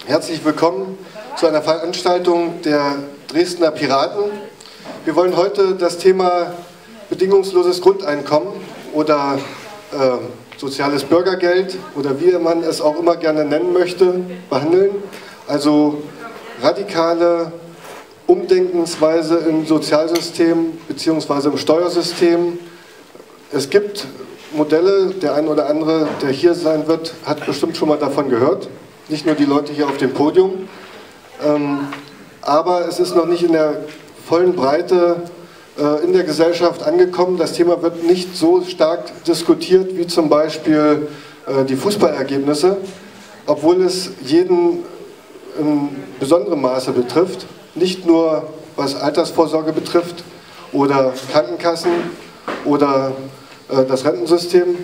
Herzlich willkommen zu einer Veranstaltung der Dresdner Piraten. Wir wollen heute das Thema bedingungsloses Grundeinkommen oder soziales Bürgergeld oder wie man es auch immer gerne nennen möchte, behandeln. Also radikale Umdenkensweise im Sozialsystem bzw. im Steuersystem. Es gibt Modelle, der ein oder andere, der hier sein wird, hat bestimmt schon mal davon gehört. Nicht nur die Leute hier auf dem Podium. Aber es ist noch nicht in der vollen Breite in der Gesellschaft angekommen. Das Thema wird nicht so stark diskutiert wie zum Beispiel die Fußballergebnisse, obwohl es jeden in besonderem Maße betrifft. Nicht nur was Altersvorsorge betrifft oder Krankenkassen oder das Rentensystem.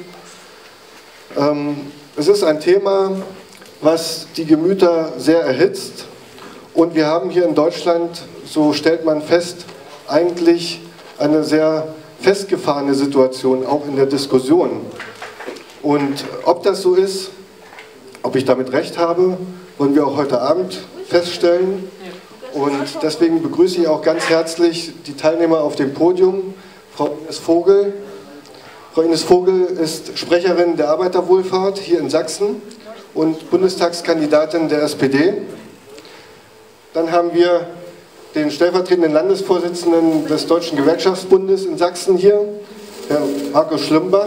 Es ist ein Thema, was die Gemüter sehr erhitzt, und wir haben hier in Deutschland, so stellt man fest, eigentlich eine sehr festgefahrene Situation, auch in der Diskussion. Und ob das so ist, ob ich damit recht habe, wollen wir auch heute Abend feststellen. Und deswegen begrüße ich auch ganz herzlich die Teilnehmer auf dem Podium. Frau Ines Vogel. Frau Ines Vogel ist Sprecherin der Arbeiterwohlfahrt hier in Sachsen und Bundestagskandidatin der SPD. Dann haben wir den stellvertretenden Landesvorsitzenden des Deutschen Gewerkschaftsbundes in Sachsen hier, Herr Markus Schlimbach.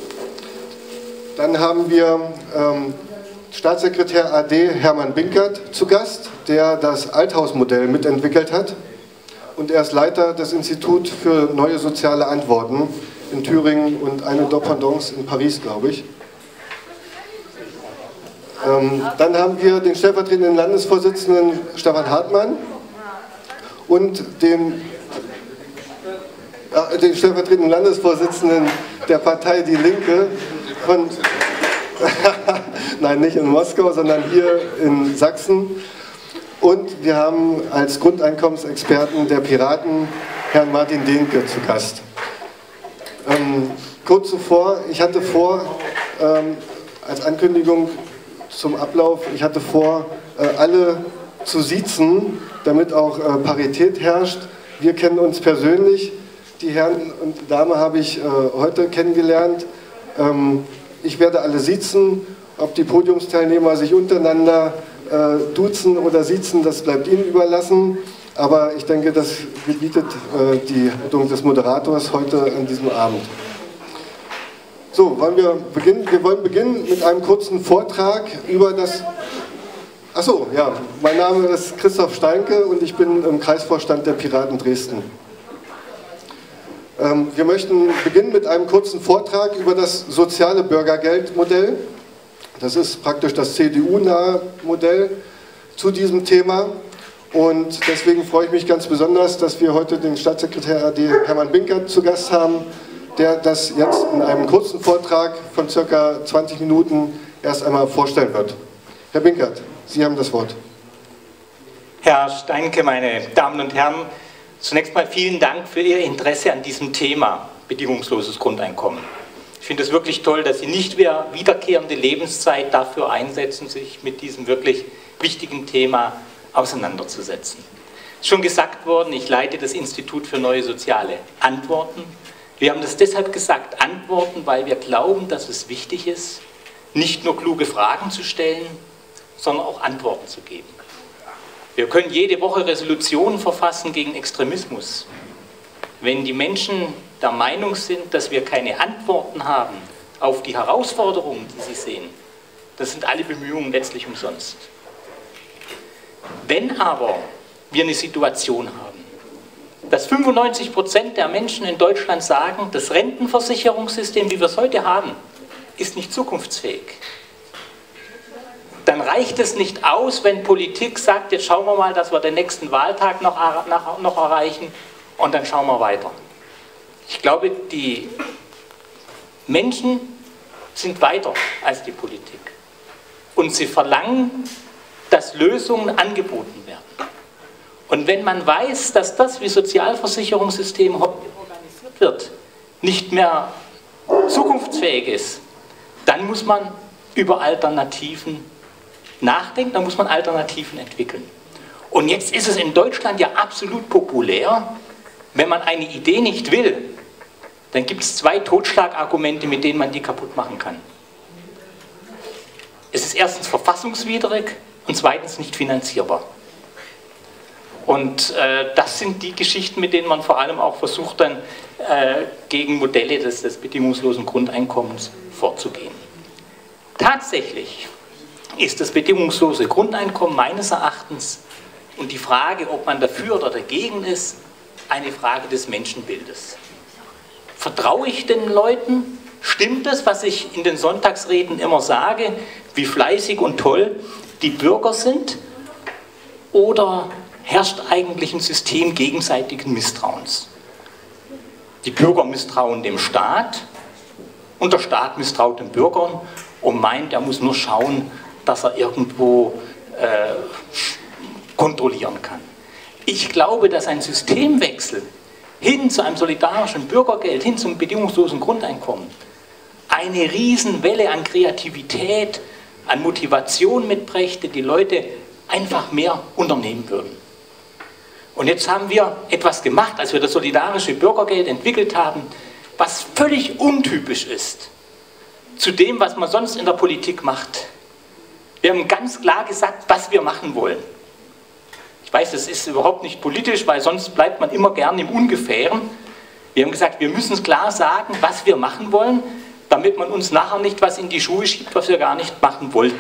Dann haben wir Staatssekretär AD Hermann Binkert zu Gast, der das Althaus-Modell mitentwickelt hat. Und er ist Leiter des Instituts für neue soziale Antworten in Thüringen und eine Dependance in Paris, glaube ich. Dann haben wir den stellvertretenden Landesvorsitzenden Stefan Hartmann und den stellvertretenden Landesvorsitzenden der Partei Die Linke von nein, nicht in Moskau, sondern hier in Sachsen. Und wir haben als Grundeinkommensexperten der Piraten Herrn Martin Dehnke zu Gast. Kurz zuvor, ich hatte vor, als Ankündigung zum Ablauf, ich hatte vor, alle zu siezen, damit auch Parität herrscht. Wir kennen uns persönlich, die Herren und die Dame habe ich heute kennengelernt. Ich werde alle siezen, ob die Podiumsteilnehmer sich untereinander duzen oder siezen, das bleibt Ihnen überlassen. Aber ich denke, das gebietet die Haltung des Moderators heute an diesem Abend. So, wollen wir beginnen? Wir wollen beginnen mit einem kurzen Vortrag über das... Achso, ja, mein Name ist Christoph Steinke und ich bin im Kreisvorstand der Piraten Dresden. Wir möchten beginnen mit einem kurzen Vortrag über das soziale Bürgergeldmodell. Das ist praktisch das CDU-nahe Modell zu diesem Thema. Und deswegen freue ich mich ganz besonders, dass wir heute den Staatssekretär AD Hermann Binkert zu Gast haben, der das jetzt in einem kurzen Vortrag von ca. 20 Minuten erst einmal vorstellen wird. Herr Binkert, Sie haben das Wort. Herr Steinke, meine Damen und Herren, zunächst mal vielen Dank für Ihr Interesse an diesem Thema bedingungsloses Grundeinkommen. Ich finde es wirklich toll, dass Sie nicht mehr wiederkehrende Lebenszeit dafür einsetzen, sich mit diesem wirklich wichtigen Thema auseinanderzusetzen. Es ist schon gesagt worden, ich leite das Institut für neue soziale Antworten. Wir haben das deshalb gesagt, Antworten, weil wir glauben, dass es wichtig ist, nicht nur kluge Fragen zu stellen, sondern auch Antworten zu geben. Wir können jede Woche Resolutionen verfassen gegen Extremismus. Wenn die Menschen der Meinung sind, dass wir keine Antworten haben auf die Herausforderungen, die sie sehen, das sind alle Bemühungen letztlich umsonst. Wenn aber wir eine Situation haben, dass 95% der Menschen in Deutschland sagen, das Rentenversicherungssystem, wie wir es heute haben, ist nicht zukunftsfähig, dann reicht es nicht aus, wenn Politik sagt, jetzt schauen wir mal, dass wir den nächsten Wahltag noch erreichen und dann schauen wir weiter. Ich glaube, die Menschen sind weiter als die Politik und sie verlangen, dass Lösungen angeboten werden. Und wenn man weiß, dass das, wie Sozialversicherungssystem heute organisiert wird, nicht mehr zukunftsfähig ist, dann muss man über Alternativen nachdenkt, dann muss man Alternativen entwickeln. Und jetzt ist es in Deutschland ja absolut populär, wenn man eine Idee nicht will, dann gibt es 2 Totschlagargumente, mit denen man die kaputt machen kann. Es ist erstens verfassungswidrig und zweitens nicht finanzierbar. Und das sind die Geschichten, mit denen man vor allem auch versucht, dann gegen Modelle des bedingungslosen Grundeinkommens vorzugehen. Tatsächlich ist das bedingungslose Grundeinkommen meines Erachtens und die Frage, ob man dafür oder dagegen ist, eine Frage des Menschenbildes. Vertraue ich den Leuten? Stimmt es, was ich in den Sonntagsreden immer sage, wie fleißig und toll die Bürger sind? Oder herrscht eigentlich ein System gegenseitigen Misstrauens? Die Bürger misstrauen dem Staat und der Staat misstraut den Bürgern und meint, er muss nur schauen, dass er irgendwo kontrollieren kann. Ich glaube, dass ein Systemwechsel hin zu einem solidarischen Bürgergeld, hin zum bedingungslosen Grundeinkommen, eine Riesenwelle an Kreativität, an Motivation mitbrächte, die Leute einfach mehr unternehmen würden. Und jetzt haben wir etwas gemacht, als wir das solidarische Bürgergeld entwickelt haben, was völlig untypisch ist zu dem, was man sonst in der Politik macht. Wir haben ganz klar gesagt, was wir machen wollen. Ich weiß, das ist überhaupt nicht politisch, weil sonst bleibt man immer gern im Ungefähren. Wir haben gesagt, wir müssen klar sagen, was wir machen wollen, damit man uns nachher nicht was in die Schuhe schiebt, was wir gar nicht machen wollten.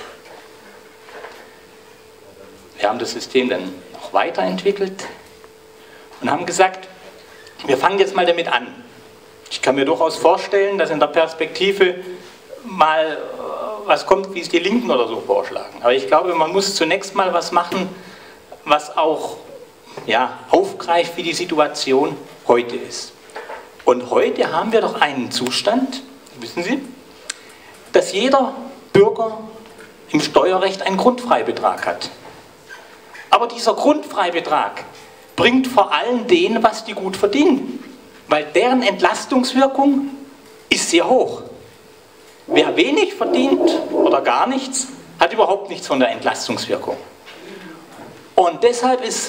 Wir haben das System dann noch weiterentwickelt und haben gesagt, wir fangen jetzt mal damit an. Ich kann mir durchaus vorstellen, dass in der Perspektive mal was kommt, wie es die Linken oder so vorschlagen. Aber ich glaube, man muss zunächst mal was machen, was auch aufgreift, wie die Situation heute ist. Und heute haben wir doch einen Zustand, wissen Sie, dass jeder Bürger im Steuerrecht einen Grundfreibetrag hat. Aber dieser Grundfreibetrag bringt vor allem denen, was die gut verdienen, weil deren Entlastungswirkung ist sehr hoch. Wer wenig verdient oder gar nichts, hat überhaupt nichts von der Entlastungswirkung. Und deshalb ist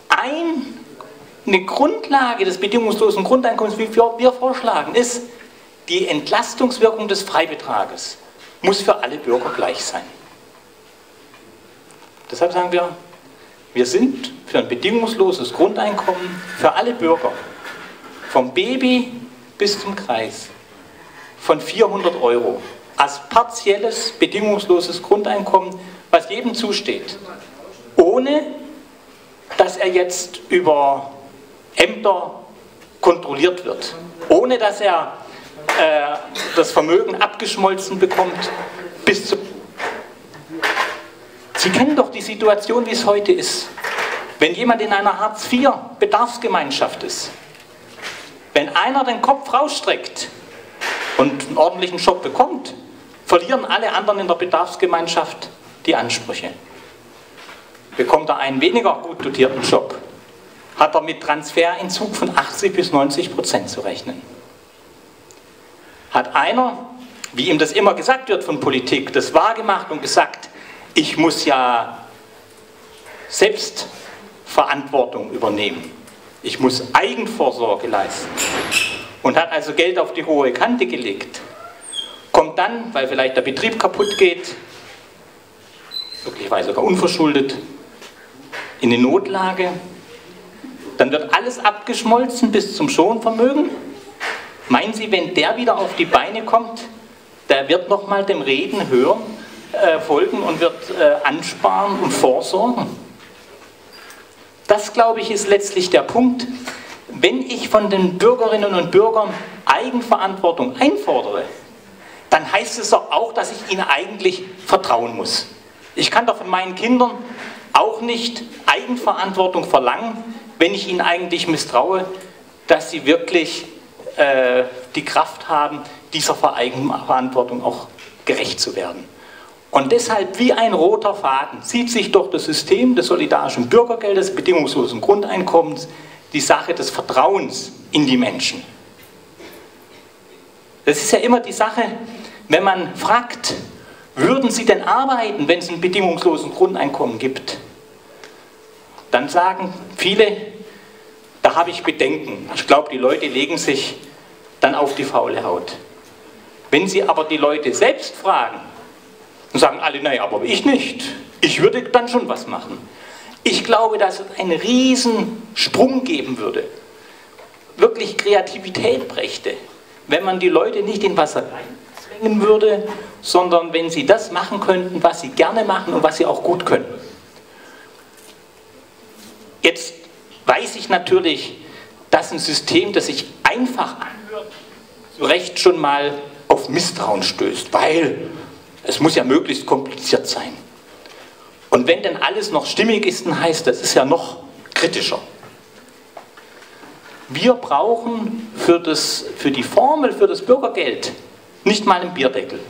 eine Grundlage des bedingungslosen Grundeinkommens, wie wir vorschlagen, ist, die Entlastungswirkung des Freibetrages muss für alle Bürger gleich sein. Deshalb sagen wir, wir sind für ein bedingungsloses Grundeinkommen für alle Bürger, vom Baby bis zum Kreis, von 400 € als partielles, bedingungsloses Grundeinkommen, was jedem zusteht, ohne dass er jetzt über Ämter kontrolliert wird, ohne dass er das Vermögen abgeschmolzen bekommt bis zu... Sie kennen doch die Situation, wie es heute ist. Wenn jemand in einer Hartz-IV-Bedarfsgemeinschaft ist, wenn einer den Kopf rausstreckt und einen ordentlichen Job bekommt, verlieren alle anderen in der Bedarfsgemeinschaft die Ansprüche. Bekommt er einen weniger gut dotierten Job, hat er mit Transferentzug von 80 bis 90% zu rechnen. Hat einer, wie ihm das immer gesagt wird von Politik, das wahrgemacht und gesagt, ich muss ja Selbstverantwortung übernehmen, ich muss Eigenvorsorge leisten und hat also Geld auf die hohe Kante gelegt, kommt dann, weil vielleicht der Betrieb kaputt geht, möglicherweise sogar unverschuldet, in eine Notlage, dann wird alles abgeschmolzen bis zum Schonvermögen. Meinen Sie, wenn der wieder auf die Beine kommt, der wird nochmal dem Reden hören, folgen und wird ansparen und vorsorgen? Das, glaube ich, ist letztlich der Punkt. Wenn ich von den Bürgerinnen und Bürgern Eigenverantwortung einfordere, dann heißt es doch auch, dass ich ihnen eigentlich vertrauen muss. Ich kann doch von meinen Kindern auch nicht Eigenverantwortung verlangen, wenn ich ihnen eigentlich misstraue, dass sie wirklich die Kraft haben, dieser Eigenverantwortung auch gerecht zu werden. Und deshalb wie ein roter Faden zieht sich durch das System des solidarischen Bürgergeldes, bedingungslosen Grundeinkommens, die Sache des Vertrauens in die Menschen. Das ist ja immer die Sache, wenn man fragt, würden Sie denn arbeiten, wenn es ein bedingungsloses Grundeinkommen gibt? Dann sagen viele, da habe ich Bedenken. Ich glaube, die Leute legen sich dann auf die faule Haut. Wenn Sie aber die Leute selbst fragen, dann sagen alle, naja, aber ich nicht. Ich würde dann schon was machen. Ich glaube, dass es einen riesen Sprung geben würde, wirklich Kreativität brächte, wenn man die Leute nicht in was reinzwängen würde, sondern wenn sie das machen könnten, was sie gerne machen und was sie auch gut können. Jetzt weiß ich natürlich, dass ein System, das sich einfach anhört, zu Recht schon mal auf Misstrauen stößt, weil es muss ja möglichst kompliziert sein. Und wenn dann alles noch stimmig ist, dann heißt das, ist ja noch kritischer. Wir brauchen für die Formel für das Bürgergeld nicht mal einen Bierdeckel.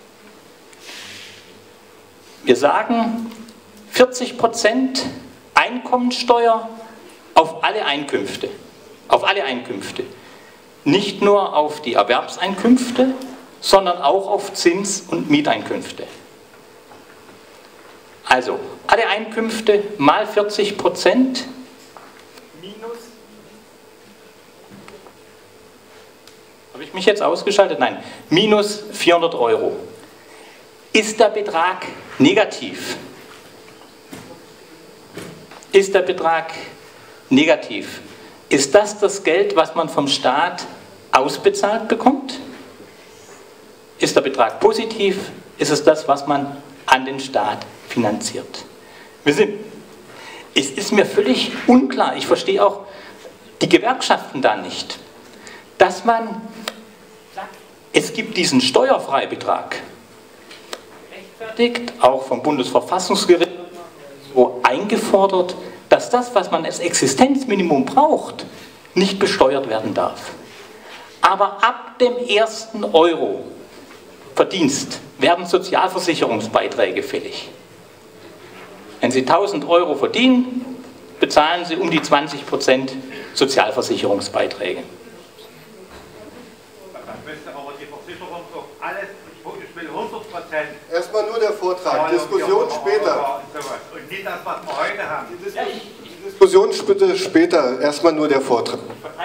Wir sagen 40% Einkommensteuer auf alle Einkünfte. Auf alle Einkünfte. Nicht nur auf die Erwerbseinkünfte, sondern auch auf Zins- und Mieteinkünfte. Also, alle Einkünfte mal 40% minus. Habe ich mich jetzt ausgeschaltet? Nein, minus 400 €. Ist der Betrag negativ? Ist der Betrag negativ? Ist das Geld, was man vom Staat ausbezahlt bekommt? Ist der Betrag positiv? Ist es das, was man an den Staat finanziert? Es ist mir völlig unklar, ich verstehe auch die Gewerkschaften da nicht, dass man sagt, es gibt diesen Steuerfreibetrag, rechtfertigt, auch vom Bundesverfassungsgericht so eingefordert, dass das, was man als Existenzminimum braucht, nicht besteuert werden darf. Aber ab dem ersten Euro Verdienst werden Sozialversicherungsbeiträge fällig. Wenn Sie 1.000 € verdienen, bezahlen Sie um die 20% Sozialversicherungsbeiträge. Dann müsste aber die Versicherung doch alles, ich will 100%. Erstmal nur der Vortrag, Diskussion später. Und nicht das, was wir heute haben. Die Diskussion bitte später, erstmal nur der Vortrag.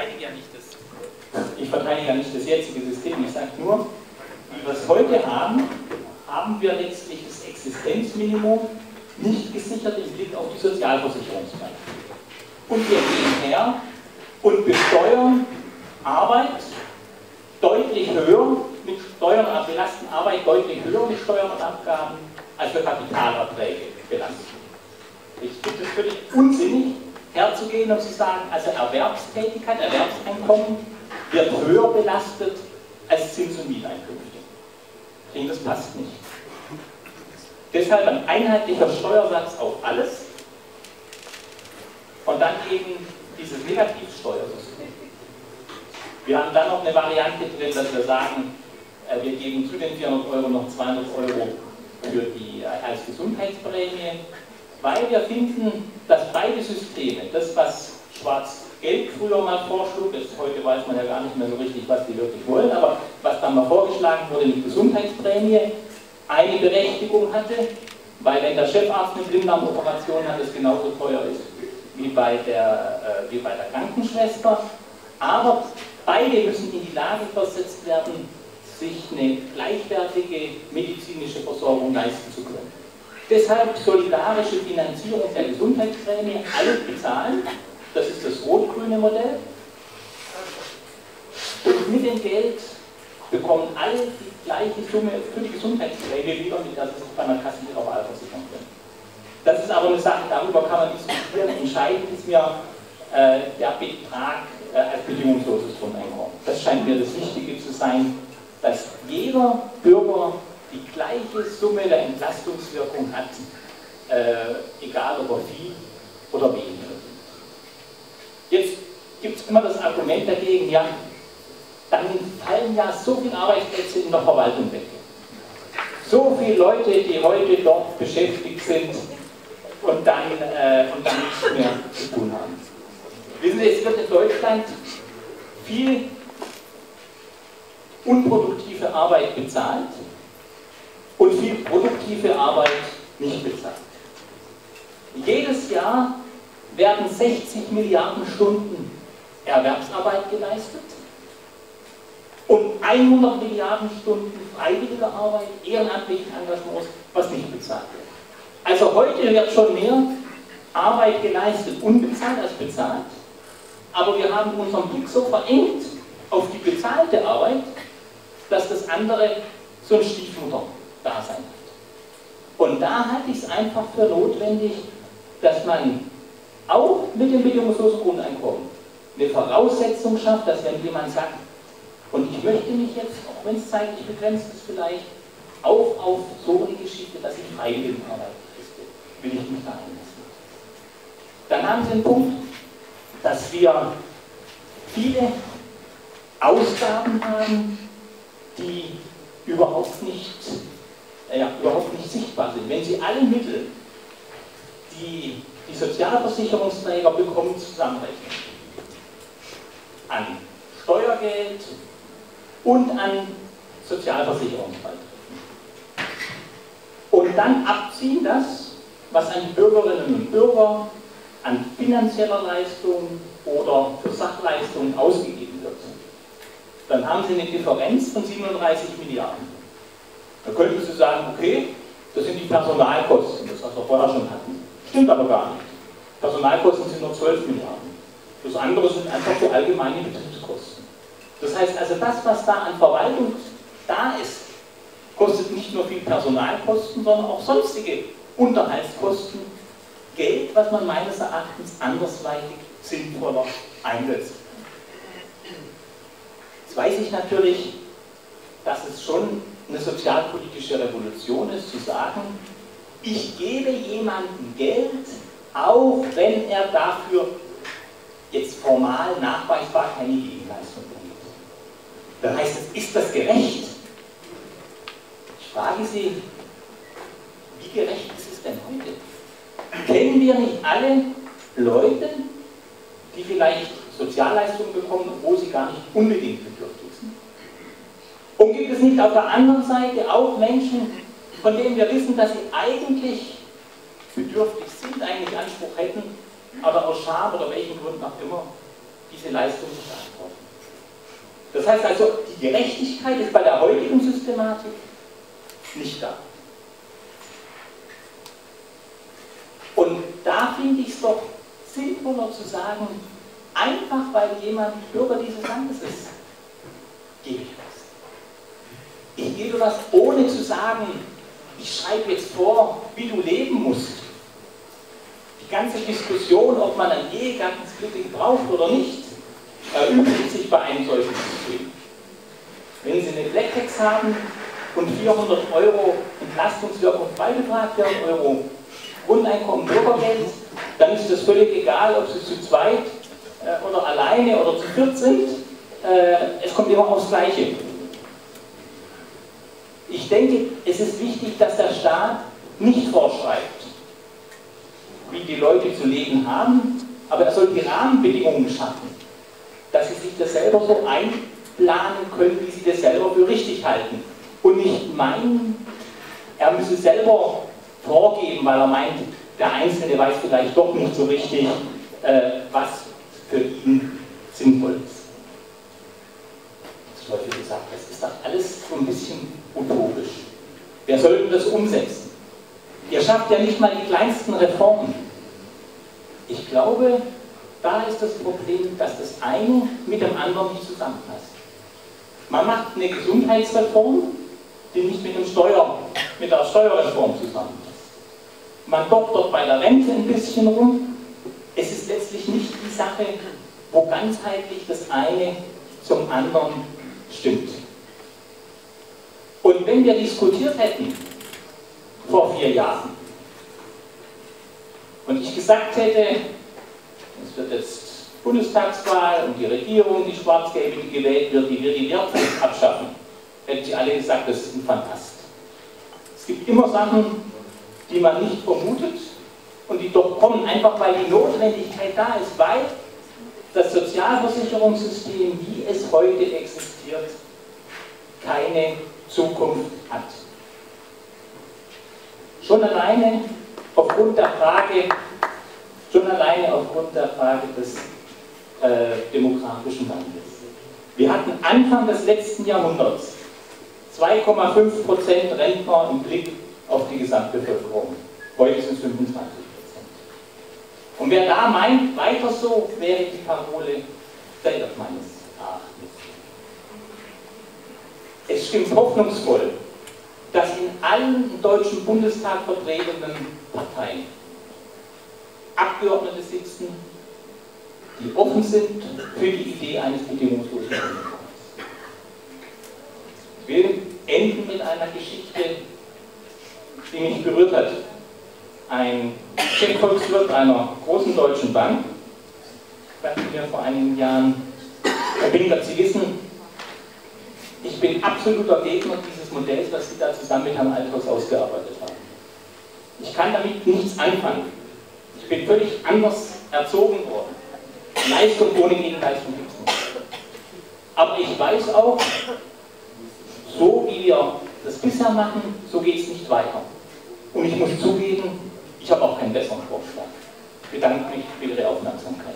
Ich verteidige ja nicht das jetzige System, ich sage nur, wie wir es heute haben, haben wir letztlich das Existenzminimum nicht gesichert im Blick auf die Sozialversicherungsbeiträge. Und wir gehen her und besteuern Arbeit deutlich höher mit Steuern, belasten Arbeit deutlich höher mit Steuern und Abgaben, als wir Kapitalerträge belasten. Ich finde es völlig unsinnig, herzugehen und zu sagen, also Erwerbstätigkeit, Erwerbseinkommen wird höher belastet als Zins- und Mieteinkünfte. Ich denke, das passt nicht. Deshalb ein einheitlicher Steuersatz auf alles und dann eben dieses Negativsteuersystem. Wir haben dann noch eine Variante drin, dass wir sagen, wir geben zu den 400 € noch 200 € für die, als Gesundheitsprämie, weil wir finden, dass beide Systeme, das was Schwarz-Gelb früher mal vorschlug, heute weiß man ja gar nicht mehr so richtig, was die wirklich wollen, aber was dann mal vorgeschlagen wurde mit Gesundheitsprämie, eine Berechtigung hatte, weil wenn der Chefarzt eine Blinddarmoperation hat, es genauso teuer ist wie bei der Krankenschwester, aber beide müssen in die Lage versetzt werden, sich eine gleichwertige medizinische Versorgung leisten zu können. Deshalb solidarische Finanzierung der Gesundheitsprämie, alle bezahlen, das ist das rot-grüne Modell. Und mit dem Geld bekommen alle die gleiche Summe für die Gesundheitsprämie wieder, mit der sie sich bei einer Kasse ihrer Wahl versichern können. Das ist aber eine Sache, darüber kann man diskutieren. Entscheidend ist mir der Betrag als bedingungsloses Grundeinkommen. Das scheint mir das Wichtige zu sein, dass jeder Bürger die gleiche Summe der Entlastungswirkung hat, egal ob er viel oder wenig verdient. Jetzt gibt es immer das Argument dagegen, ja, dann fallen ja so viele Arbeitsplätze in der Verwaltung weg. So viele Leute, die heute dort beschäftigt sind und dann nichts mehr zu tun haben. Wissen Sie, es wird in Deutschland viel unproduktive Arbeit bezahlt und viel produktive Arbeit nicht bezahlt. Jedes Jahr werden 60 Milliarden Stunden Erwerbsarbeit geleistet und 100 Milliarden Stunden freiwillige Arbeit, ehrenamtliche Engagements, was nicht bezahlt wird. Also heute wird schon mehr Arbeit geleistet, unbezahlt als bezahlt, aber wir haben unseren Blick so verengt auf die bezahlte Arbeit, dass das andere so ein Stiefmutter-Dasein hat. Und da halte ich es einfach für notwendig, dass man auch mit dem bedingungslosen Grundeinkommen eine Voraussetzung schafft, dass wenn jemand sagt, und ich möchte mich jetzt, auch wenn es zeitlich begrenzt ist vielleicht, auch auf so eine Geschichte, dass ich Freiwilligenarbeit leiste, will ich mich da einlassen. Dann haben Sie einen Punkt, dass wir viele Ausgaben haben, die überhaupt nicht sichtbar sind. Wenn Sie alle Mittel, die die Sozialversicherungsträger bekommen, zusammenrechnen, an Steuergeld und an Sozialversicherungsbeiträgen, und dann abziehen das, was an die Bürgerinnen und Bürger an finanzieller Leistung oder für Sachleistungen ausgegeben wird, dann haben Sie eine Differenz von 37 Milliarden. Da könnten Sie sagen, okay, das sind die Personalkosten, das was wir vorher schon hatten. Stimmt aber gar nicht. Personalkosten sind nur 12 Milliarden. Das andere sind einfach so allgemeine Betriebskosten. Das heißt also, das, was da an Verwaltung da ist, kostet nicht nur viel Personalkosten, sondern auch sonstige Unterhaltskosten. Geld, was man meines Erachtens andersweitig sinnvoller einsetzt. Jetzt weiß ich natürlich, dass es schon eine sozialpolitische Revolution ist, zu sagen, ich gebe jemandem Geld, auch wenn er dafür jetzt formal nachweisbar keine Gegenleistung bringt. Dann heißt es, ist das gerecht? Ich frage Sie, wie gerecht ist es denn heute? Kennen wir nicht alle Leute, die vielleicht Sozialleistungen bekommen, obwohl sie gar nicht unbedingt bedürftig sind? Und gibt es nicht auf der anderen Seite auch Menschen, von denen wir wissen, dass sie eigentlich bedürftig sind, eigentlich Anspruch hätten, aber aus Scham oder welchen Gründen auch immer diese Leistung nicht beantworten? Das heißt also, die Gerechtigkeit ist bei der heutigen Systematik nicht da. Und da finde ich es doch sinnvoller zu sagen, einfach weil jemand Bürger dieses Landes ist, gebe ich was. Ich gebe was, ohne zu sagen, ich schreibe jetzt vor, wie du leben musst. Die ganze Diskussion, ob man ein Ehegattensplitting braucht oder nicht, erübrigt sich bei einem solchen System. Wenn Sie eine Blacktax haben und 400 € Entlastungswirkung Freibetrag, 400 € Grundeinkommen, Bürgergeld, dann ist das völlig egal, ob Sie zu zweit oder alleine oder zu viert sind. Es kommt immer aufs Gleiche. Ich denke, es ist wichtig, dass der Staat nicht vorschreibt, wie die Leute zu leben haben, aber er soll die Rahmenbedingungen schaffen, dass sie sich das selber so einplanen können, wie sie das selber für richtig halten. Und nicht meinen, er müsse selber vorgeben, weil er meint, der Einzelne weiß vielleicht doch nicht so richtig, was für ihn sinnvoll ist. Das ist häufig gesagt, das ist doch alles so ein bisschen utopisch. Wer soll denn das umsetzen? Ihr schafft ja nicht mal die kleinsten Reformen. Ich glaube, da ist das Problem, dass das eine mit dem anderen nicht zusammenpasst. Man macht eine Gesundheitsreform, die nicht mit der Steuerreform zusammenpasst. Man doktert bei der Rente ein bisschen rum. Es ist letztlich nicht die Sache, wo ganzheitlich das eine zum anderen stimmt. Und wenn wir diskutiert hätten vor 4 Jahren und ich gesagt hätte, es wird jetzt Bundestagswahl und die Regierung, die schwarz-gelbe, die gewählt wird, die wir die Wehrpflicht abschaffen, hätten sie alle gesagt, das ist ein Fantast. Es gibt immer Sachen, die man nicht vermutet und die doch kommen, einfach weil die Notwendigkeit da ist, weil das Sozialversicherungssystem, wie es heute existiert, keine Zukunft hat. Schon alleine aufgrund der Frage des demografischen Wandels. Wir hatten Anfang des letzten Jahrhunderts 2,5% Rentner im Blick auf die Gesamtbevölkerung. Heute sind es 25%. Und wer da meint, weiter so, wäre die Parole verändert meines Erachtens. Es stimmt hoffnungsvoll, dass in allen im Deutschen Bundestag vertretenen Parteien Abgeordnete sitzen, die offen sind für die Idee eines bedingungslosen Grundeinkommens. Ich will enden mit einer Geschichte, die mich berührt hat. Ein Chefvolkswirt einer großen deutschen Bank sagte mir vor einigen Jahren: Herr Binkert, Sie wissen, ich bin absoluter Gegner dieses Modells, das Sie da zusammen mit Herrn Althaus ausgearbeitet haben. Ich kann damit nichts anfangen. Ich bin völlig anders erzogen worden. Leistung ohne Gegenleistung gibt es nicht. Aber ich weiß auch, so wie wir das bisher machen, so geht es nicht weiter. Und ich muss zugeben, ich habe auch keinen besseren Vorschlag. Ich bedanke mich für Ihre Aufmerksamkeit.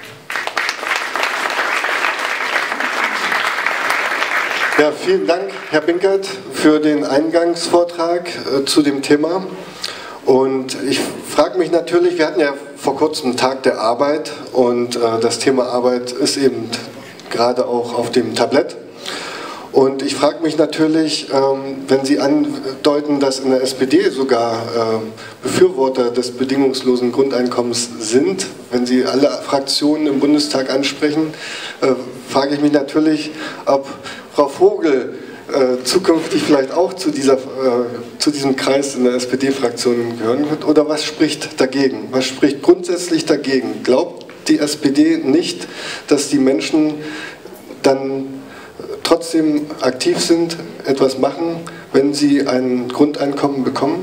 Ja, vielen Dank, Herr Binkert, für den Eingangsvortrag zu dem Thema. Und ich frage mich natürlich, wir hatten ja vor kurzem Tag der Arbeit und das Thema Arbeit ist eben gerade auch auf dem Tablett. Und ich frage mich natürlich, wenn Sie andeuten, dass in der SPD sogar Befürworter des bedingungslosen Grundeinkommens sind, wenn Sie alle Fraktionen im Bundestag ansprechen, frage ich mich natürlich, ob Frau Vogel zukünftig vielleicht auch zu diesem Kreis in der SPD-Fraktion gehören wird, oder was spricht dagegen? Was spricht grundsätzlich dagegen? Glaubt die SPD nicht, dass die Menschen dann trotzdem aktiv sind, etwas machen, wenn sie ein Grundeinkommen bekommen?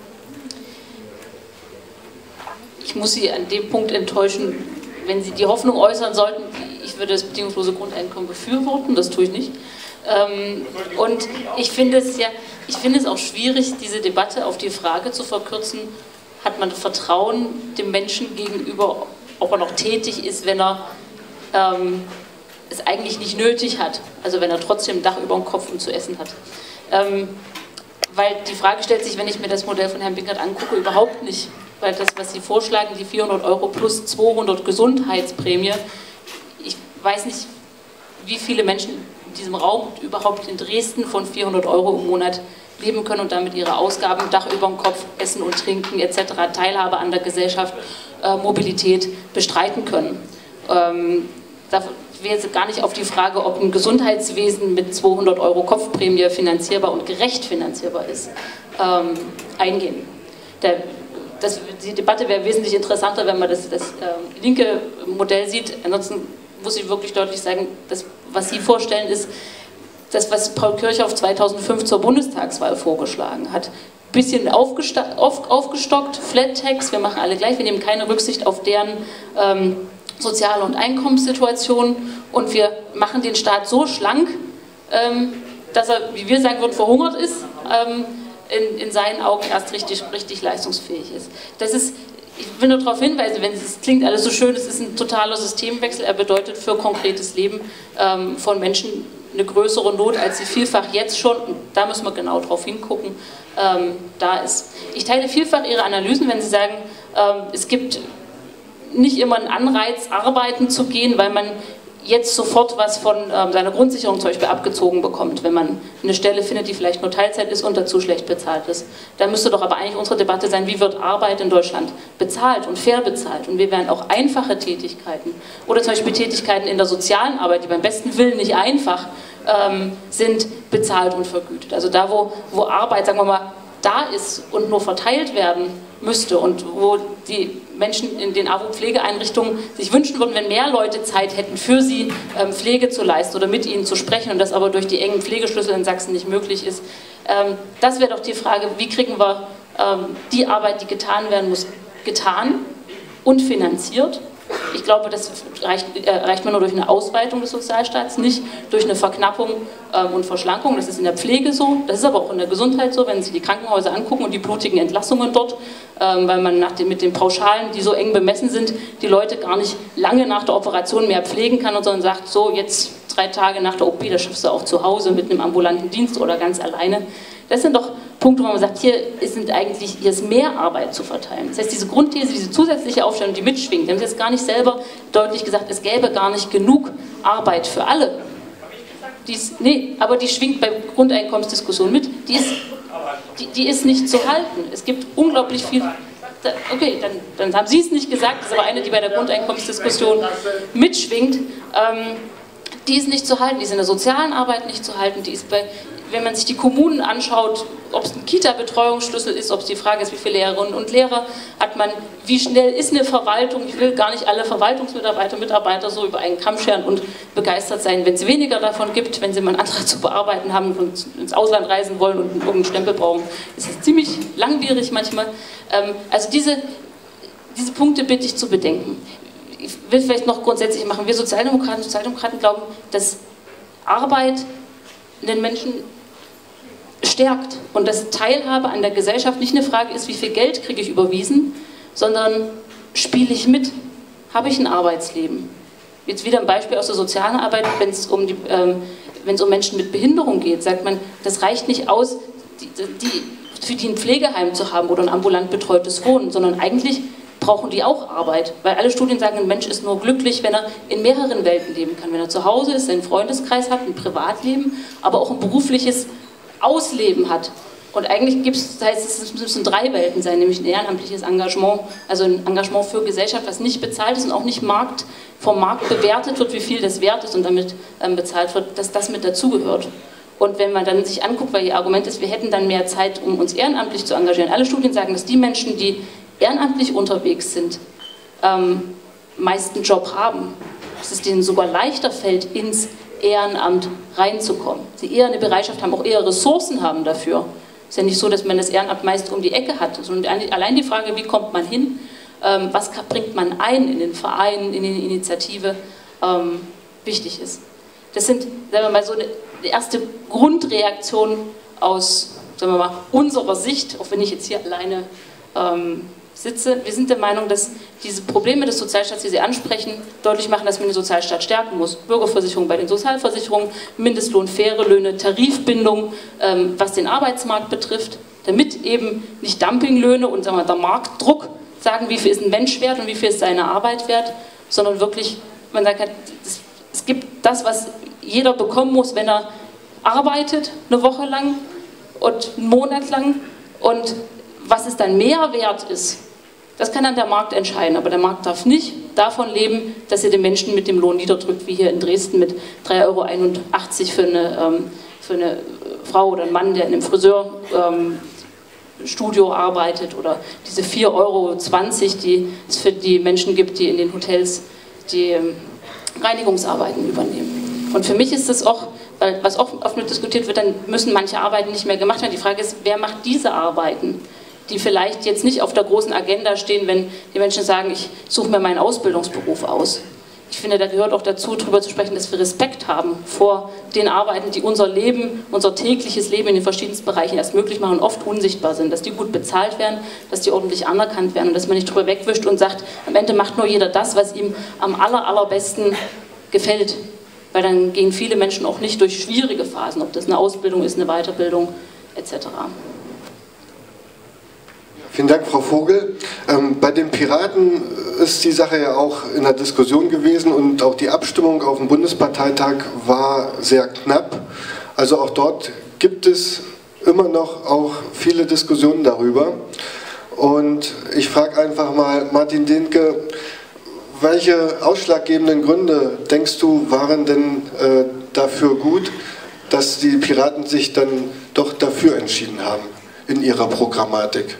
Ich muss Sie an dem Punkt enttäuschen, wenn Sie die Hoffnung äußern sollten, ich würde das bedingungslose Grundeinkommen befürworten, das tue ich nicht. Und ich finde es auch schwierig, diese Debatte auf die Frage zu verkürzen: Hat man Vertrauen dem Menschen gegenüber, ob er noch tätig ist, wenn er es eigentlich nicht nötig hat, also wenn er trotzdem ein Dach über dem Kopf und zu essen hat. Weil die Frage stellt sich, wenn ich mir das Modell von Herrn Binkert angucke, überhaupt nicht. Weil das, was Sie vorschlagen, die 400 € plus 200 Gesundheitsprämie, ich weiß nicht, wie viele Menschen in diesem Raum überhaupt in Dresden von 400 € im Monat leben können und damit ihre Ausgaben, Dach über dem Kopf, Essen und Trinken etc., Teilhabe an der Gesellschaft, Mobilität bestreiten können. Ich will jetzt gar nicht auf die Frage, ob ein Gesundheitswesen mit 200 € Kopfprämie finanzierbar und gerecht finanzierbar ist, eingehen. Die Debatte wäre wesentlich interessanter, wenn man das linke Modell sieht. Ansonsten muss ich wirklich deutlich sagen, das, was Sie vorstellen, ist das, was Paul Kirchhoff 2005 zur Bundestagswahl vorgeschlagen hat. Bisschen aufgestockt, Flat Tax, wir machen alle gleich, wir nehmen keine Rücksicht auf deren soziale und Einkommenssituation und wir machen den Staat so schlank, dass er, wie wir sagen würden, verhungert ist, in seinen Augen erst richtig leistungsfähig ist. Ich will nur darauf hinweisen, es klingt alles so schön, es ist ein totaler Systemwechsel, er bedeutet für konkretes Leben von Menschen eine größere Not, als sie vielfach jetzt schon, und da müssen wir genau drauf hingucken, da ist. Ich teile vielfach Ihre Analysen, wenn Sie sagen, es gibt nicht immer einen Anreiz, arbeiten zu gehen, weil man jetzt sofort was von seiner Grundsicherung zum Beispiel abgezogen bekommt, wenn man eine Stelle findet, die vielleicht nur Teilzeit ist und dazu schlecht bezahlt ist. Da müsste doch aber eigentlich unsere Debatte sein, wie wird Arbeit in Deutschland bezahlt und fair bezahlt, und wie werden auch einfache Tätigkeiten oder zum Beispiel Tätigkeiten in der sozialen Arbeit, die beim besten Willen nicht einfach sind, bezahlt und vergütet. Also da, wo Arbeit, sagen wir mal, da ist und nur verteilt werden müsste und wo die Menschen in den AWO-Pflegeeinrichtungen sich wünschen würden, wenn mehr Leute Zeit hätten, für sie Pflege zu leisten oder mit ihnen zu sprechen, und das aber durch die engen Pflegeschlüssel in Sachsen nicht möglich ist. Das wäre doch die Frage, wie kriegen wir die Arbeit, die getan werden muss, getan und finanziert. ich glaube, das erreicht man nur durch eine Ausweitung des Sozialstaats, nicht durch eine Verknappung und Verschlankung. Das ist in der Pflege so, das ist aber auch in der Gesundheit so, wenn Sie die Krankenhäuser angucken und die blutigen Entlassungen dort, weil man mit den Pauschalen, die so eng bemessen sind, die Leute gar nicht lange nach der Operation mehr pflegen kann, sondern sagt, so jetzt 3 Tage nach der OP, das schaffst du auch zu Hause mit einem ambulanten Dienst oder ganz alleine. Das sind doch Punkte, wo man sagt, hier ist mehr Arbeit zu verteilen. Das heißt, diese Grundthese, diese zusätzliche Aufstellung, die mitschwingt, wir haben es jetzt gar nicht selber deutlich gesagt, es gäbe gar nicht genug Arbeit für alle. Aber die schwingt bei Grundeinkommensdiskussionen mit, die ist nicht zu halten. Es gibt unglaublich viel. Okay, dann haben Sie es nicht gesagt, das ist aber eine, die bei der Grundeinkommensdiskussion mitschwingt. Die ist nicht zu halten, die ist in der sozialen Arbeit nicht zu halten, die ist wenn man sich die Kommunen anschaut, ob es ein Kita-Betreuungsschlüssel ist, ob es die Frage ist, wie viele Lehrerinnen und Lehrer hat man, wie schnell ist eine Verwaltung, ich will gar nicht alle Mitarbeiter so über einen Kamm scheren und begeistert sein, wenn es weniger davon gibt, wenn sie mal einen Antrag zu bearbeiten haben und ins Ausland reisen wollen und irgendeinen Stempel brauchen, ist es ziemlich langwierig manchmal. Also diese Punkte bitte ich zu bedenken. Ich will vielleicht noch grundsätzlich machen, wir Sozialdemokraten glauben, dass Arbeit den Menschen stärkt und dass Teilhabe an der Gesellschaft nicht eine Frage ist, wie viel Geld kriege ich überwiesen, sondern spiele ich mit, habe ich ein Arbeitsleben. Jetzt wieder ein Beispiel aus der sozialen Arbeit, wenn es um Menschen mit Behinderung geht, sagt man, das reicht nicht aus, für die ein Pflegeheim zu haben oder ein ambulant betreutes Wohnen, sondern eigentlich brauchen die auch Arbeit, weil alle Studien sagen, ein Mensch ist nur glücklich, wenn er in mehreren Welten leben kann, wenn er zu Hause ist, seinen Freundeskreis hat, ein Privatleben, aber auch ein berufliches Ausleben hat. Und eigentlich es müssen 3 Welten sein, nämlich ein ehrenamtliches Engagement, also ein Engagement für Gesellschaft, was nicht bezahlt ist und auch nicht vom Markt bewertet wird, wie viel das wert ist und damit bezahlt wird, dass das mit dazugehört. Und wenn man dann sich anguckt, weil Ihr Argument ist, wir hätten dann mehr Zeit, um uns ehrenamtlich zu engagieren. Alle Studien sagen, dass die Menschen, die ehrenamtlich unterwegs sind, meist einen Job haben. Dass es denen sogar leichter fällt, ins Ehrenamt reinzukommen. Sie eher eine Bereitschaft haben, auch eher Ressourcen haben dafür. Es ist ja nicht so, dass man das Ehrenamt meist um die Ecke hat, sondern allein die Frage, wie kommt man hin, was bringt man ein in den Verein, in die Initiative, wichtig ist. Das sind, sagen wir mal, so eine erste Grundreaktion aus, sagen wir mal, unserer Sicht, auch wenn ich jetzt hier alleine sitze. Wir sind der Meinung, dass diese Probleme des Sozialstaats, die Sie ansprechen, deutlich machen, dass man den Sozialstaat stärken muss. Bürgerversicherung bei den Sozialversicherungen, Mindestlohn, faire Löhne, Tarifbindung, was den Arbeitsmarkt betrifft, damit eben nicht Dumpinglöhne und sagen wir, der Marktdruck sagen, wie viel ist ein Mensch wert und wie viel ist seine Arbeit wert, sondern wirklich, man sagt, es gibt das, was jeder bekommen muss, wenn er arbeitet, eine Woche lang und einen Monat lang, und was es dann mehr wert ist, das kann dann der Markt entscheiden, aber der Markt darf nicht davon leben, dass er den Menschen mit dem Lohn niederdrückt, wie hier in Dresden mit 3,81 € für eine Frau oder einen Mann, der in einem Friseurstudio arbeitet, oder diese 4,20 €, die es für die Menschen gibt, die in den Hotels die Reinigungsarbeiten übernehmen. Und für mich ist das auch, weil was oft mit diskutiert wird, dann müssen manche Arbeiten nicht mehr gemacht werden. Die Frage ist, wer macht diese Arbeiten, die vielleicht jetzt nicht auf der großen Agenda stehen, wenn die Menschen sagen, ich suche mir meinen Ausbildungsberuf aus. Ich finde, da gehört auch dazu, darüber zu sprechen, dass wir Respekt haben vor den Arbeiten, die unser Leben, unser tägliches Leben in den verschiedensten Bereichen erst möglich machen und oft unsichtbar sind, dass die gut bezahlt werden, dass die ordentlich anerkannt werden und dass man nicht drüber wegwischt und sagt, am Ende macht nur jeder das, was ihm am allerbesten gefällt. Weil dann gehen viele Menschen auch nicht durch schwierige Phasen, ob das eine Ausbildung ist, eine Weiterbildung etc. Vielen Dank, Frau Vogel. Bei den Piraten ist die Sache ja auch in der Diskussion gewesen und auch die Abstimmung auf dem Bundesparteitag war sehr knapp. Also auch dort gibt es immer noch auch viele Diskussionen darüber. Und ich frage einfach mal Martin Dehnke, welche ausschlaggebenden Gründe, denkst du, waren denn dafür gut, dass die Piraten sich dann doch dafür entschieden haben in ihrer Programmatik?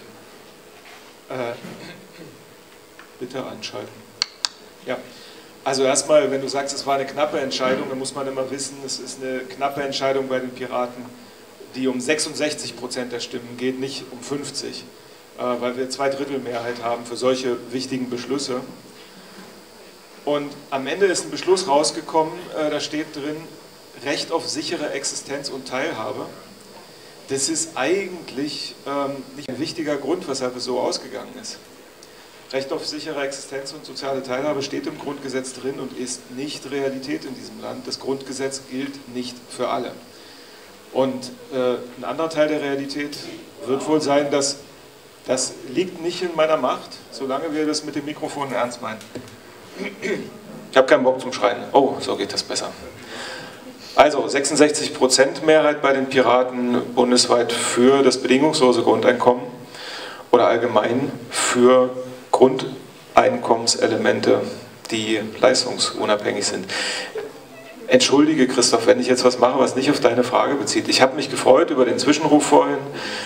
Bitte einschalten. Ja, also erstmal, wenn du sagst, es war eine knappe Entscheidung, dann muss man immer wissen, es ist eine knappe Entscheidung bei den Piraten, die um 66% der Stimmen geht, nicht um 50, weil wir 2/3 Mehrheit haben für solche wichtigen Beschlüsse. Und am Ende ist ein Beschluss rausgekommen, da steht drin, Recht auf sichere Existenz und Teilhabe. Das ist eigentlich nicht ein wichtiger Grund, weshalb es so ausgegangen ist. Recht auf sichere Existenz und soziale Teilhabe steht im Grundgesetz drin und ist nicht Realität in diesem Land. Das Grundgesetz gilt nicht für alle. Und ein anderer Teil der Realität wird wohl sein, dass das liegt nicht in meiner Macht, solange wir das mit dem Mikrofon ernst meinen. Ich habe keinen Bock zum Schreien. Oh, so geht das besser. Also 66% Mehrheit bei den Piraten bundesweit für das bedingungslose Grundeinkommen oder allgemein für Grundeinkommenselemente, die leistungsunabhängig sind. Entschuldige, Christoph, wenn ich jetzt was mache, was nicht auf deine Frage bezieht. Ich habe mich gefreut über den Zwischenruf vorhin.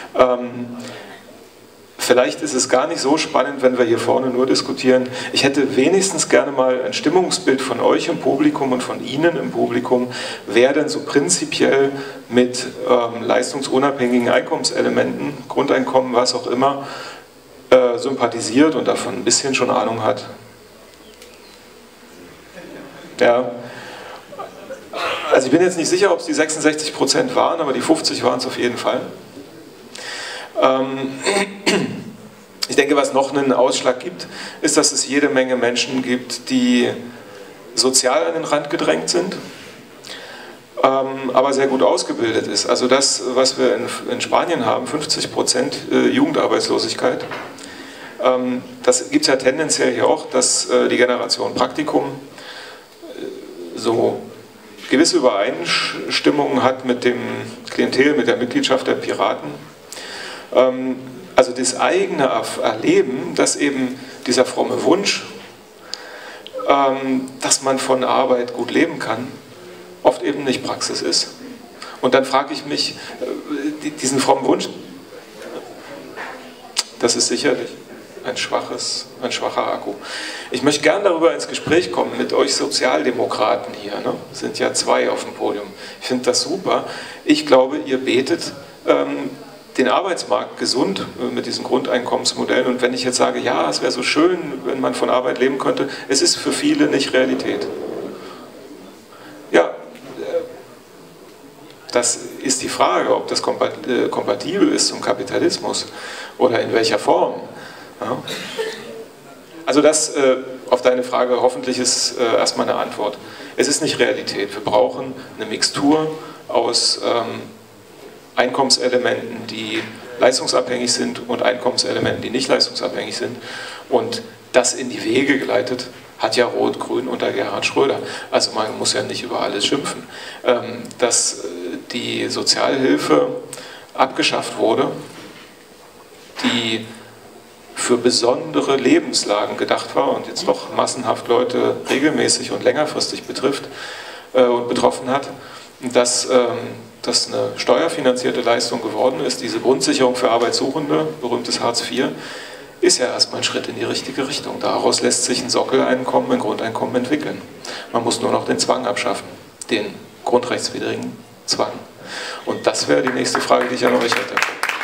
Vielleicht ist es gar nicht so spannend, wenn wir hier vorne nur diskutieren. Ich hätte wenigstens gerne mal ein Stimmungsbild von euch im Publikum und von Ihnen im Publikum, wer denn so prinzipiell mit leistungsunabhängigen Einkommenselementen, Grundeinkommen, was auch immer, sympathisiert und davon ein bisschen schon Ahnung hat. Ja. Also ich bin jetzt nicht sicher, ob es die 66% waren, aber die 50 waren es auf jeden Fall. Ich denke, was noch einen Ausschlag gibt, ist, dass es jede Menge Menschen gibt, die sozial an den Rand gedrängt sind, aber sehr gut ausgebildet ist. Also das, was wir in Spanien haben, 50% Jugendarbeitslosigkeit, das gibt es ja tendenziell hier auch, dass die Generation Praktikum so gewisse Übereinstimmungen hat mit dem Klientel, mit der Mitgliedschaft der Piraten. Also das eigene Erleben, dass eben dieser fromme Wunsch, dass man von Arbeit gut leben kann, oft eben nicht Praxis ist. Und dann frage ich mich, diesen frommen Wunsch, das ist sicherlich ein schwacher Akku. Ich möchte gern darüber ins Gespräch kommen mit euch Sozialdemokraten hier. Ne? Sind ja zwei auf dem Podium. Ich finde das super. Ich glaube, ihr betet den Arbeitsmarkt gesund mit diesen Grundeinkommensmodellen. Und wenn ich jetzt sage, ja, es wäre so schön, wenn man von Arbeit leben könnte, es ist für viele nicht Realität. Ja, das ist die Frage, ob das kompatibel ist zum Kapitalismus oder in welcher Form. Ja. Also das auf deine Frage hoffentlich ist erstmal eine Antwort. Es ist nicht Realität. Wir brauchen eine Mixtur aus Einkommenselementen, die leistungsabhängig sind und Einkommenselementen, die nicht leistungsabhängig sind. Und das in die Wege geleitet hat ja Rot-Grün unter Gerhard Schröder. Also man muss ja nicht über alles schimpfen. Dass die Sozialhilfe abgeschafft wurde, die für besondere Lebenslagen gedacht war und jetzt doch massenhaft Leute regelmäßig und längerfristig betrifft und betroffen hat, dass das eine steuerfinanzierte Leistung geworden ist, diese Grundsicherung für Arbeitssuchende, berühmtes Hartz IV, ist ja erstmal ein Schritt in die richtige Richtung. Daraus lässt sich ein Sockeleinkommen, ein Grundeinkommen entwickeln. Man muss nur noch den Zwang abschaffen, den grundrechtswidrigen Zwang. Und das wäre die nächste Frage, die ich an euch hätte.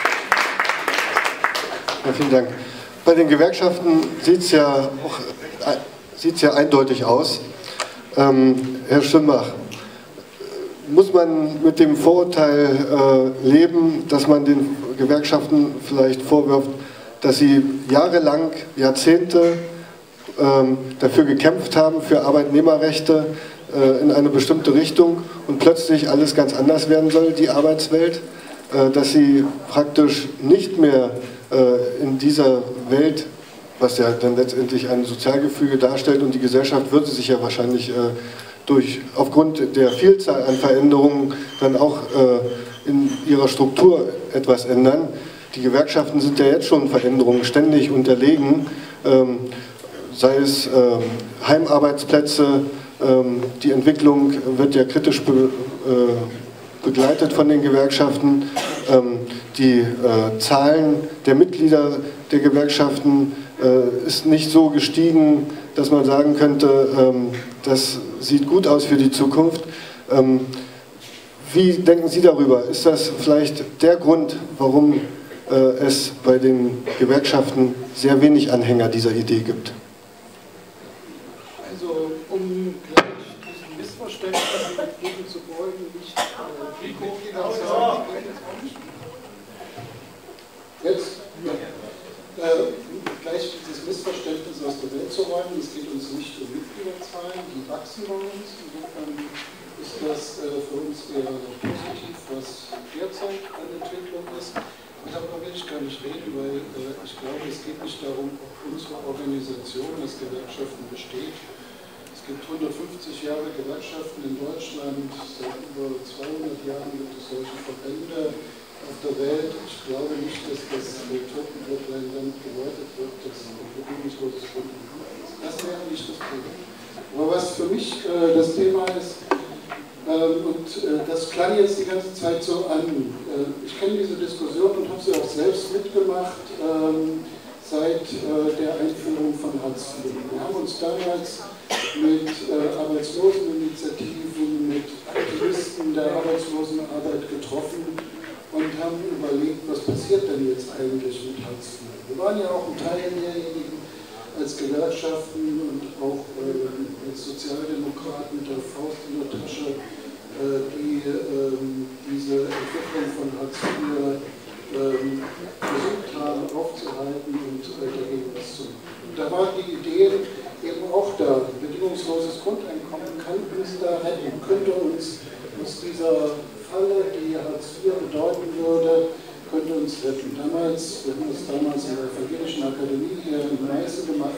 Ja, vielen Dank. Bei den Gewerkschaften sieht es ja eindeutig aus. Herr Stimbach, muss man mit dem Vorurteil leben, dass man den Gewerkschaften vielleicht vorwirft, dass sie jahrelang, Jahrzehnte dafür gekämpft haben, für Arbeitnehmerrechte in eine bestimmte Richtung und plötzlich alles ganz anders werden soll, die Arbeitswelt, dass sie praktisch nicht mehr in dieser Welt, was ja dann letztendlich ein Sozialgefüge darstellt und die Gesellschaft würde sich ja wahrscheinlich aufgrund der Vielzahl an Veränderungen dann auch in ihrer Struktur etwas ändern. Die Gewerkschaften sind ja jetzt schon Veränderungen ständig unterlegen, sei es Heimarbeitsplätze, die Entwicklung wird ja kritisch begleitet von den Gewerkschaften, die Zahlen der Mitglieder der Gewerkschaften ist nicht so gestiegen, dass man sagen könnte, das sieht gut aus für die Zukunft. Wie denken Sie darüber? Ist das vielleicht der Grund, warum es bei den Gewerkschaften sehr wenig Anhänger dieser Idee gibt? Also um gleich diesen Missverständnissen entgegenzubeugen, nicht gleich dieses Missverständnis aus der Welt zu räumen. Es geht uns nicht um Mitgliederzahlen, die wachsen bei uns. Insofern ist das für uns eher positiv, was derzeit an Entwicklung ist. Darüber will ich gar nicht reden, weil ich glaube, es geht nicht darum, ob unsere Organisation als Gewerkschaften besteht. Es gibt 150 Jahre Gewerkschaften in Deutschland, seit über 200 Jahren gibt es solche Verbände auf der Welt. Ich glaube nicht, dass das Totenblatt ein Land geläutet wird, das ein bedingungsloses Grundeinkommen ist. Das wäre nicht das Thema. Aber was für mich das Thema ist, und das klang jetzt die ganze Zeit so an. Ich kenne diese Diskussion und habe sie auch selbst mitgemacht seit der Einführung von Hartz IV. Wir haben uns damals mit Arbeitsloseninitiativen, mit Aktivisten der Arbeitslosenarbeit getroffen und haben überlegt, was passiert denn jetzt eigentlich mit Hartz IV. Wir waren ja auch ein Teil derjenigen als Gewerkschaften und auch als Sozialdemokraten mit der Faust in der Tasche, die diese Entwicklung von Hartz IV versucht haben aufzuhalten und dagegen was zu machen. Und da waren die Ideen eben auch da. Bedingungsloses Grundeinkommen kann uns da retten, könnte uns aus dieser Falle, die Hartz IV bedeuten würde, könnte uns retten. Damals, wir haben das damals in der Evangelischen Akademie hier in Meißen gemacht,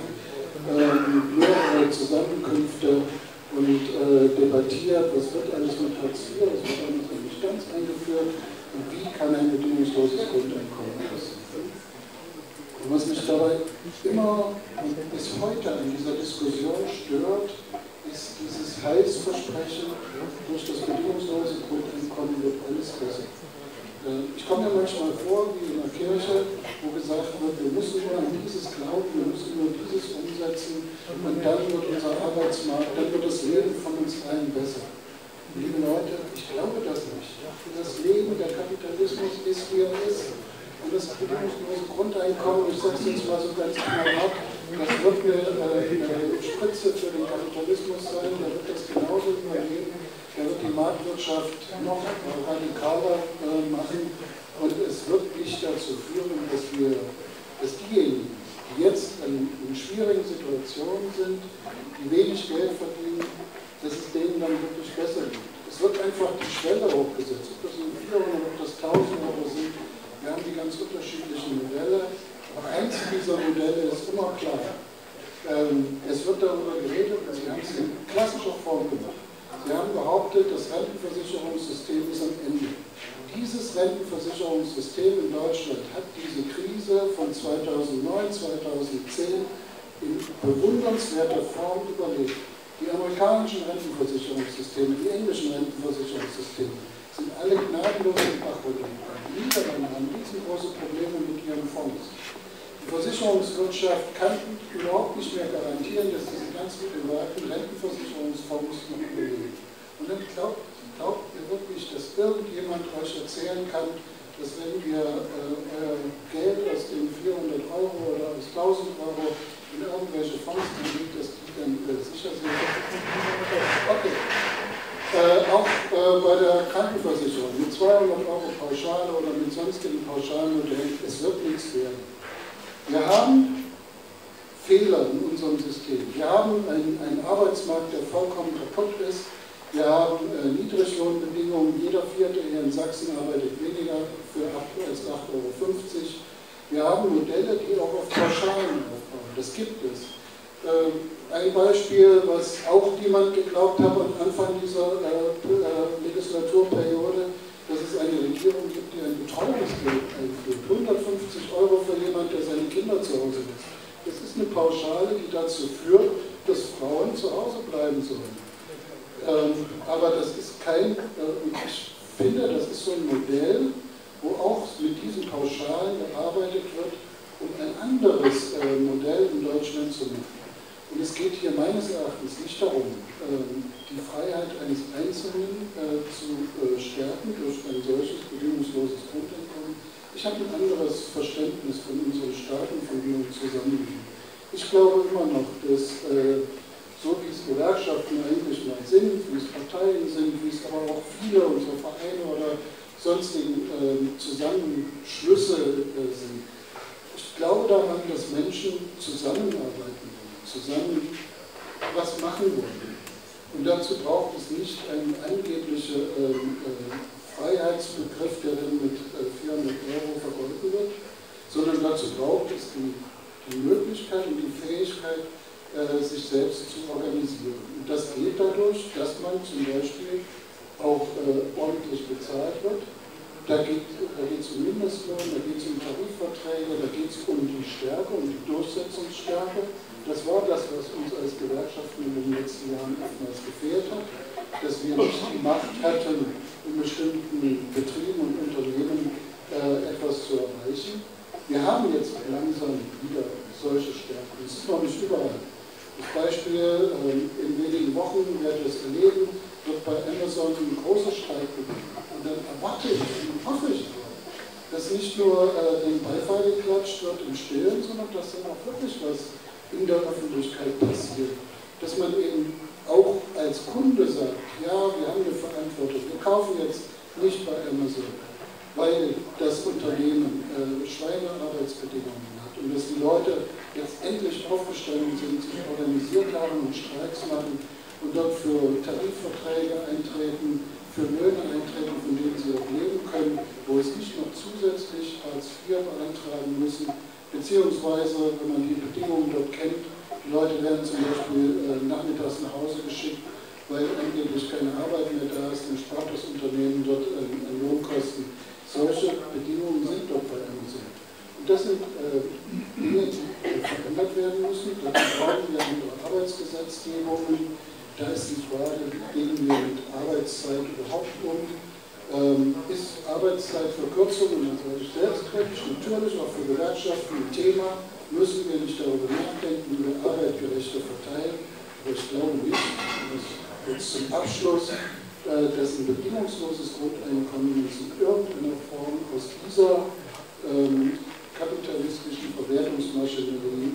mehrere Zusammenkünfte und debattiert, was wird alles mit Hartz IV, das wird alles noch nicht ganz eingeführt und wie kann ein bedingungsloses Grundeinkommen aussehen. Und was mich dabei immer und bis heute an dieser Diskussion stört, ist dieses Heilsversprechen, durch das bedingungslose Grundeinkommen wird alles besser. Ich komme mir manchmal vor, wie in der Kirche, wo gesagt wird, wir müssen nur an dieses glauben, wir müssen nur dieses umsetzen und dann wird unser Arbeitsmarkt, dann wird das Leben von uns allen besser. Liebe Leute, ich glaube das nicht. Das Leben, der Kapitalismus ist, wie er ist. Und das bedingungslose Grundeinkommen, ich sage es jetzt mal so ganz knallhart, das wird eine Spritze für den Kapitalismus sein, da wird das genauso überleben. Er wird die Marktwirtschaft noch radikaler machen und es wird nicht dazu führen, dass diejenigen, die jetzt in schwierigen Situationen sind, die wenig Geld verdienen, dass es denen dann wirklich besser geht. Es wird einfach die Schwelle hochgesetzt, ob das nun 400, ob das 1000 Euro sind. Wir haben die ganz unterschiedlichen Modelle, aber eins dieser Modelle ist immer klar. Es wird darüber geredet und Sie haben es in klassischer Form gemacht. Sie haben behauptet, das Rentenversicherungssystem ist am Ende. Dieses Rentenversicherungssystem in Deutschland hat diese Krise von 2009, 2010 in bewundernswerter Form überlebt. Die amerikanischen Rentenversicherungssysteme, die englischen Rentenversicherungssysteme sind alle gnadenlos im Bach runtergegangen. Die Niederlande haben riesengroße Probleme mit ihren Fonds. Die Versicherungswirtschaft kann überhaupt nicht mehr garantieren, dass diese ganzen privaten Rentenversicherungsfonds noch überleben. Und dann glaubt ihr wirklich, dass irgendjemand euch erzählen kann, dass wenn wir euer Geld aus den 400 Euro oder aus 1000 Euro in irgendwelche Fonds anlegt, dass die dann sicher sind? Okay. Auch bei der Krankenversicherung mit 200 Euro Pauschale oder mit sonstigen Pauschalmodellen, es wird nichts werden. Wir haben Fehler in unserem System. Wir haben einen Arbeitsmarkt, der vollkommen kaputt ist. Wir haben Niedriglohnbedingungen. Jeder Vierte hier in Sachsen arbeitet weniger als 8,50 Euro. Wir haben Modelle, die auch auf Pauschalen aufbauen. Das gibt es. Ein Beispiel, was auch niemand geglaubt hat am Anfang dieser Legislaturperiode, dass es eine Regierung gibt, die ein Betreuungsgeld einführt. 150 Euro für jemanden, der seine Kinder zu Hause lässt. Das ist eine Pauschale, die dazu führt, dass Frauen zu Hause bleiben sollen. Aber das ist kein, und ich finde, das ist so ein Modell, wo auch mit diesen Pauschalen gearbeitet wird, um ein anderes Modell in Deutschland zu machen. Und es geht hier meines Erachtens nicht darum, die Freiheit eines Einzelnen zu stärken durch ein solches bedingungsloses Grundeinkommen. Ich habe ein anderes Verständnis von unseren Staaten, von wie wir zusammenleben. Ich glaube immer noch, dass so wie es Gewerkschaften eigentlich mal sind, wie es Parteien sind, wie es aber auch viele unserer Vereine oder sonstigen Zusammenschlüsse sind. Ich glaube daran, dass Menschen zusammenarbeiten wollen, zusammen was machen wollen. Und dazu braucht es nicht einen angeblichen Freiheitsbegriff, der dann mit 400 € vergolten wird, sondern dazu braucht es die Möglichkeit und die Fähigkeit, sich selbst zu organisieren. Und das geht dadurch, dass man zum Beispiel auch ordentlich bezahlt wird. Da geht es um Mindestlohn, da geht es um Tarifverträge, da geht es um die Stärke, um die Durchsetzungsstärke. Das war das, was uns als Gewerkschaften in den letzten Jahren oftmals gefehlt hat, dass wir nicht die Macht hatten, in bestimmten Betrieben und Unternehmen etwas zu erreichen. Wir haben jetzt langsam wieder solche Stärken. Das ist noch nicht überall. Das Beispiel, in wenigen Wochen werden wir es erleben, wird bei Amazon ein großer Streik beginnen. Und dann erwarte ich und hoffe ich, dass nicht nur den Beifall geklatscht wird im Stillen, sondern dass dann auch wirklich was in der Öffentlichkeit passiert. Dass man eben auch als Kunde sagt, ja, wir haben eine Verantwortung, wir kaufen jetzt nicht bei Amazon, weil das Unternehmen Schweinearbeitsbedingungen hat und dass die Leute jetzt endlich aufgestanden sind, sich organisiert haben und Streiks machen und dort für Tarifverträge eintreten, für Löhne eintreten, von denen sie auch leben können, wo es nicht noch zusätzlich Hartz IV beantragen müssen, beziehungsweise, wenn man die Bedingungen dort kennt, die Leute werden zum Beispiel nachmittags nach Hause geschickt, weil angeblich keine Arbeit mehr da ist, dann spart das Unternehmen dort an Lohnkosten. Solche Bedingungen sind dort bei Amazon. Und das sind Dinge, die verändert werden müssen. Dazu brauchen wir andere Arbeitsgesetzgebungen. Da ist die Frage, wie gehen wir mit Arbeitszeit überhaupt um? Ist Arbeitszeitverkürzung, und das sage ich selbstkritisch, natürlich auch für Gewerkschaften ein Thema, müssen wir nicht darüber nachdenken, wie wir Arbeit gerechter verteilen. Aber ich glaube nicht, dass jetzt zum Abschluss, dass ein bedingungsloses Grundeinkommen uns in irgendeiner Form aus dieser kapitalistischen Verwertungsmaschinerie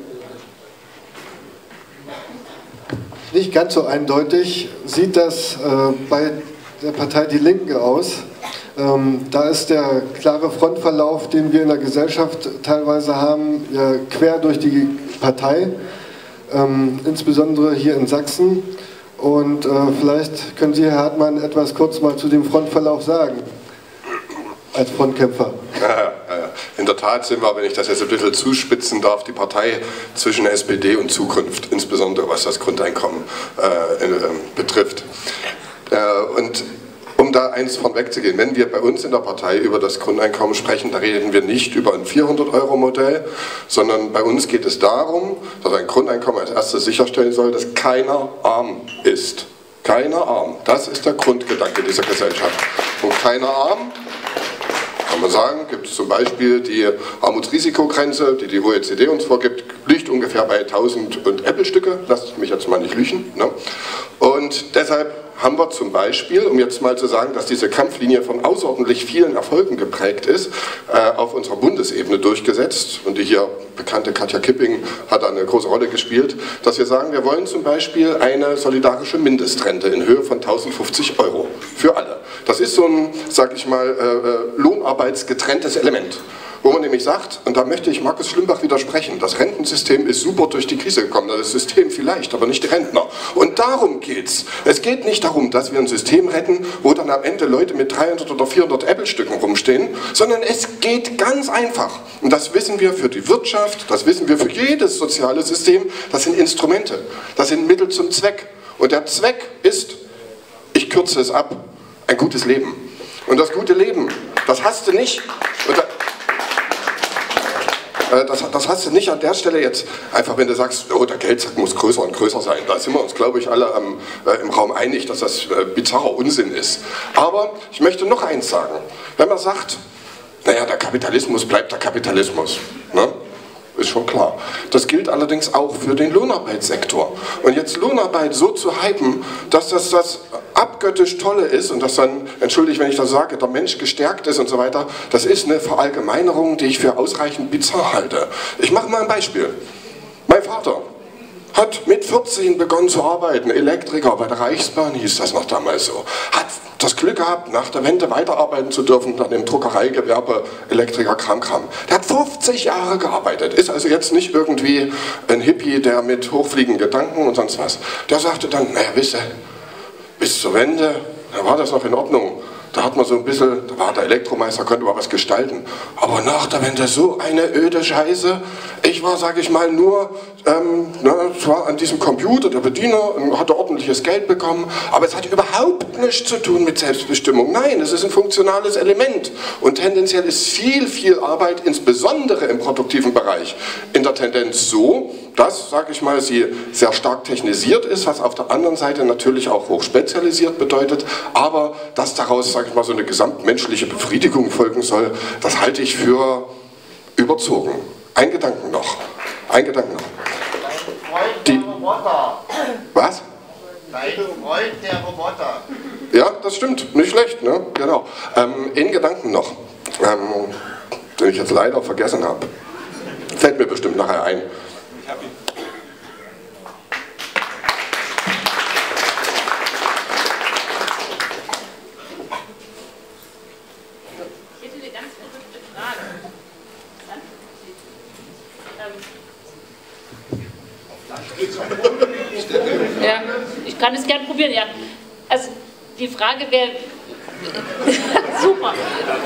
Nicht ganz so eindeutig sieht das bei der Partei Die Linken aus. Da ist der klare Frontverlauf, den wir in der Gesellschaft teilweise haben, ja, quer durch die Partei, insbesondere hier in Sachsen. Und vielleicht können Sie, Herr Hartmann, etwas kurz mal zu dem Frontverlauf sagen, als Frontkämpfer. Ja. In der Tat sind wir, wenn ich das jetzt ein bisschen zuspitzen darf, die Partei zwischen SPD und Zukunft, insbesondere was das Grundeinkommen betrifft. Und um da eins von wegzugehen, wenn wir bei uns in der Partei über das Grundeinkommen sprechen, da reden wir nicht über ein 400-Euro-Modell, sondern bei uns geht es darum, dass ein Grundeinkommen als erstes sicherstellen soll, dass keiner arm ist. Keiner arm. Das ist der Grundgedanke dieser Gesellschaft. Und keiner arm, kann man sagen, gibt es zum Beispiel die Armutsrisikogrenze, die die OECD uns vorgibt, liegt ungefähr bei 1000 und Äppelstücke, lasst mich jetzt mal nicht lügen. Ne? Und deshalb haben wir zum Beispiel, um jetzt mal zu sagen, dass diese Kampflinie von außerordentlich vielen Erfolgen geprägt ist, auf unserer Bundesebene durchgesetzt, und die hier bekannte Katja Kipping hat da eine große Rolle gespielt, dass wir sagen, wir wollen zum Beispiel eine solidarische Mindestrente in Höhe von 1050 € für alle. Das ist so ein, sag ich mal, lohnarbeitsgetrenntes Element. Wo man nämlich sagt, und da möchte ich Markus Schlimbach widersprechen, das Rentensystem ist super durch die Krise gekommen, das System vielleicht, aber nicht die Rentner. Und darum geht's. Es geht nicht darum, dass wir ein System retten, wo dann am Ende Leute mit 300 oder 400 Äppelstücken rumstehen, sondern es geht ganz einfach. Und das wissen wir für die Wirtschaft, das wissen wir für jedes soziale System, das sind Instrumente, das sind Mittel zum Zweck. Und der Zweck ist, ich kürze es ab, ein gutes Leben. Und das gute Leben, das hast du nicht. Das hast du nicht an der Stelle jetzt, einfach wenn du sagst, oh, der Geldsack muss größer und größer sein. Da sind wir uns, glaube ich, alle im Raum einig, dass das bizarrer Unsinn ist. Aber ich möchte noch eins sagen. Wenn man sagt, naja, der Kapitalismus bleibt der Kapitalismus, ne? Ist schon klar. Das gilt allerdings auch für den Lohnarbeitssektor. Und jetzt Lohnarbeit so zu hypen, dass das abgöttisch Tolle ist und dass dann, entschuldigt, wenn ich das sage, der Mensch gestärkt ist und so weiter, das ist eine Verallgemeinerung, die ich für ausreichend bizarr halte. Ich mache mal ein Beispiel. Mein Vater hat mit 14 begonnen zu arbeiten, Elektriker, bei der Reichsbahn hieß das noch damals so. Hat das Glück gehabt, nach der Wende weiterarbeiten zu dürfen, dann im Druckereigewerbe, Elektriker, Kram. Der hat 50 Jahre gearbeitet, ist also jetzt nicht irgendwie ein Hippie, der mit hochfliegenden Gedanken und sonst was. Der sagte dann, naja, wisst ihr, bis zur Wende, da war das noch in Ordnung. Da hat man so ein bisschen, da war der Elektromeister, konnte mal was gestalten. Aber nach der Wende so eine öde Scheiße. Ich war, sage ich mal, nur zwar an diesem Computer, der Bediener, hatte ordentliches Geld bekommen, aber es hat überhaupt nichts zu tun mit Selbstbestimmung. Nein, es ist ein funktionales Element. Und tendenziell ist viel Arbeit, insbesondere im produktiven Bereich, in der Tendenz so, dass, sage ich mal, sie sehr stark technisiert ist, was auf der anderen Seite natürlich auch hochspezialisiert bedeutet, aber dass daraus, sage ich mal, so eine gesamtmenschliche Befriedigung folgen soll, das halte ich für überzogen. Ein Gedanken noch. Was? Dein Freund der Roboter. Ja, das stimmt, nicht schlecht, ne? Genau. In Gedanken noch, den ich jetzt leider vergessen habe. Fällt mir bestimmt nachher ein. Ich habe ihn. Ich hätte eine ganz verrückte Frage. Ja, ich kann es gern probieren, ja. Also die Frage wäre, super,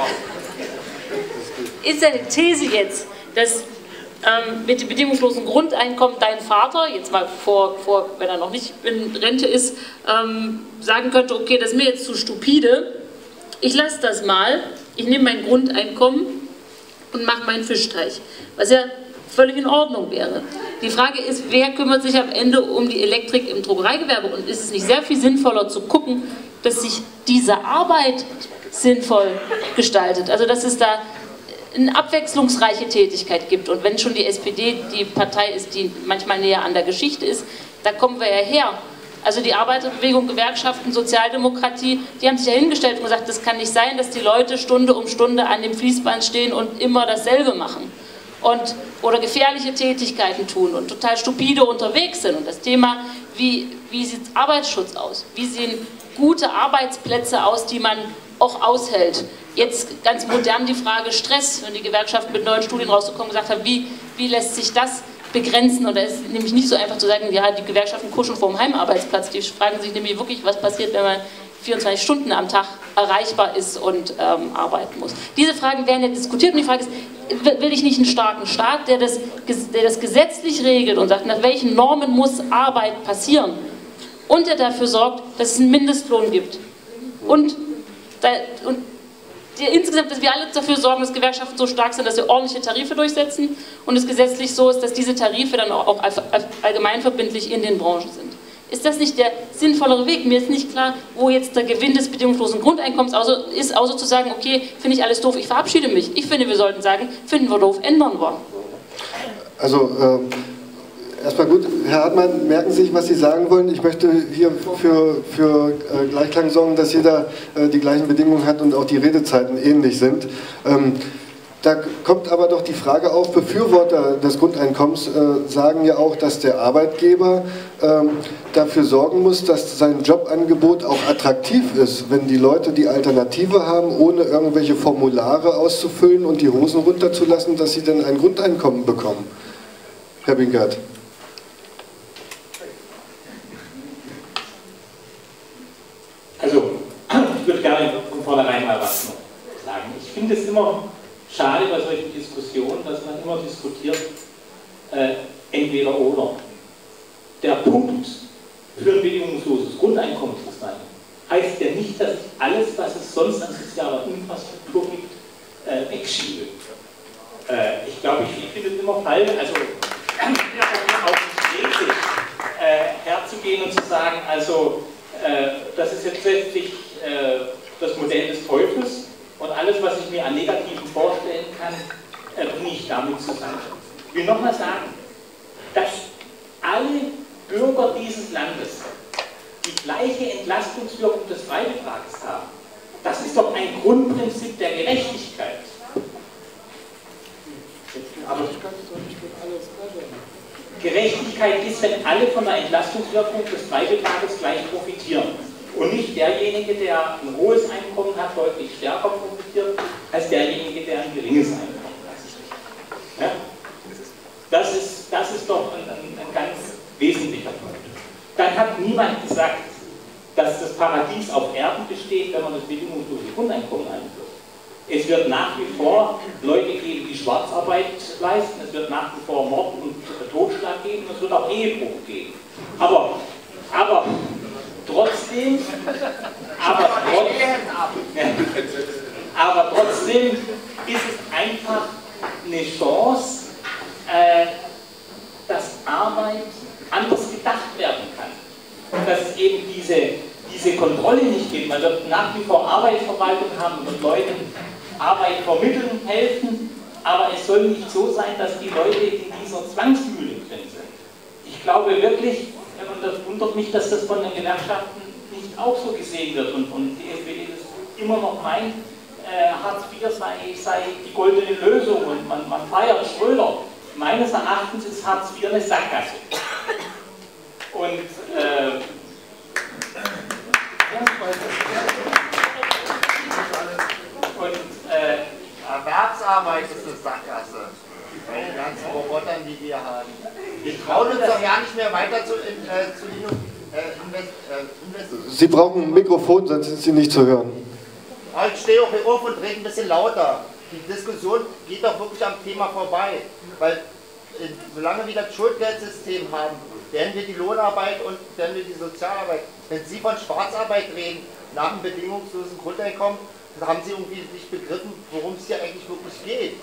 ist deine These jetzt, dass mit dem bedingungslosen Grundeinkommen dein Vater, jetzt mal wenn er noch nicht in Rente ist, sagen könnte, okay, das ist mir jetzt zu stupide, ich lasse das mal, ich nehme mein Grundeinkommen und mache meinen Fischteich, was ja völlig in Ordnung wäre. Die Frage ist, wer kümmert sich am Ende um die Elektrik im Druckereigewerbe, und ist es nicht sehr viel sinnvoller zu gucken, dass sich diese Arbeit sinnvoll gestaltet, also dass es da eine abwechslungsreiche Tätigkeit gibt. Und wenn schon die SPD die Partei ist, die manchmal näher an der Geschichte ist, da kommen wir ja her. Also die Arbeiterbewegung, Gewerkschaften, Sozialdemokratie, die haben sich ja hingestellt und gesagt, das kann nicht sein, dass die Leute Stunde um Stunde an dem Fließband stehen und immer dasselbe machen. Oder gefährliche Tätigkeiten tun und total stupide unterwegs sind. Und das Thema, wie sieht Arbeitsschutz aus? Wie sehen gute Arbeitsplätze aus, die man auch aushält? Jetzt ganz modern die Frage Stress, wenn die Gewerkschaft mit neuen Studien rausgekommen gesagt hat, wie lässt sich das begrenzen? Und da ist nämlich nicht so einfach zu sagen, ja, die Gewerkschaften kuscheln vor dem Heimarbeitsplatz. Die fragen sich nämlich wirklich, was passiert, wenn man 24 Stunden am Tag erreichbar ist und arbeiten muss. Diese Fragen werden ja diskutiert und die Frage ist, will ich nicht einen starken Staat, der das gesetzlich regelt und sagt, nach welchen Normen muss Arbeit passieren und der dafür sorgt, dass es einen Mindestlohn gibt und insgesamt, dass wir alle dafür sorgen, dass Gewerkschaften so stark sind, dass wir ordentliche Tarife durchsetzen und es gesetzlich so ist, dass diese Tarife dann auch allgemeinverbindlich in den Branchen sind. Ist das nicht der sinnvollere Weg? Mir ist nicht klar, wo jetzt der Gewinn des bedingungslosen Grundeinkommens ist, außer zu sagen, okay, finde ich alles doof, ich verabschiede mich. Ich finde, wir sollten sagen, finden wir doof, ändern wir. Also, erstmal gut, Herr Hartmann, merken Sie sich, was Sie sagen wollen. Ich möchte hier für Gleichklang sorgen, dass jeder die gleichen Bedingungen hat und auch die Redezeiten ähnlich sind. Da kommt aber doch die Frage auf, Befürworter des Grundeinkommens sagen ja auch, dass der Arbeitgeber dafür sorgen muss, dass sein Jobangebot auch attraktiv ist, wenn die Leute die Alternative haben, ohne irgendwelche Formulare auszufüllen und die Hosen runterzulassen, dass sie dann ein Grundeinkommen bekommen. Herr Binkert. Also, ich würde gerne von vornherein mal was sagen. Ich finde es immer schade bei solchen Diskussionen, dass man immer diskutiert, entweder oder. Der Punkt für ein bedingungsloses Grundeinkommen zu sein, heißt ja nicht, dass ich alles, was es sonst an sozialer Infrastruktur gibt, wegschiebe. Ich glaube, ich finde es immer falsch, also auch nicht redlich, herzugehen und zu sagen, also das ist jetzt letztlich das Modell des Teufels und alles, was ich mir an Negativen vorstellen kann, bringe ich damit zusammen. Ich will nochmal sagen, dass alle Bürger dieses Landes die gleiche Entlastungswirkung des Freibetrages haben. Das ist doch ein Grundprinzip der Gerechtigkeit. Aber Gerechtigkeit ist, wenn alle von der Entlastungswirkung des Freibetrages gleich profitieren. Und nicht derjenige, der ein hohes Einkommen hat, deutlich stärker profitiert, als derjenige, der ein geringes Einkommen hat. Ja? Das ist doch ein ganz wesentlicher Punkt. Dann hat niemand gesagt, dass das Paradies auf Erden besteht, wenn man das bedingungslose Grundeinkommen einführt. Es wird nach wie vor Leute geben, die Schwarzarbeit leisten, es wird nach wie vor Mord und Totschlag geben, es wird auch Ehebruch geben. Aber trotzdem ist es einfach eine Chance, dass Arbeit anders gedacht werden kann. Und dass es eben diese Kontrolle nicht gibt. Man wird nach wie vor Arbeitsverwaltung haben und Leuten Arbeit vermitteln, helfen, aber es soll nicht so sein, dass die Leute in dieser Zwangsmühle drin sind. Ich glaube wirklich, und das wundert mich, dass das von den Gewerkschaften nicht auch so gesehen wird und die SPD das immer noch meint, Hartz IV sei die goldene Lösung und man feiert Schröder. Meines Erachtens ist Hartz IV eine Sackgasse. Und Erwerbsarbeit ist eine Sackgasse. Bei den ganzen Robotern, die wir haben. Wir trauen uns doch ja nicht mehr weiter zu investieren. Sie brauchen ein Mikrofon, sonst sind Sie nicht zu hören. Ich stehe auch hier auf und rede ein bisschen lauter. Die Diskussion geht doch wirklich am Thema vorbei. Weil solange wir das Schuldgeldsystem haben, werden wir die Lohnarbeit und werden wir die Sozialarbeit. Wenn Sie von Schwarzarbeit reden, nach einem bedingungslosen Grundeinkommen, dann haben Sie irgendwie nicht begriffen, worum es hier eigentlich wirklich geht.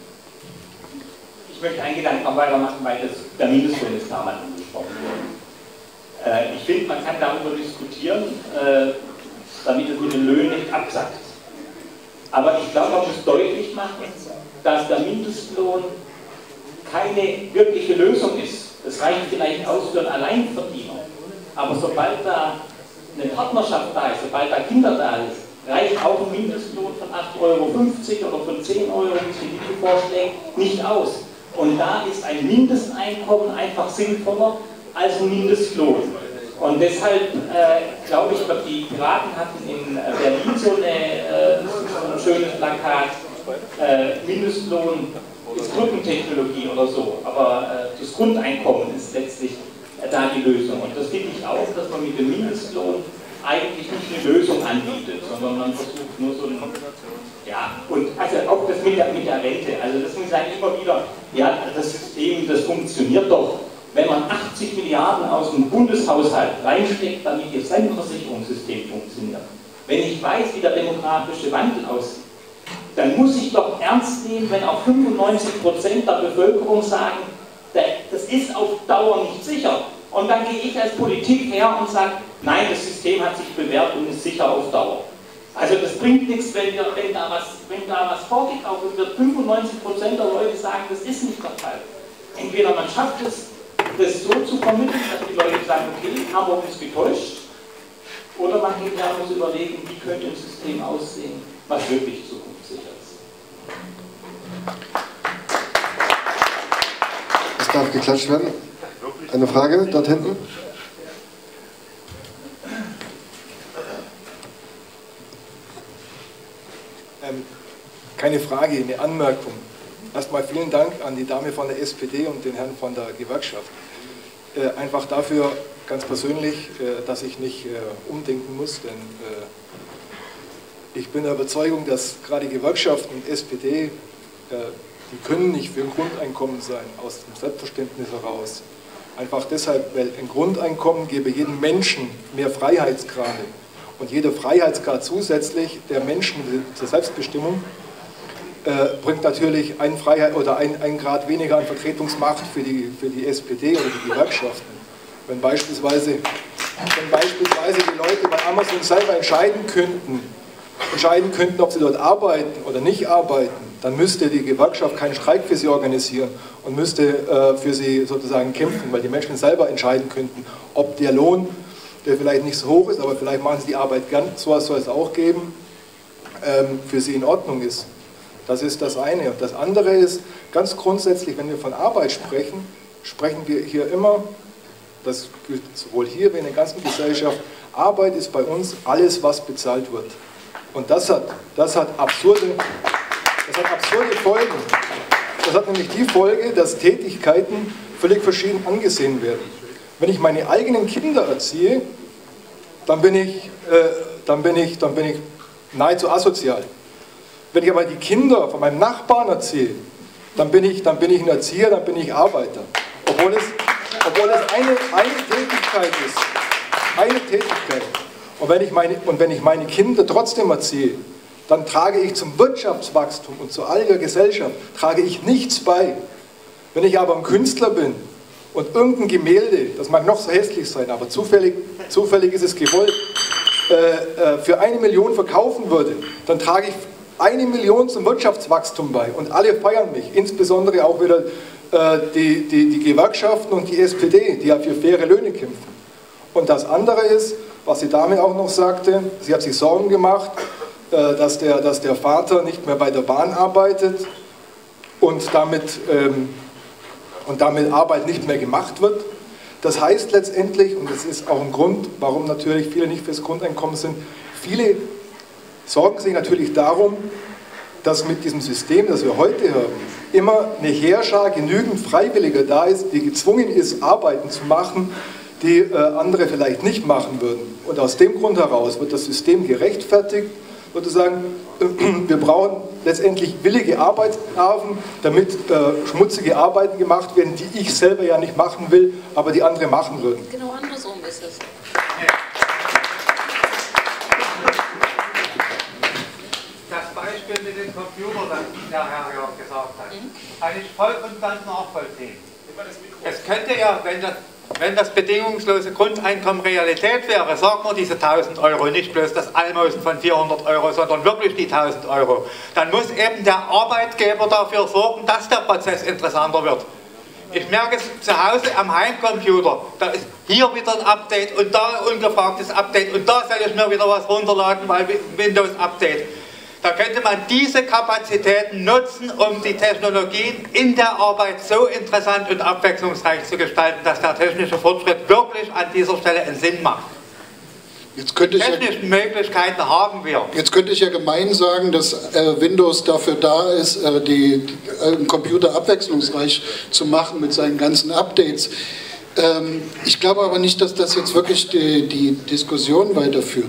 Ich möchte einen Gedanken noch weitermachen, weil der Mindestlohn ist damals angesprochen worden. Ich finde, man kann darüber diskutieren, damit es mit den Löhnen nicht absackt. Aber ich glaube, man muss deutlich machen, dass der Mindestlohn keine wirkliche Lösung ist. Das reicht vielleicht aus für einen Alleinverdiener. Aber sobald da eine Partnerschaft da ist, sobald da Kinder da ist, reicht auch ein Mindestlohn von 8,50 € oder von 10 €, wie die vorschlägt, nicht aus. Und da ist ein Mindesteinkommen einfach sinnvoller als ein Mindestlohn. Und deshalb glaube ich, die Piraten hatten in Berlin so ein schönes Plakat, Mindestlohn ist Brückentechnologie oder so, aber das Grundeinkommen ist letztlich da die Lösung. Und das finde ich auch, dass man mit dem Mindestlohn eigentlich nicht eine Lösung anbietet, sondern man versucht nur so ein, ja, und also auch das mit der Rente, also das muss ich sagen immer wieder, ja, das System, das funktioniert doch, wenn man 80 Milliarden aus dem Bundeshaushalt reinsteckt, damit das Rentenversicherungssystem funktioniert. Wenn ich weiß, wie der demografische Wandel aussieht, dann muss ich doch ernst nehmen, wenn auch 95% der Bevölkerung sagen, das ist auf Dauer nicht sicher. Und dann gehe ich als Politik her und sage, nein, das System hat sich bewährt und ist sicher auf Dauer. Also das bringt nichts, wenn da was vorgekauft wird. 95% der Leute sagen, das ist nicht der Fall. Entweder man schafft es, das so zu vermitteln, dass die Leute sagen, okay, haben wir uns getäuscht, oder man geht ja muss überlegen, wie könnte ein System aussehen, was wirklich zukunftssicher ist. Es darf geklatscht werden. Eine Frage dort hinten? Keine Frage, eine Anmerkung. Erstmal vielen Dank an die Dame von der SPD und den Herrn von der Gewerkschaft. Einfach dafür, ganz persönlich, dass ich nicht umdenken muss, denn ich bin der Überzeugung, dass gerade Gewerkschaften und SPD, die können nicht für ein Grundeinkommen sein, aus dem Selbstverständnis heraus. Einfach deshalb, weil ein Grundeinkommen gebe jedem Menschen mehr Freiheitsgrade. Und jeder Freiheitsgrad zusätzlich der Menschen zur Selbstbestimmung bringt natürlich einen Grad weniger an Vertretungsmacht für die SPD oder die Gewerkschaften. Wenn beispielsweise die Leute bei Amazon selber entscheiden könnten, ob sie dort arbeiten oder nicht arbeiten, dann müsste die Gewerkschaft keinen Streik für sie organisieren und müsste für sie sozusagen kämpfen, weil die Menschen selber entscheiden könnten, ob der Lohn, der vielleicht nicht so hoch ist, aber vielleicht machen sie die Arbeit gern, sowas soll es auch geben, für sie in Ordnung ist. Das ist das eine. Und das andere ist, ganz grundsätzlich, wenn wir von Arbeit sprechen, sprechen wir hier immer, das gilt sowohl hier wie in der ganzen Gesellschaft, Arbeit ist bei uns alles, was bezahlt wird. Und das hat absurde Folgen. Das hat nämlich die Folge, dass Tätigkeiten völlig verschieden angesehen werden. Wenn ich meine eigenen Kinder erziehe, dann bin ich nahezu asozial. Wenn ich aber die Kinder von meinem Nachbarn erziehe, dann bin ich ein Erzieher, dann bin ich Arbeiter. Obwohl es eine Tätigkeit ist. Eine Tätigkeit. Und wenn ich meine Kinder trotzdem erziehe, dann trage ich zum Wirtschaftswachstum und zu all der Gesellschaft trage ich nichts bei. Wenn ich aber ein Künstler bin und irgendein Gemälde, das mag noch so hässlich sein, aber zufällig ist es gewollt, für 1 Million verkaufen würde, dann trage ich 1 Million zum Wirtschaftswachstum bei und alle feiern mich, insbesondere auch wieder die Gewerkschaften und die SPD, die ja für faire Löhne kämpfen. Und das andere ist, was die Dame auch noch sagte, sie hat sich Sorgen gemacht, dass der Vater nicht mehr bei der Bahn arbeitet und damit Arbeit nicht mehr gemacht wird. Das heißt letztendlich, und das ist auch ein Grund, warum natürlich viele nicht fürs Grundeinkommen sind, viele sorgen sich natürlich darum, dass mit diesem System, das wir heute haben, immer eine Heerschar genügend Freiwilliger da ist, die gezwungen ist, Arbeiten zu machen, die andere vielleicht nicht machen würden. Und aus dem Grund heraus wird das System gerechtfertigt, sozusagen, wir brauchen letztendlich willige Arbeitssklaven, damit schmutzige Arbeiten gemacht werden, die ich selber ja nicht machen will, aber die andere machen würden. Genau andersrum ist es. Das Beispiel mit dem Computer, das der Herr ja gesagt hat, kann ich voll und ganz nachvollziehen. Es könnte ja, wenn das bedingungslose Grundeinkommen Realität wäre, sagen wir diese 1.000 Euro, nicht bloß das Almosen von 400 Euro, sondern wirklich die 1.000 Euro, dann muss eben der Arbeitgeber dafür sorgen, dass der Prozess interessanter wird. Ich merke es zu Hause am Heimcomputer, da ist hier wieder ein Update und da ein ungefragtes Update und da soll ich mir wieder was runterladen, weil Windows Update. Da könnte man diese Kapazitäten nutzen, um die Technologien in der Arbeit so interessant und abwechslungsreich zu gestalten, dass der technische Fortschritt wirklich an dieser Stelle einen Sinn macht. Technische Möglichkeiten haben wir. Jetzt könnte ich ja gemein sagen, dass Windows dafür da ist, den Computer abwechslungsreich zu machen mit seinen ganzen Updates. Ich glaube aber nicht, dass das jetzt wirklich die Diskussion weiterführt.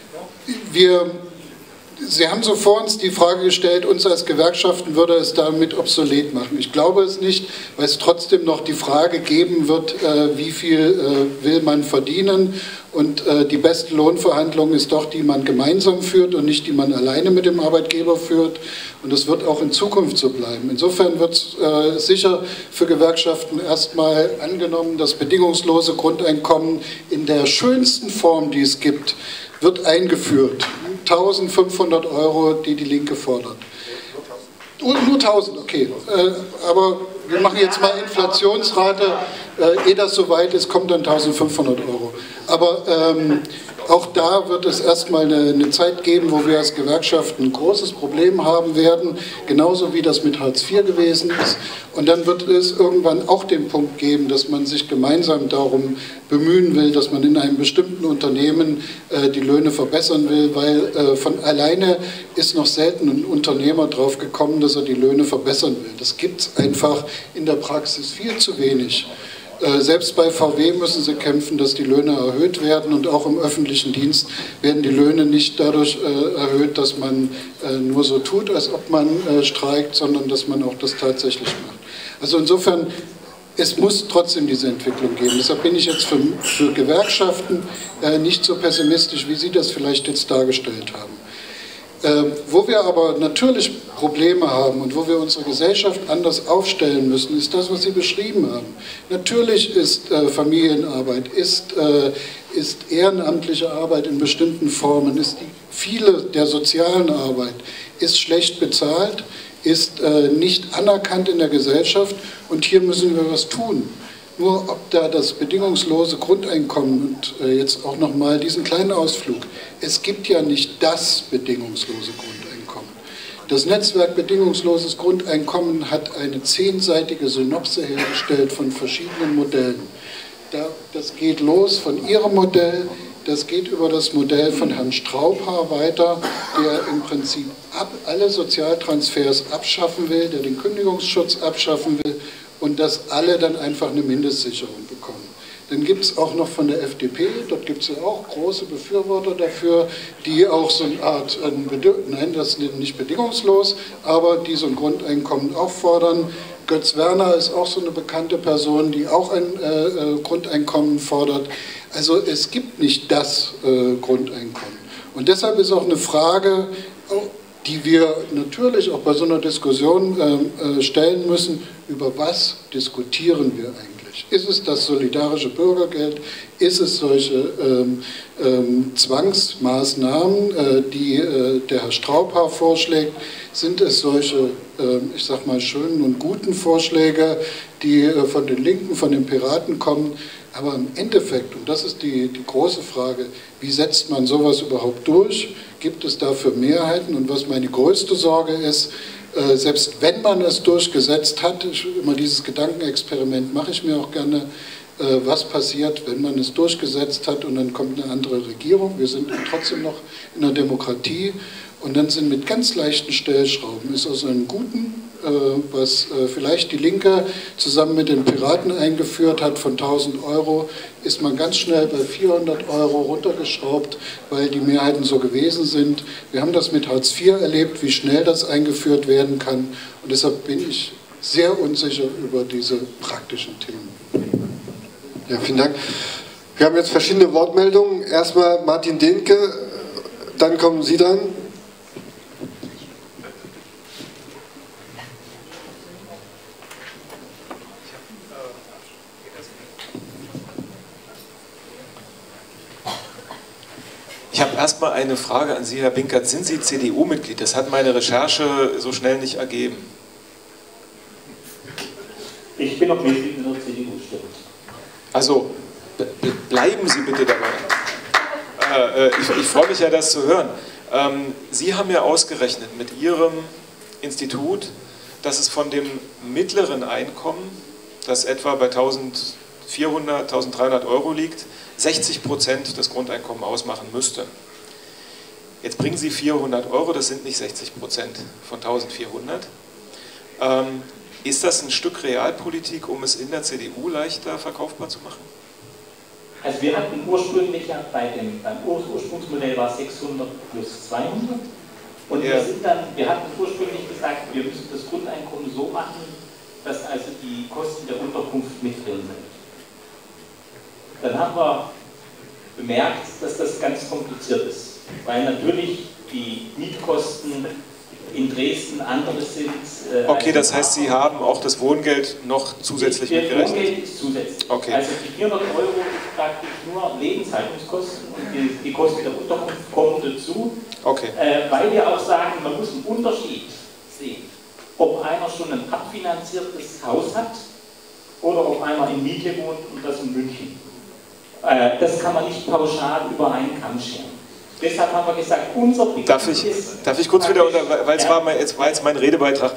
Sie haben so vor uns die Frage gestellt, uns als Gewerkschaften würde es damit obsolet machen. Ich glaube es nicht, weil es trotzdem noch die Frage geben wird, wie viel will man verdienen. Und die beste Lohnverhandlung ist doch, die man gemeinsam führt und nicht die man alleine mit dem Arbeitgeber führt. Und das wird auch in Zukunft so bleiben. Insofern wird es sicher für Gewerkschaften erstmal angenommen, das bedingungslose Grundeinkommen in der schönsten Form, die es gibt, wird eingeführt. 1.500 Euro, die Linke fordert. Nur 1.000, okay. Aber wir machen jetzt mal Inflationsrate. Ehe das soweit ist, kommt dann 1.500 Euro. Aber auch da wird es erstmal eine Zeit geben, wo wir als Gewerkschaften ein großes Problem haben werden, genauso wie das mit Hartz IV gewesen ist. Und dann wird es irgendwann auch den Punkt geben, dass man sich gemeinsam darum bemühen will, dass man in einem bestimmten Unternehmen die Löhne verbessern will, weil von alleine ist noch selten ein Unternehmer drauf gekommen, dass er die Löhne verbessern will. Das gibt es einfach in der Praxis viel zu wenig. Selbst bei VW müssen sie kämpfen, dass die Löhne erhöht werden, und auch im öffentlichen Dienst werden die Löhne nicht dadurch erhöht, dass man nur so tut, als ob man streikt, sondern dass man auch das tatsächlich macht. Also insofern, es muss trotzdem diese Entwicklung geben. Deshalb bin ich jetzt für Gewerkschaften nicht so pessimistisch, wie Sie das vielleicht jetzt dargestellt haben. Wo wir aber natürlich Probleme haben und wo wir unsere Gesellschaft anders aufstellen müssen, ist das, was Sie beschrieben haben. Natürlich ist Familienarbeit, ist ehrenamtliche Arbeit in bestimmten Formen, viele der sozialen Arbeit ist schlecht bezahlt, ist nicht anerkannt in der Gesellschaft, und hier müssen wir was tun. Nur ob da das bedingungslose Grundeinkommen, und jetzt auch nochmal diesen kleinen Ausflug, es gibt ja nicht das bedingungslose Grundeinkommen. Das Netzwerk Bedingungsloses Grundeinkommen hat eine 10-seitige Synopse hergestellt von verschiedenen Modellen. Das geht los von Ihrem Modell, das geht über das Modell von Herrn Straubhaar weiter, der im Prinzip alle Sozialtransfers abschaffen will, der den Kündigungsschutz abschaffen will und dass alle dann einfach eine Mindestsicherung bekommen. Dann gibt es auch noch von der FDP, dort gibt es ja auch große Befürworter dafür, die auch so eine Art, nein, das ist nicht bedingungslos, aber die so ein Grundeinkommen auch fordern. Götz Werner ist auch so eine bekannte Person, die auch ein Grundeinkommen fordert. Also es gibt nicht das Grundeinkommen. Und deshalb ist auch eine Frage, die wir natürlich auch bei so einer Diskussion stellen müssen, über was diskutieren wir eigentlich? Ist es das solidarische Bürgergeld? Ist es solche Zwangsmaßnahmen, die der Herr Straubhaar vorschlägt? Sind es solche, ich sag mal, schönen und guten Vorschläge, die von den Linken, von den Piraten kommen? Aber im Endeffekt, und das ist die große Frage, wie setzt man sowas überhaupt durch? Gibt es dafür Mehrheiten? Und was meine größte Sorge ist, selbst wenn man es durchgesetzt hat, immer dieses Gedankenexperiment mache ich mir auch gerne, was passiert, wenn man es durchgesetzt hat und dann kommt eine andere Regierung. Wir sind trotzdem noch in einer Demokratie und dann sind mit ganz leichten Stellschrauben, ist aus einem Guten, was vielleicht die Linke zusammen mit den Piraten eingeführt hat von 1.000 Euro, ist man ganz schnell bei 400 Euro runtergeschraubt, weil die Mehrheiten so gewesen sind. Wir haben das mit Hartz IV erlebt, wie schnell das eingeführt werden kann und deshalb bin ich sehr unsicher über diese praktischen Themen. Ja, vielen Dank. Wir haben jetzt verschiedene Wortmeldungen. Erstmal Martin Dehnke, dann kommen Sie dran. Ich habe erstmal eine Frage an Sie, Herr Binkert. Sind Sie CDU-Mitglied? Das hat meine Recherche so schnell nicht ergeben. Ich bin noch Mitglied in der CDU, stimmt. Also, bleiben Sie bitte dabei. Ich freue mich ja, das zu hören. Sie haben ja ausgerechnet mit Ihrem Institut, dass es von dem mittleren Einkommen, das etwa bei 1.400, 1.300 Euro liegt, 60% des Grundeinkommens ausmachen müsste. Jetzt bringen Sie 400 Euro, das sind nicht 60% von 1.400. Ist das ein Stück Realpolitik, um es in der CDU leichter verkaufbar zu machen? Also wir hatten ursprünglich ja beim Ursprungsmodell war 600 plus 200 und wir hatten ursprünglich gesagt, wir müssen das Grundeinkommen so machen, dass also die Kosten der Unterkunft mit drin sind. Dann haben wir bemerkt, dass das ganz kompliziert ist, weil natürlich die Mietkosten in Dresden andere sind. Okay, das heißt, Sie haben auch das Wohngeld noch zusätzlich mitgerechnet? Das Wohngeld ist zusätzlich. Okay. Also die 400 Euro ist praktisch nur Lebenshaltungskosten und die Kosten der Unterkunft kommen dazu. Okay. Weil wir auch sagen, man muss einen Unterschied sehen, ob einer schon ein abfinanziertes Haus hat oder ob einer in Miete wohnt und das in München. Das kann man nicht pauschal über einen Kamm scheren. Deshalb haben wir gesagt, unser Begriff Darf ich kurz wieder, weil es war jetzt mein Redebeitrag,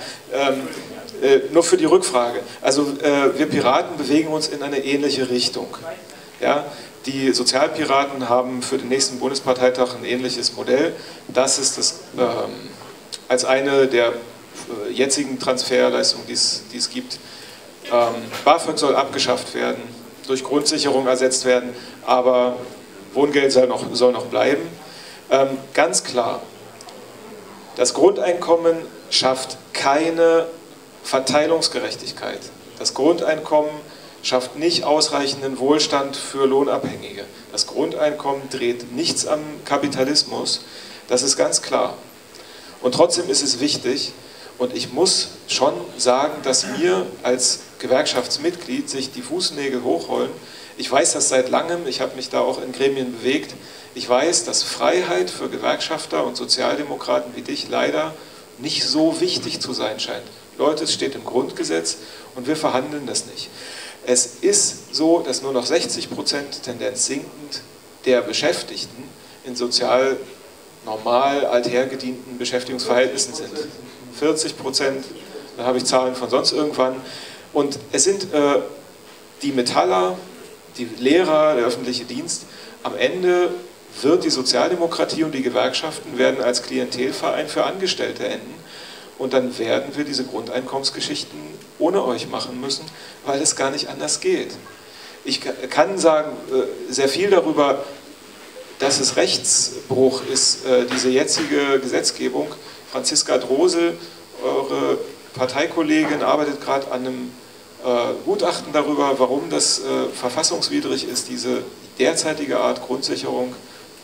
nur für die Rückfrage. Also wir Piraten bewegen uns in eine ähnliche Richtung. Ja? Die Sozialpiraten haben für den nächsten Bundesparteitag ein ähnliches Modell. Das ist das als eine der jetzigen Transferleistungen, die es gibt. BAföG soll abgeschafft werden, durch Grundsicherung ersetzt werden, aber Wohngeld soll noch bleiben. Ganz klar, das Grundeinkommen schafft keine Verteilungsgerechtigkeit. Das Grundeinkommen schafft nicht ausreichenden Wohlstand für Lohnabhängige. Das Grundeinkommen dreht nichts am Kapitalismus, das ist ganz klar. Und trotzdem ist es wichtig, und ich muss schon sagen, dass mir als Gewerkschaftsmitglied sich die Fußnägel hochrollen. Ich weiß das seit langem, ich habe mich da auch in Gremien bewegt. Ich weiß, dass Freiheit für Gewerkschafter und Sozialdemokraten wie dich leider nicht so wichtig zu sein scheint. Leute, es steht im Grundgesetz und wir verhandeln das nicht. Es ist so, dass nur noch 60%, Tendenz sinkend, der Beschäftigten in normal althergedienten Beschäftigungsverhältnissen sind. 40%, da habe ich Zahlen von sonst irgendwann. Und es sind die Metaller, die Lehrer, der öffentliche Dienst. Am Ende wird die Sozialdemokratie und die Gewerkschaften werden als Klientelverein für Angestellte enden. Und dann werden wir diese Grundeinkommensgeschichten ohne euch machen müssen, weil es gar nicht anders geht. Ich kann sagen, sehr viel darüber, dass es Rechtsbruch ist, diese jetzige Gesetzgebung. Franziska Drosel, eure Parteikollegin, arbeitet gerade an einem Gutachten darüber, warum das verfassungswidrig ist, diese derzeitige Art Grundsicherung.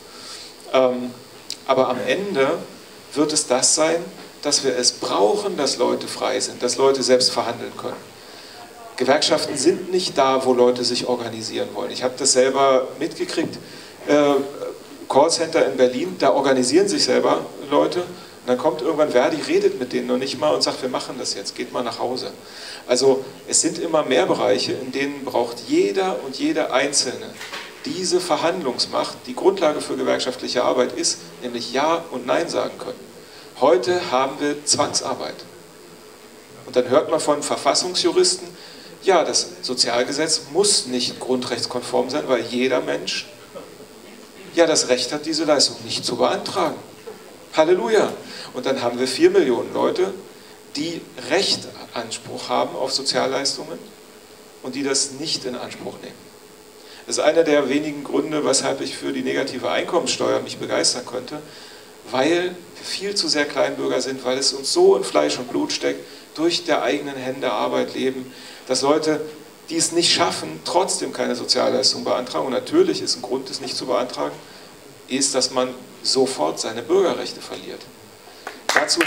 Aber am Ende wird es das sein, dass wir es brauchen, dass Leute frei sind, dass Leute selbst verhandeln können. Gewerkschaften sind nicht da, wo Leute sich organisieren wollen. Ich habe das selber mitgekriegt. Callcenter in Berlin, da organisieren sich selber Leute. Und dann kommt irgendwann Verdi, redet mit denen noch nicht mal und sagt, wir machen das jetzt, geht mal nach Hause. Also es sind immer mehr Bereiche, in denen braucht jeder und jede Einzelne diese Verhandlungsmacht, die Grundlage für gewerkschaftliche Arbeit ist, nämlich Ja und Nein sagen können. Heute haben wir Zwangsarbeit. Und dann hört man von Verfassungsjuristen, ja, das Sozialgesetz muss nicht grundrechtskonform sein, weil jeder Mensch ja das Recht hat, diese Leistung nicht zu beantragen. Halleluja! Und dann haben wir 4 Millionen Leute, die Anspruch haben auf Sozialleistungen und die das nicht in Anspruch nehmen. Das ist einer der wenigen Gründe, weshalb ich für die negative Einkommenssteuer mich begeistern könnte, weil wir viel zu sehr Kleinbürger sind, weil es uns so in Fleisch und Blut steckt, durch der eigenen Hände Arbeit leben, dass Leute, die es nicht schaffen, trotzdem keine Sozialleistung beantragen. Und natürlich ist ein Grund, es nicht zu beantragen, ist, dass man sofort seine Bürgerrechte verliert. Dazu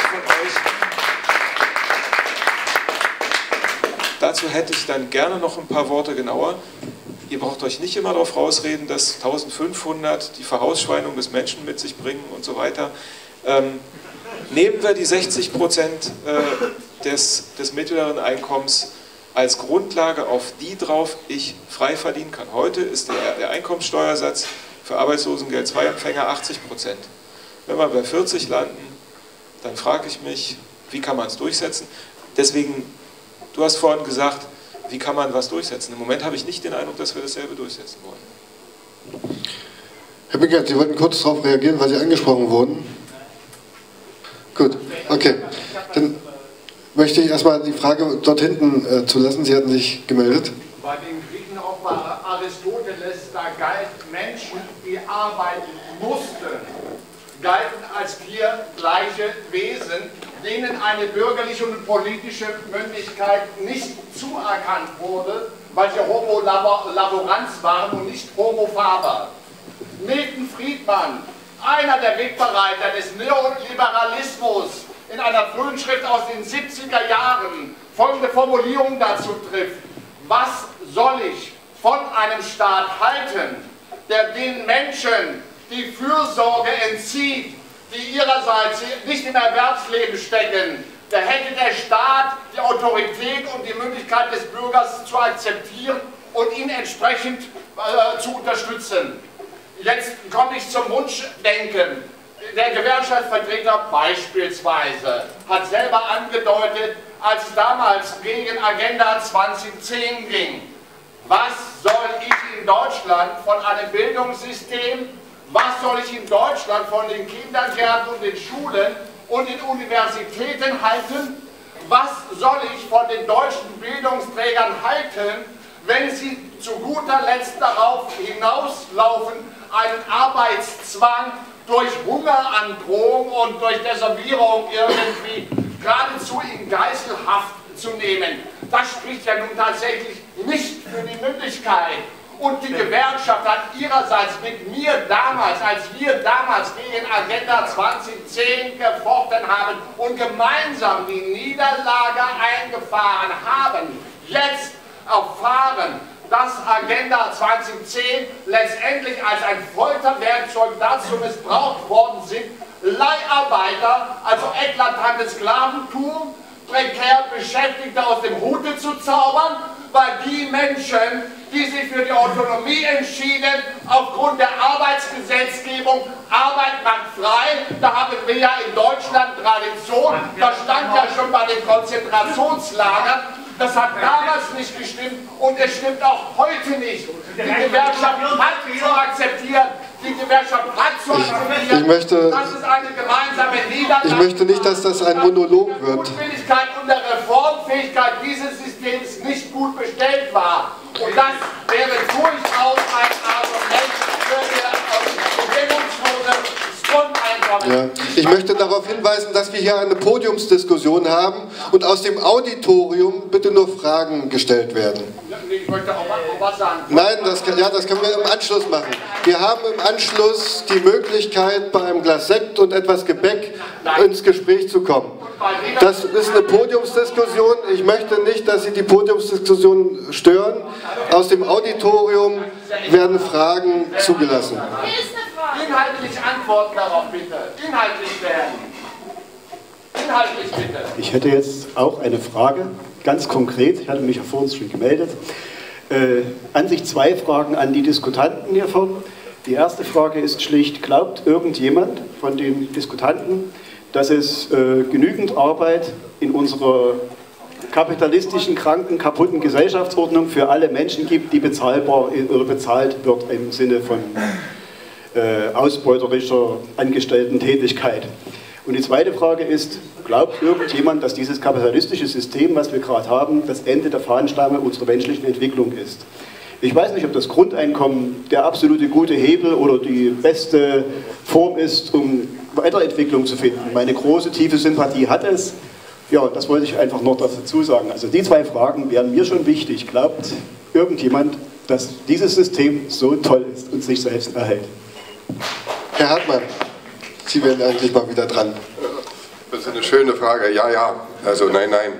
hätte ich dann gerne noch ein paar Worte genauer. Ihr braucht euch nicht immer darauf rausreden, dass 1500 die Vorausschweinung des Menschen mit sich bringen und so weiter. Nehmen wir die 60% des mittleren Einkommens als Grundlage, auf die drauf ich frei verdienen kann. Heute ist der Einkommenssteuersatz für Arbeitslosengeld II-Empfänger 80%. Wenn wir bei 40 landen, dann frage ich mich, wie kann man es durchsetzen? Deswegen, du hast vorhin gesagt, wie kann man was durchsetzen? Im Moment habe ich nicht den Eindruck, dass wir dasselbe durchsetzen wollen. Herr Bickert, Sie wollten kurz darauf reagieren, weil Sie angesprochen wurden. Gut, okay. Dann möchte ich erstmal die Frage dort hinten zulassen. Sie hatten sich gemeldet. Bei den Griechen, auch bei Aristoteles, da galten Menschen, die arbeiten mussten, galten als tiergleiche Wesen, denen eine bürgerliche und politische Mündigkeit nicht zuerkannt wurde, weil sie Homo laborans waren und nicht Homo faber. Milton Friedman, einer der Wegbereiter des Neoliberalismus, in einer frühen Schrift aus den 70er Jahren folgende Formulierung dazu trifft: Was soll ich von einem Staat halten, der den Menschen die Fürsorge entzieht, die ihrerseits nicht im Erwerbsleben stecken? Da hätte der Staat die Autorität und die Möglichkeit des Bürgers zu akzeptieren und ihn entsprechend zu unterstützen. Jetzt komme ich zum Wunschdenken. Der Gewerkschaftsvertreter beispielsweise hat selber angedeutet, als es damals gegen Agenda 2010 ging: Was soll ich in Deutschland von einem Bildungssystem, was soll ich in Deutschland von den Kindergärten und den Schulen und den Universitäten halten? Was soll ich von den deutschen Bildungsträgern halten, wenn sie zu guter Letzt darauf hinauslaufen, einen Arbeitszwang durch Hungerandrohung und durch Desarmierung irgendwie geradezu in Geiselhaft zu nehmen? Das spricht ja nun tatsächlich nicht für die Mündigkeit. Und die Gewerkschaft hat ihrerseits mit mir damals, als wir damals gegen Agenda 2010 gefochten haben und gemeinsam die Niederlage eingefahren haben, jetzt erfahren, dass Agenda 2010 letztendlich als ein Folterwerkzeug dazu missbraucht worden sind, Leiharbeiter, also eklatantes Sklaventum, prekär Beschäftigte aus dem Hute zu zaubern, weil die Menschen, die sich für die Autonomie entschieden, aufgrund der Arbeitsgesetzgebung, Arbeit macht frei, bei den Konzentrationslagern. Das hat damals nicht gestimmt und es stimmt auch heute nicht. Die Gewerkschaft hat zu akzeptieren. Die Gewerkschaft hat zu akzeptieren. Das ist eine gemeinsame Niederlage. Ich möchte nicht, dass das ein Monolog wird. Die Gutwilligkeit und der Reformfähigkeit dieses Systems nicht gut bestellt war. Und das wäre durchaus ein Argument für die bedingungslose Grundeinkommen. Ja. Ich möchte darauf hinweisen, dass wir hier eine Podiumsdiskussion haben und aus dem Auditorium bitte nur Fragen gestellt werden. Ich möchte auch was sagen. Nein, das können wir im Anschluss machen. Wir haben im Anschluss die Möglichkeit, bei einem Glas Sekt und etwas Gebäck ins Gespräch zu kommen. Das ist eine Podiumsdiskussion. Ich möchte nicht, dass Sie die Podiumsdiskussion stören. Aus dem Auditorium werden Fragen zugelassen. Inhaltlich antworten darauf bitte. Inhaltlich werden. Inhaltlich bitte. Ich hätte jetzt auch eine Frage, ganz konkret. Ich hatte mich ja vorhin schon gemeldet. An sich zwei Fragen an die Diskutanten hier vorne. Die erste Frage ist schlicht, glaubt irgendjemand von den Diskutanten, dass es genügend Arbeit in unserer kapitalistischen, kranken, kaputten Gesellschaftsordnung für alle Menschen gibt, die bezahlbar oder bezahlt wird im Sinne von ausbeuterischer Angestellten-Tätigkeit? Und die zweite Frage ist, glaubt irgendjemand, dass dieses kapitalistische System, was wir gerade haben, das Ende der Fahnenstange unserer menschlichen Entwicklung ist? Ich weiß nicht, ob das Grundeinkommen der absolute gute Hebel oder die beste Form ist, um Weiterentwicklung zu finden. Meine große, tiefe Sympathie hat es. Ja, das wollte ich einfach noch dazu sagen. Also die zwei Fragen wären mir schon wichtig. Glaubt irgendjemand, dass dieses System so toll ist und sich selbst erhält? Herr Hartmann, Sie werden eigentlich mal wieder dran. Das ist eine schöne Frage. Ja, ja. Also nein, nein.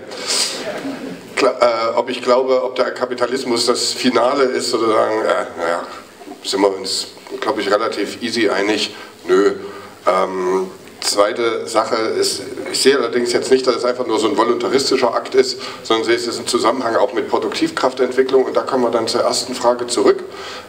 Ob ich glaube, ob der Kapitalismus das Finale ist, sozusagen, naja, sind wir uns, glaube ich, relativ easy einig. Nö. Zweite Sache ist, ich sehe allerdings jetzt nicht, dass es einfach nur so ein voluntaristischer Akt ist, sondern sehe es ist ein Zusammenhang auch mit Produktivkraftentwicklung. Und da kommen wir dann zur ersten Frage zurück.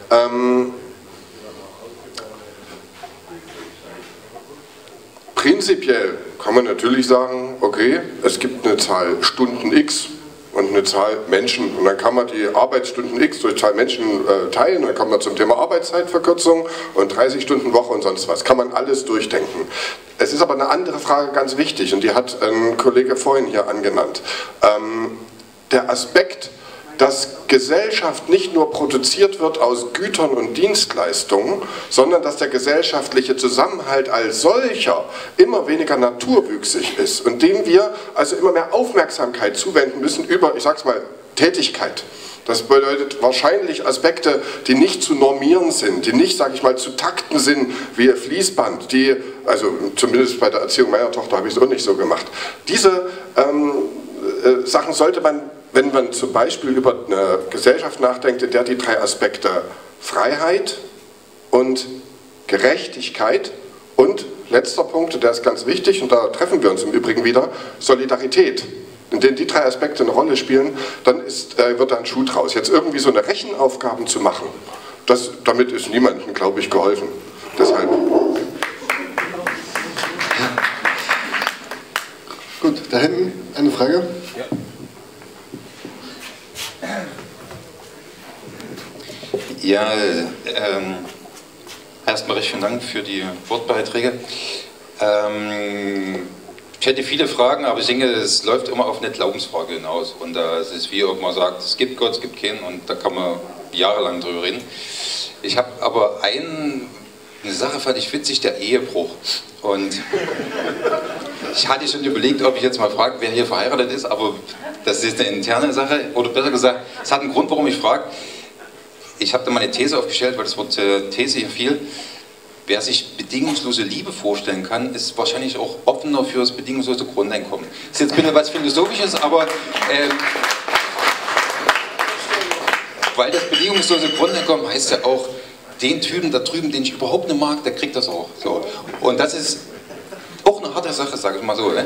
Prinzipiell kann man natürlich sagen, okay, es gibt eine Zahl Stunden X und eine Zahl Menschen. Und dann kann man die Arbeitsstunden X durch Zahl Menschen teilen. Dann kommt man zum Thema Arbeitszeitverkürzung und 30-Stunden-Woche und sonst was. Kann man alles durchdenken. Es ist aber eine andere Frage ganz wichtig und die hat ein Kollege vorhin hier angenannt. Der Aspekt, dass Gesellschaft nicht nur produziert wird aus Gütern und Dienstleistungen, sondern dass der gesellschaftliche Zusammenhalt als solcher immer weniger naturwüchsig ist und dem wir also immer mehr Aufmerksamkeit zuwenden müssen über, ich sag's mal, Tätigkeit. Das bedeutet wahrscheinlich Aspekte, die nicht zu normieren sind, die nicht, sage ich mal, zu takten sind wie ein Fließband, die, also zumindest bei der Erziehung meiner Tochter habe ich es auch nicht so gemacht. Diese Sachen sollte man, wenn man zum Beispiel über eine Gesellschaft nachdenkt, in der die drei Aspekte Freiheit und Gerechtigkeit und, letzter Punkt, der ist ganz wichtig und da treffen wir uns im Übrigen wieder, Solidarität, in denen die drei Aspekte eine Rolle spielen, dann wird da ein Schuh draus. Jetzt irgendwie so eine Rechenaufgaben zu machen, damit ist niemandem, glaube ich, geholfen. Deshalb. Gut, da hinten eine Frage. Ja. Ja, erstmal recht vielen Dank für die Wortbeiträge. Ich hätte viele Fragen, aber ich denke, es läuft immer auf eine Glaubensfrage hinaus. Und es ist wie, ob man sagt, es gibt Gott, es gibt keinen, und da kann man jahrelang drüber reden. Ich habe aber eine Sache, fand ich witzig, der Ehebruch. Und ich hatte schon überlegt, ob ich jetzt mal frage, wer hier verheiratet ist, aber das ist eine interne Sache, oder besser gesagt, es hat einen Grund, warum ich frage. Ich habe da mal eine These aufgestellt, weil das Wort These hier fiel. Wer sich bedingungslose Liebe vorstellen kann, ist wahrscheinlich auch offener für das bedingungslose Grundeinkommen. Das ist jetzt ein bisschen was Philosophisches, aber weil das bedingungslose Grundeinkommen heißt ja auch, den Typen da drüben, den ich überhaupt nicht mag, der kriegt das auch. So. Und das ist auch eine harte Sache, sage ich mal so. Ne?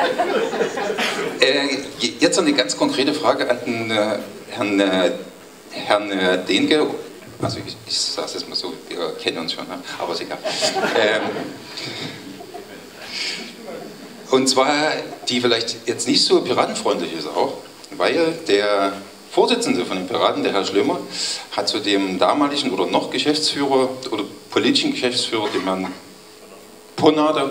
Jetzt noch eine ganz konkrete Frage an den Herrn Dehnke. Also ich sage es jetzt mal so, wir kennen uns schon, ne? Aber ist egal. Und zwar die vielleicht jetzt nicht so piratenfreundlich ist auch, weil der Vorsitzende von den Piraten, der Herr Schlömer, hat zu dem damaligen oder noch Geschäftsführer oder politischen Geschäftsführer, dem Herrn Ponade,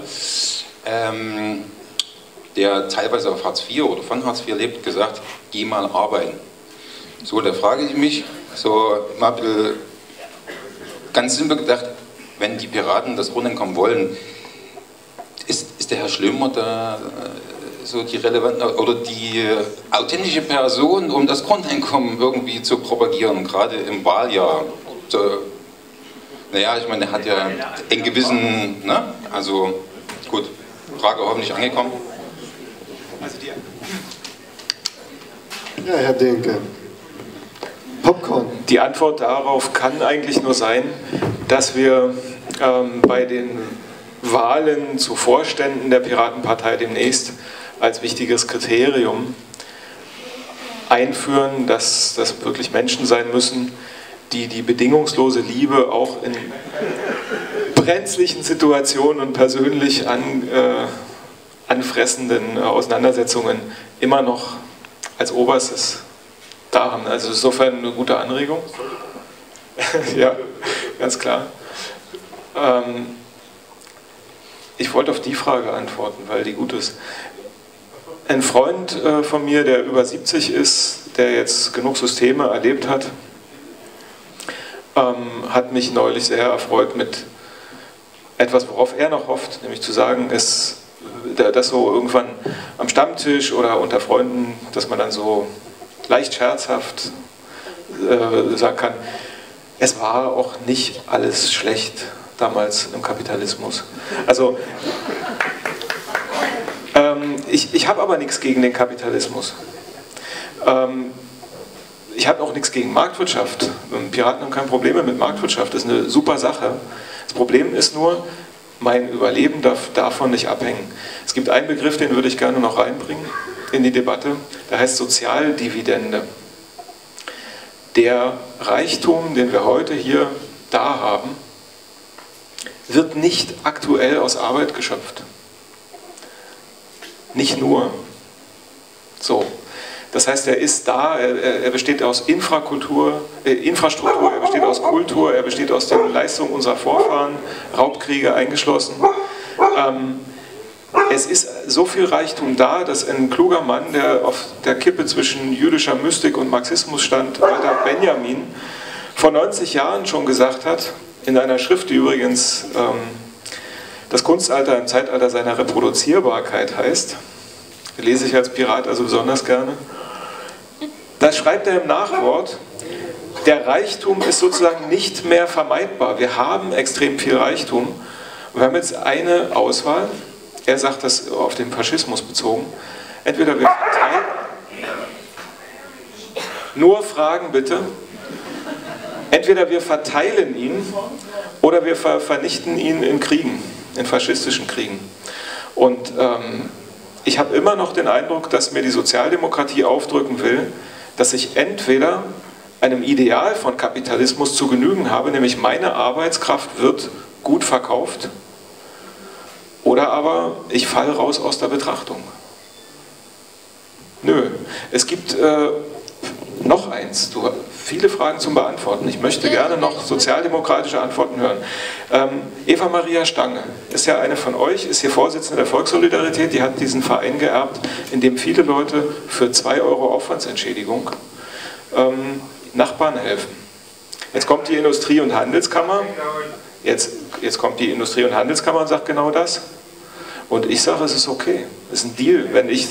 der teilweise auf Hartz IV oder von Hartz IV lebt, gesagt, geh mal arbeiten. So, da frage ich mich, so mal ein bisschen ganz simpel gedacht, wenn die Piraten das Grundeinkommen wollen, ist der Herr Schlömer da so die relevante oder die authentische Person, um das Grundeinkommen irgendwie zu propagieren, gerade im Wahljahr? So, naja, ich meine, der hat ja einen gewissen, ne? Also gut, Frage hoffentlich angekommen. Also ja, Herr Dehnke. Popcorn. Die Antwort darauf kann eigentlich nur sein, dass wir bei den Wahlen zu Vorständen der Piratenpartei demnächst als wichtiges Kriterium einführen, dass das wirklich Menschen sein müssen, die die bedingungslose Liebe auch in brenzlichen Situationen und persönlich anfressenden Auseinandersetzungen immer noch als Oberstes da haben. Also insofern eine gute Anregung. Ja, ganz klar. Ich wollte auf die Frage antworten, weil die gut ist. Ein Freund von mir, der über 70 ist, der jetzt genug Systeme erlebt hat, hat mich neulich sehr erfreut mit etwas, worauf er noch hofft, nämlich zu sagen, dass so irgendwann am Stammtisch oder unter Freunden, dass man dann so leicht scherzhaft sagen kann, es war auch nicht alles schlecht damals im Kapitalismus. Also ich habe aber nichts gegen den Kapitalismus. Ich habe auch nichts gegen Marktwirtschaft. Piraten haben keine Probleme mit Marktwirtschaft, das ist eine super Sache. Das Problem ist nur, mein Überleben darf davon nicht abhängen. Es gibt einen Begriff, den würde ich gerne noch reinbringen in die Debatte, der heißt Sozialdividende. Der Reichtum, den wir heute hier da haben, wird nicht aktuell aus Arbeit geschöpft. Nicht nur. So. Das heißt, er ist da, er besteht aus Infrastruktur, er besteht aus Kultur, er besteht aus den Leistungen unserer Vorfahren, Raubkriege eingeschlossen. Es ist so viel Reichtum da, dass ein kluger Mann, der auf der Kippe zwischen jüdischer Mystik und Marxismus stand, Walter Benjamin, vor 90 Jahren schon gesagt hat, in einer Schrift, die übrigens das Kunstalter im Zeitalter seiner Reproduzierbarkeit heißt, lese ich als Pirat also besonders gerne, da schreibt er im Nachwort, der Reichtum ist sozusagen nicht mehr vermeidbar. Wir haben extrem viel Reichtum. Wir haben jetzt eine Auswahl, er sagt das auf den Faschismus bezogen, entweder wir verteilen, nur Fragen bitte, entweder wir verteilen ihn oder wir vernichten ihn in Kriegen, in faschistischen Kriegen. Und ich habe immer noch den Eindruck, dass mir die Sozialdemokratie aufdrücken will, dass ich entweder einem Ideal von Kapitalismus zu genügen habe, nämlich meine Arbeitskraft wird gut verkauft, oder aber ich falle raus aus der Betrachtung. Nö, es gibt noch eins, viele Fragen zum Beantworten. Ich möchte gerne noch sozialdemokratische Antworten hören. Eva Maria Stange ist ja eine von euch, ist hier Vorsitzende der Volkssolidarität, die hat diesen Verein geerbt, in dem viele Leute für 2 Euro Aufwandsentschädigung Nachbarn helfen. Jetzt kommt die Industrie- und Handelskammer, jetzt kommt die Industrie- und Handelskammer und sagt genau das. Und ich sage, es ist okay, es ist ein Deal.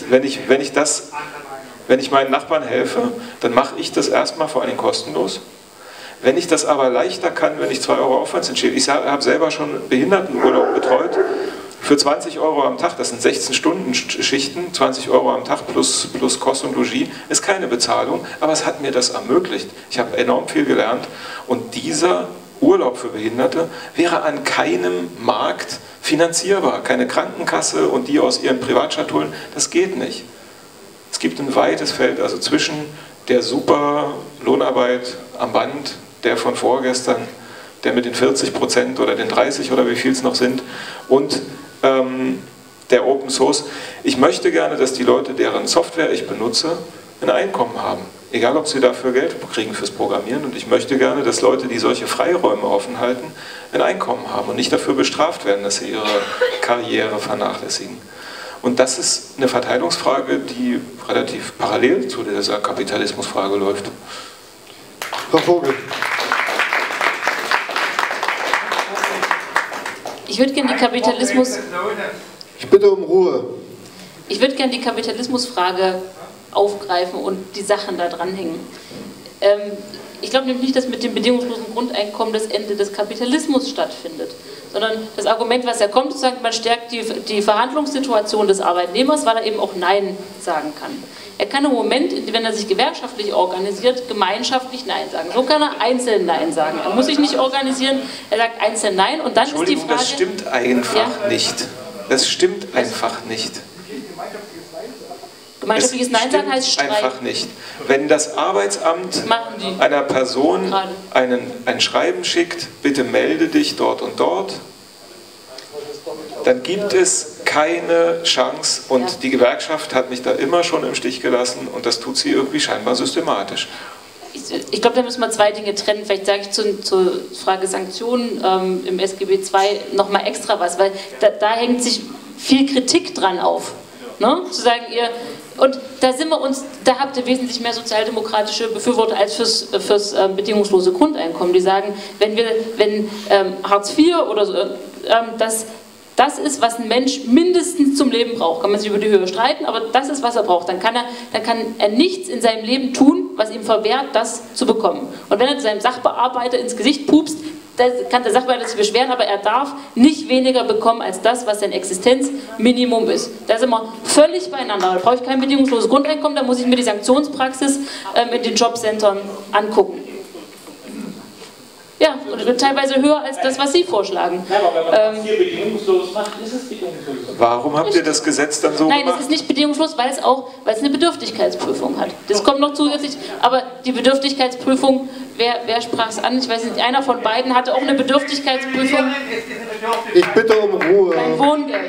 Wenn ich meinen Nachbarn helfe, dann mache ich das erstmal vor allem kostenlos. Wenn ich das aber leichter kann, wenn ich 2 Euro Aufwandsentschädigung, ich habe selber schon Behindertenurlaub betreut, für 20 Euro am Tag, das sind 16-Stunden-Schichten, 20 Euro am Tag plus Kost und Logis, ist keine Bezahlung, aber es hat mir das ermöglicht. Ich habe enorm viel gelernt und dieser Urlaub für Behinderte wäre an keinem Markt finanzierbar. Keine Krankenkasse und die aus ihren Privatschatulen, das geht nicht. Es gibt ein weites Feld, also zwischen der super Lohnarbeit am Band, der von vorgestern, der mit den 40% oder den 30% oder wie viel es noch sind, und der Open Source. Ich möchte gerne, dass die Leute, deren Software ich benutze, ein Einkommen haben. Egal, ob sie dafür Geld kriegen fürs Programmieren. Und ich möchte gerne, dass Leute, die solche Freiräume offen halten, ein Einkommen haben und nicht dafür bestraft werden, dass sie ihre Karriere vernachlässigen. Und das ist eine Verteilungsfrage, die relativ parallel zu dieser Kapitalismusfrage läuft. Frau Vogel. Ich würde gerne die Kapitalismus... Ich bitte um Ruhe. Ich würde gerne die Kapitalismusfrage aufgreifen und die Sachen da dranhängen. Ich glaube nämlich nicht, dass mit dem bedingungslosen Grundeinkommen das Ende des Kapitalismus stattfindet, sondern das Argument, was ja kommt, ist, man stärkt die Verhandlungssituation des Arbeitnehmers, weil er eben auch Nein sagen kann. Er kann im Moment, wenn er sich gewerkschaftlich organisiert, gemeinschaftlich Nein sagen. So kann er einzeln Nein sagen. Er muss sich nicht organisieren, er sagt einzeln Nein und dann ist die Frage... das stimmt einfach nicht. Das stimmt einfach nicht. Gemeinschaftliches Nein sagen heißt Streik. Einfach nicht. Wenn das Arbeitsamt einer Person ein Schreiben schickt, bitte melde dich dort und dort, dann gibt es keine Chance und die Gewerkschaft hat mich da immer schon im Stich gelassen und das tut sie irgendwie scheinbar systematisch. Ich glaube, da müssen wir zwei Dinge trennen. Vielleicht sage ich zur Frage Sanktionen im SGB II nochmal extra was, weil da hängt sich viel Kritik dran auf. Ne? Zu sagen, und da sind wir uns, da habt ihr wesentlich mehr sozialdemokratische Befürworter als fürs bedingungslose Grundeinkommen, die sagen, wenn Hartz IV oder so, das ist, was ein Mensch mindestens zum Leben braucht. Kann man sich über die Höhe streiten, aber das ist, was er braucht. Dann kann er nichts in seinem Leben tun, was ihm verwehrt, das zu bekommen. Und wenn er seinem Sachbearbeiter ins Gesicht pupst, da kann der Sachbearbeiter sich beschweren, aber er darf nicht weniger bekommen als das, was sein Existenzminimum ist. Da sind wir völlig beieinander. Da brauche ich kein bedingungsloses Grundeinkommen, da muss ich mir die Sanktionspraxis in den Jobcentern angucken. Ja, und teilweise höher als das, was Sie vorschlagen. Ja, aber wenn man das hier bedingungslos macht, ist es bedingungslos. Warum habt ihr das Gesetz dann so gemacht? Nein, es ist nicht bedingungslos, weil es eine Bedürftigkeitsprüfung hat. Das kommt noch zusätzlich, aber die Bedürftigkeitsprüfung, wer sprach es an? Ich weiß nicht, einer von beiden hatte auch eine Bedürftigkeitsprüfung. Ich bitte um Ruhe. Beim Wohngeld.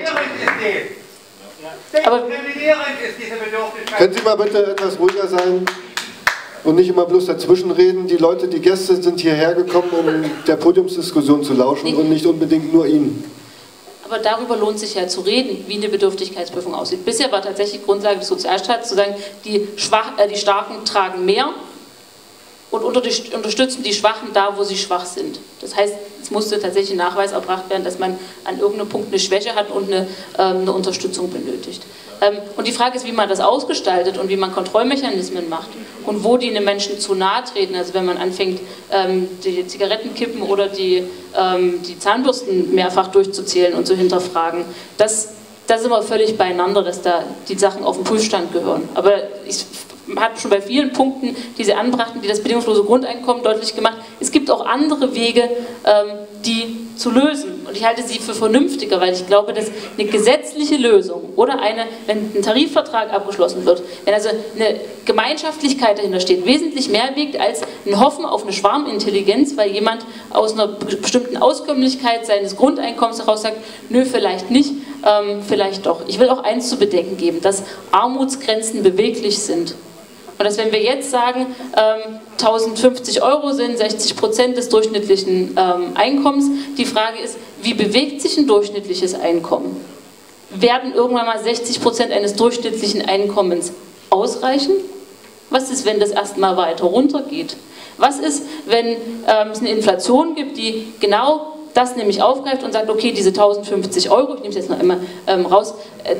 Aber können Sie mal bitte etwas ruhiger sein? Und nicht immer bloß dazwischen reden. Die Leute, die Gäste sind hierher gekommen, um der Podiumsdiskussion zu lauschen und nicht unbedingt nur Ihnen. Aber darüber lohnt sich ja zu reden, wie eine Bedürftigkeitsprüfung aussieht. Bisher war tatsächlich Grundlage des Sozialstaats zu sagen, die Starken tragen mehr und unterstützen die Schwachen da, wo sie schwach sind. Das heißt, es musste tatsächlich ein Nachweis erbracht werden, dass man an irgendeinem Punkt eine Schwäche hat und eine Unterstützung benötigt. Und die Frage ist, wie man das ausgestaltet und wie man Kontrollmechanismen macht und wo die den Menschen zu nahe treten. Also wenn man anfängt, die Zigarettenkippen oder die Zahnbürsten mehrfach durchzuzählen und zu hinterfragen, da sind wir völlig beieinander, dass da die Sachen auf den Prüfstand gehören. Aber ich habe schon bei vielen Punkten, die Sie anbrachten, die das bedingungslose Grundeinkommen deutlich gemacht, es gibt auch andere Wege, die zu lösen. Und ich halte sie für vernünftiger, weil ich glaube, dass eine gesetzliche Lösung oder wenn ein Tarifvertrag abgeschlossen wird, wenn also eine Gemeinschaftlichkeit dahinter steht, wesentlich mehr wiegt als ein Hoffen auf eine Schwarmintelligenz, weil jemand aus einer bestimmten Auskömmlichkeit seines Grundeinkommens heraus sagt, nö, vielleicht nicht, vielleicht doch. Ich will auch eins zu bedenken geben, dass Armutsgrenzen beweglich sind. Und dass wenn wir jetzt sagen, 1050 € sind 60% des durchschnittlichen Einkommens, die Frage ist, wie bewegt sich ein durchschnittliches Einkommen? Werden irgendwann mal 60% eines durchschnittlichen Einkommens ausreichen? Was ist, wenn das erstmal weiter runtergeht? Was ist, wenn es eine Inflation gibt, die genau das nämlich aufgreift und sagt, okay, diese 1050 €, ich nehme es jetzt noch einmal raus,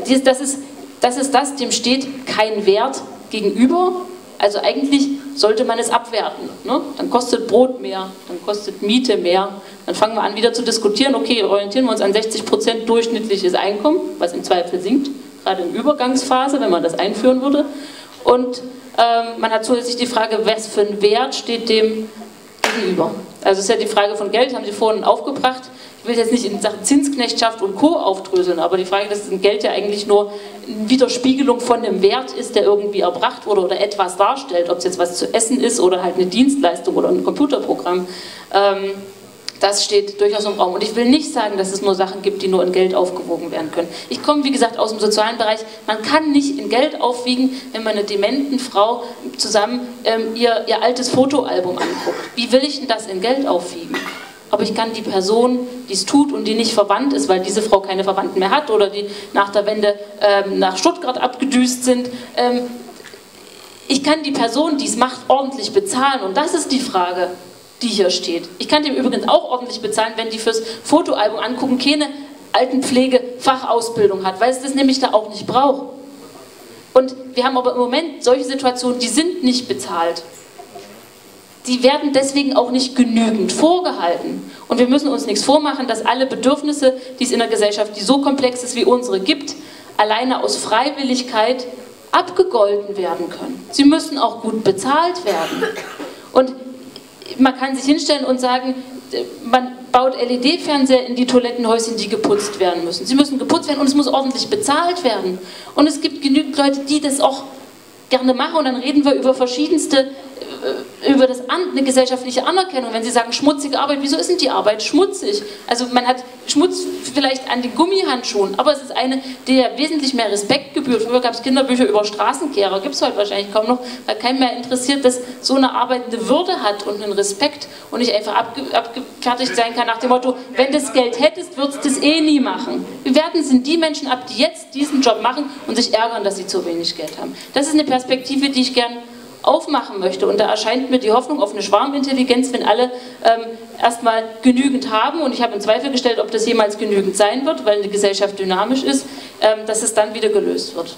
dem steht kein Wert gegenüber, also eigentlich sollte man es abwerten. Ne? Dann kostet Brot mehr, dann kostet Miete mehr, dann fangen wir an wieder zu diskutieren, okay, orientieren wir uns an 60% durchschnittliches Einkommen, was im Zweifel sinkt, gerade in Übergangsphase, wenn man das einführen würde. Und man hat zusätzlich die Frage, was für ein Wert steht dem gegenüber. Also es ist ja die Frage von Geld, haben Sie vorhin aufgebracht. Ich will jetzt nicht in Sachen Zinsknechtschaft und Co. aufdröseln, aber die Frage, dass Geld ja eigentlich nur eine Widerspiegelung von einem Wert ist, der irgendwie erbracht wurde oder etwas darstellt, ob es jetzt was zu essen ist oder halt eine Dienstleistung oder ein Computerprogramm. Das steht durchaus im Raum. Und ich will nicht sagen, dass es nur Sachen gibt, die nur in Geld aufgewogen werden können. Ich komme, wie gesagt, aus dem sozialen Bereich. Man kann nicht in Geld aufwiegen, wenn man einer dementen Frau zusammen ihr altes Fotoalbum anguckt. Wie will ich denn das in Geld aufwiegen? Aber ich kann die Person, die es tut und die nicht verwandt ist, weil diese Frau keine Verwandten mehr hat oder die nach der Wende nach Stuttgart abgedüst sind, ich kann die Person, die es macht, ordentlich bezahlen. Und das ist die Frage, die hier steht. Ich kann dem übrigens auch ordentlich bezahlen, wenn die fürs Fotoalbum angucken keine Altenpflege-Fachausbildung hat, weil es das nämlich da auch nicht braucht. Und wir haben aber im Moment solche Situationen, die sind nicht bezahlt. Die werden deswegen auch nicht genügend vorgehalten. Und wir müssen uns nichts vormachen, dass alle Bedürfnisse, die es in der Gesellschaft, die so komplex ist wie unsere, gibt, alleine aus Freiwilligkeit abgegolten werden können. Sie müssen auch gut bezahlt werden. Und man kann sich hinstellen und sagen, man baut LED-Fernseher in die Toilettenhäuschen, die geputzt werden müssen. Sie müssen geputzt werden und es muss ordentlich bezahlt werden. Und es gibt genügend Leute, die das auch gerne machen und dann reden wir über verschiedenste, über eine gesellschaftliche Anerkennung. Wenn Sie sagen, schmutzige Arbeit, wieso ist denn die Arbeit schmutzig? Also man hat Schmutz vielleicht an den Gummihandschuhen, aber es ist eine, der wesentlich mehr Respekt gebührt. Früher gab es Kinderbücher über Straßenkehrer, gibt es heute wahrscheinlich kaum noch, weil keinen mehr interessiert, dass so eine Arbeit eine Würde hat und einen Respekt und nicht einfach abgefertigt sein kann nach dem Motto, wenn du das Geld hättest, würdest du das eh nie machen. Wie werten sind die Menschen ab, die jetzt diesen Job machen und sich ärgern, dass sie zu wenig Geld haben? Das ist eine Perspektive, die ich gern aufmachen möchte. Und da erscheint mir die Hoffnung auf eine Schwarmintelligenz, wenn alle erstmal genügend haben, und ich habe in Zweifel gestellt, ob das jemals genügend sein wird, weil eine Gesellschaft dynamisch ist, dass es dann wieder gelöst wird.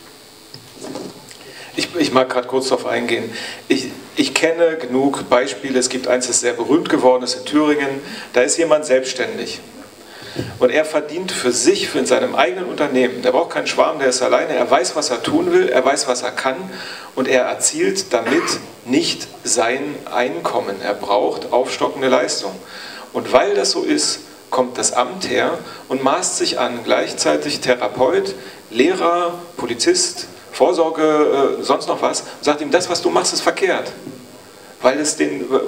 Ich mag gerade kurz darauf eingehen. Ich kenne genug Beispiele, es gibt eins, das ist sehr berühmt geworden, das ist in Thüringen, da ist jemand selbstständig. Und er verdient für sich, in seinem eigenen Unternehmen, der braucht keinen Schwarm, der ist alleine, er weiß, was er tun will, er weiß, was er kann und er erzielt damit nicht sein Einkommen. Er braucht aufstockende Leistung. Und weil das so ist, kommt das Amt her und maßt sich an, gleichzeitig Therapeut, Lehrer, Polizist, Vorsorge, sonst noch was, und sagt ihm, das, was du machst, ist verkehrt, weil es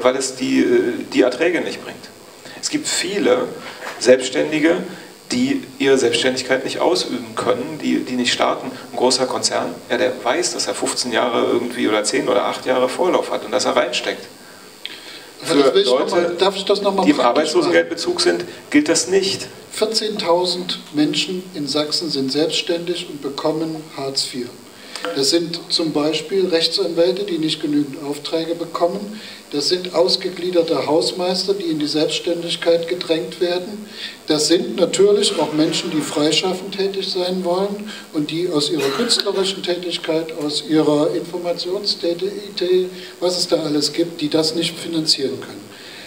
die Erträge nicht bringt. Es gibt viele Selbstständige, die ihre Selbstständigkeit nicht ausüben können, die nicht starten. Ein großer Konzern, ja, der weiß, dass er 15 Jahre irgendwie oder 10 oder 8 Jahre Vorlauf hat und dass er reinsteckt. Für Leute, die im Arbeitslosengeldbezug sind, gilt das nicht. 14.000 Menschen in Sachsen sind selbstständig und bekommen Hartz IV. Das sind zum Beispiel Rechtsanwälte, die nicht genügend Aufträge bekommen. Das sind ausgegliederte Hausmeister, die in die Selbstständigkeit gedrängt werden. Das sind natürlich auch Menschen, die freischaffend tätig sein wollen und die aus ihrer künstlerischen Tätigkeit, aus ihrer Informationstätigkeit, was es da alles gibt, die das nicht finanzieren können.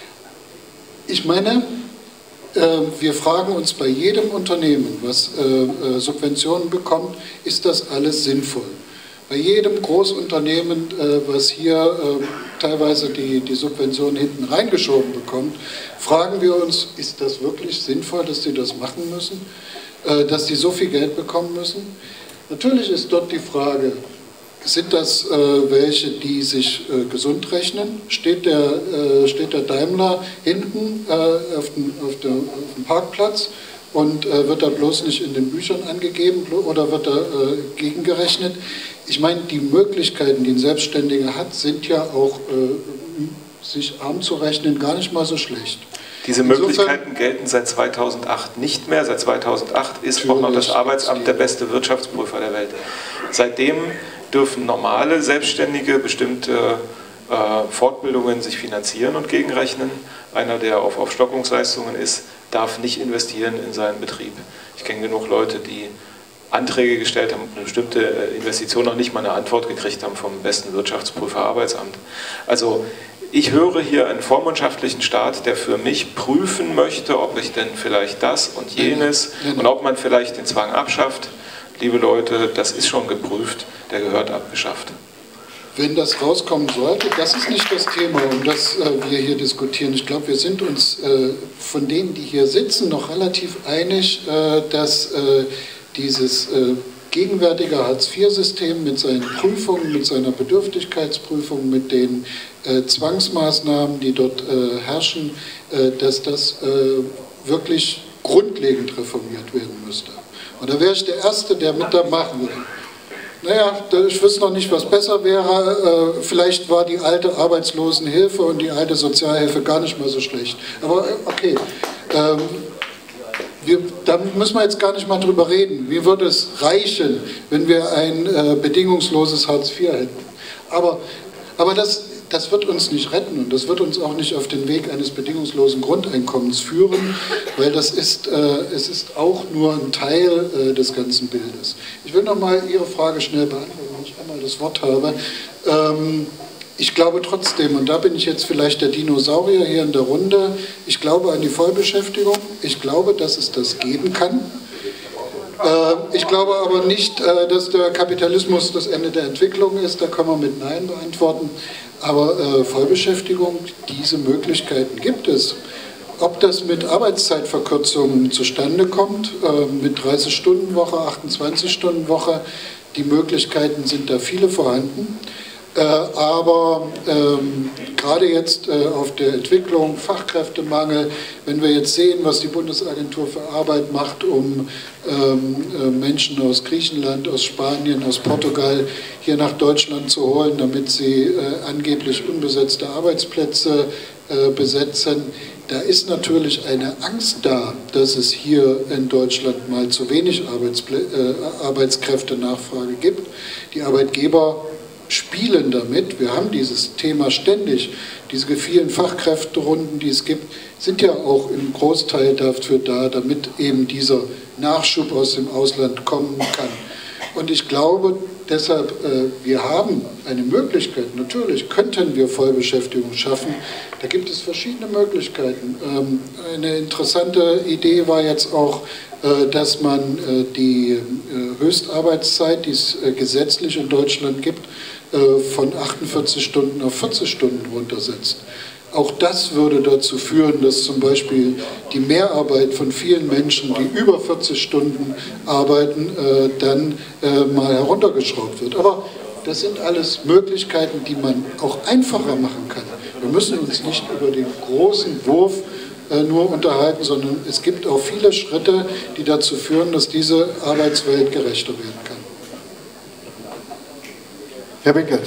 Ich meine, wir fragen uns bei jedem Unternehmen, was Subventionen bekommt, ist das alles sinnvoll? Bei jedem Großunternehmen, was hier teilweise die Subventionen hinten reingeschoben bekommt, fragen wir uns, ist das wirklich sinnvoll, dass die das machen müssen, dass die so viel Geld bekommen müssen? Natürlich ist dort die Frage, sind das welche, die sich gesund rechnen? Steht der Daimler hinten auf dem Parkplatz und wird da bloß nicht in den Büchern angegeben oder wird da gegengerechnet? Ich meine, die Möglichkeiten, die ein Selbstständiger hat, sind ja auch, sich arm zu rechnen, gar nicht mal so schlecht. Diese Möglichkeiten gelten seit 2008 nicht mehr. Seit 2008 ist auch noch das Arbeitsamt der beste Wirtschaftsprüfer der Welt. Seitdem dürfen normale Selbstständige bestimmte Fortbildungen sich finanzieren und gegenrechnen. Einer, der auf Aufstockungsleistungen ist, darf nicht investieren in seinen Betrieb. Ich kenne genug Leute, die Anträge gestellt haben, eine bestimmte Investition noch nicht mal eine Antwort gekriegt haben vom besten Wirtschaftsprüfer Arbeitsamt. Also ich höre hier einen vormundschaftlichen Staat, der für mich prüfen möchte, ob ich denn vielleicht das und jenes und ob man vielleicht den Zwang abschafft. Liebe Leute, das ist schon geprüft, der gehört abgeschafft. Wenn das rauskommen sollte, das ist nicht das Thema, um das wir hier diskutieren. Ich glaube, wir sind uns von denen, die hier sitzen, noch relativ einig, dass dieses gegenwärtige Hartz-IV-System mit seinen Prüfungen, mit seiner Bedürftigkeitsprüfung, mit den Zwangsmaßnahmen, die dort herrschen, dass das wirklich grundlegend reformiert werden müsste. Und da wäre ich der Erste, der mit da machen will. Naja, ich wüsste noch nicht, was besser wäre. Vielleicht war die alte Arbeitslosenhilfe und die alte Sozialhilfe gar nicht mal so schlecht. Aber okay, da müssen wir jetzt gar nicht mal drüber reden. Wie würde es reichen, wenn wir ein bedingungsloses Hartz IV hätten? Aber das wird uns nicht retten und das wird uns auch nicht auf den Weg eines bedingungslosen Grundeinkommens führen, weil es ist auch nur ein Teil des ganzen Bildes. Ich will noch mal Ihre Frage schnell beantworten, wenn ich einmal das Wort habe. Ich glaube trotzdem, und da bin ich jetzt vielleicht der Dinosaurier hier in der Runde, ich glaube an die Vollbeschäftigung, ich glaube, dass es das geben kann. Ich glaube aber nicht, dass der Kapitalismus das Ende der Entwicklung ist, da kann man mit Nein beantworten. Aber Vollbeschäftigung, diese Möglichkeiten gibt es. Ob das mit Arbeitszeitverkürzungen zustande kommt, mit 30-Stunden-Woche, 28-Stunden-Woche, die Möglichkeiten sind da viele vorhanden. Aber gerade jetzt auf der Entwicklung, Fachkräftemangel, wenn wir jetzt sehen, was die Bundesagentur für Arbeit macht, um Menschen aus Griechenland, aus Spanien, aus Portugal hier nach Deutschland zu holen, damit sie angeblich unbesetzte Arbeitsplätze besetzen, da ist natürlich eine Angst da, dass es hier in Deutschland mal zu wenig Arbeitskräftenachfrage gibt. Die Arbeitgeber spielen damit, wir haben dieses Thema ständig, diese vielen Fachkräfterunden, die es gibt, sind ja auch im Großteil dafür da, damit eben dieser Nachschub aus dem Ausland kommen kann. Und ich glaube deshalb, wir haben eine Möglichkeit, natürlich könnten wir Vollbeschäftigung schaffen, da gibt es verschiedene Möglichkeiten. Eine interessante Idee war jetzt auch, dass man die Höchstarbeitszeit, die es gesetzlich in Deutschland gibt, von 48 Stunden auf 40 Stunden runtersetzt. Auch das würde dazu führen, dass zum Beispiel die Mehrarbeit von vielen Menschen, die über 40 Stunden arbeiten, dann mal heruntergeschraubt wird. Aber das sind alles Möglichkeiten, die man auch einfacher machen kann. Wir müssen uns nicht über den großen Wurf nur unterhalten, sondern es gibt auch viele Schritte, die dazu führen, dass diese Arbeitswelt gerechter werden kann. Herr Beckert.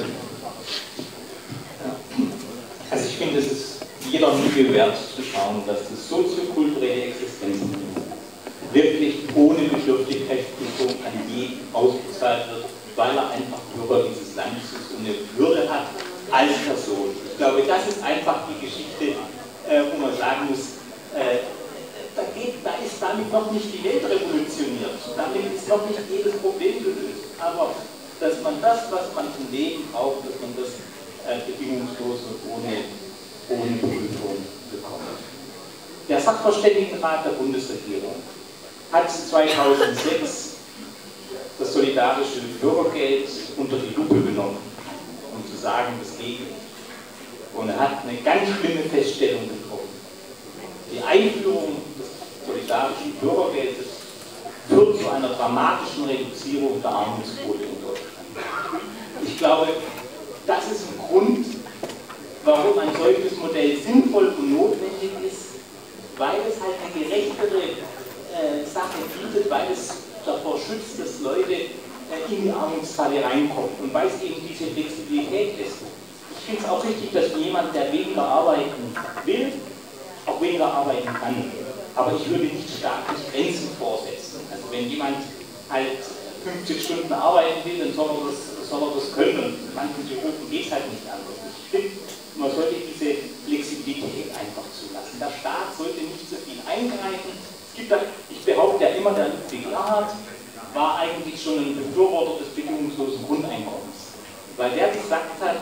Also ich finde, es ist jeder Mühe wert zu schauen, dass das soziokulturelle Existenz wirklich ohne Bedürftigkeitsprüfung an jeden ausgezahlt wird, weil er einfach Bürger dieses Landes ist und eine Würde hat als Person. Ich glaube, das ist einfach die Geschichte, wo man sagen muss, da ist damit noch nicht die Welt revolutioniert, damit ist noch nicht jedes Problem gelöst, aber dass man das, was man zum Leben braucht, dass man das bedingungslos und ohne Prüfung bekommt. Der Sachverständigenrat der Bundesregierung hat 2006 das solidarische Bürgergeld unter die Lupe genommen, um zu sagen, das geht nicht. Und er hat eine ganz schlimme Feststellung getroffen. Die Einführung des solidarischen Bürgergeldes führt zu einer dramatischen Reduzierung der Armutsquote in Deutschland. Ich glaube, das ist ein Grund, warum ein solches Modell sinnvoll und notwendig ist, weil es halt eine gerechtere Sache bietet, weil es davor schützt, dass Leute in die Armutsfalle reinkommen und weil es eben diese Flexibilität ist. Ich finde es auch richtig, dass jemand, der weniger arbeiten will, auch weniger arbeiten kann. Aber ich würde nicht staatlich Grenzen vorsetzen. Also wenn jemand halt 50 Stunden arbeiten will, dann soll er das können. Und in manchen Berufen geht es halt nicht anders. Ich finde, man sollte diese Flexibilität einfach zulassen. Der Staat sollte nicht so viel eingreifen. Ich behaupte ja immer, der Ludwig Erhard war eigentlich schon ein Befürworter des bedingungslosen Grundeinkommens. Weil der gesagt hat,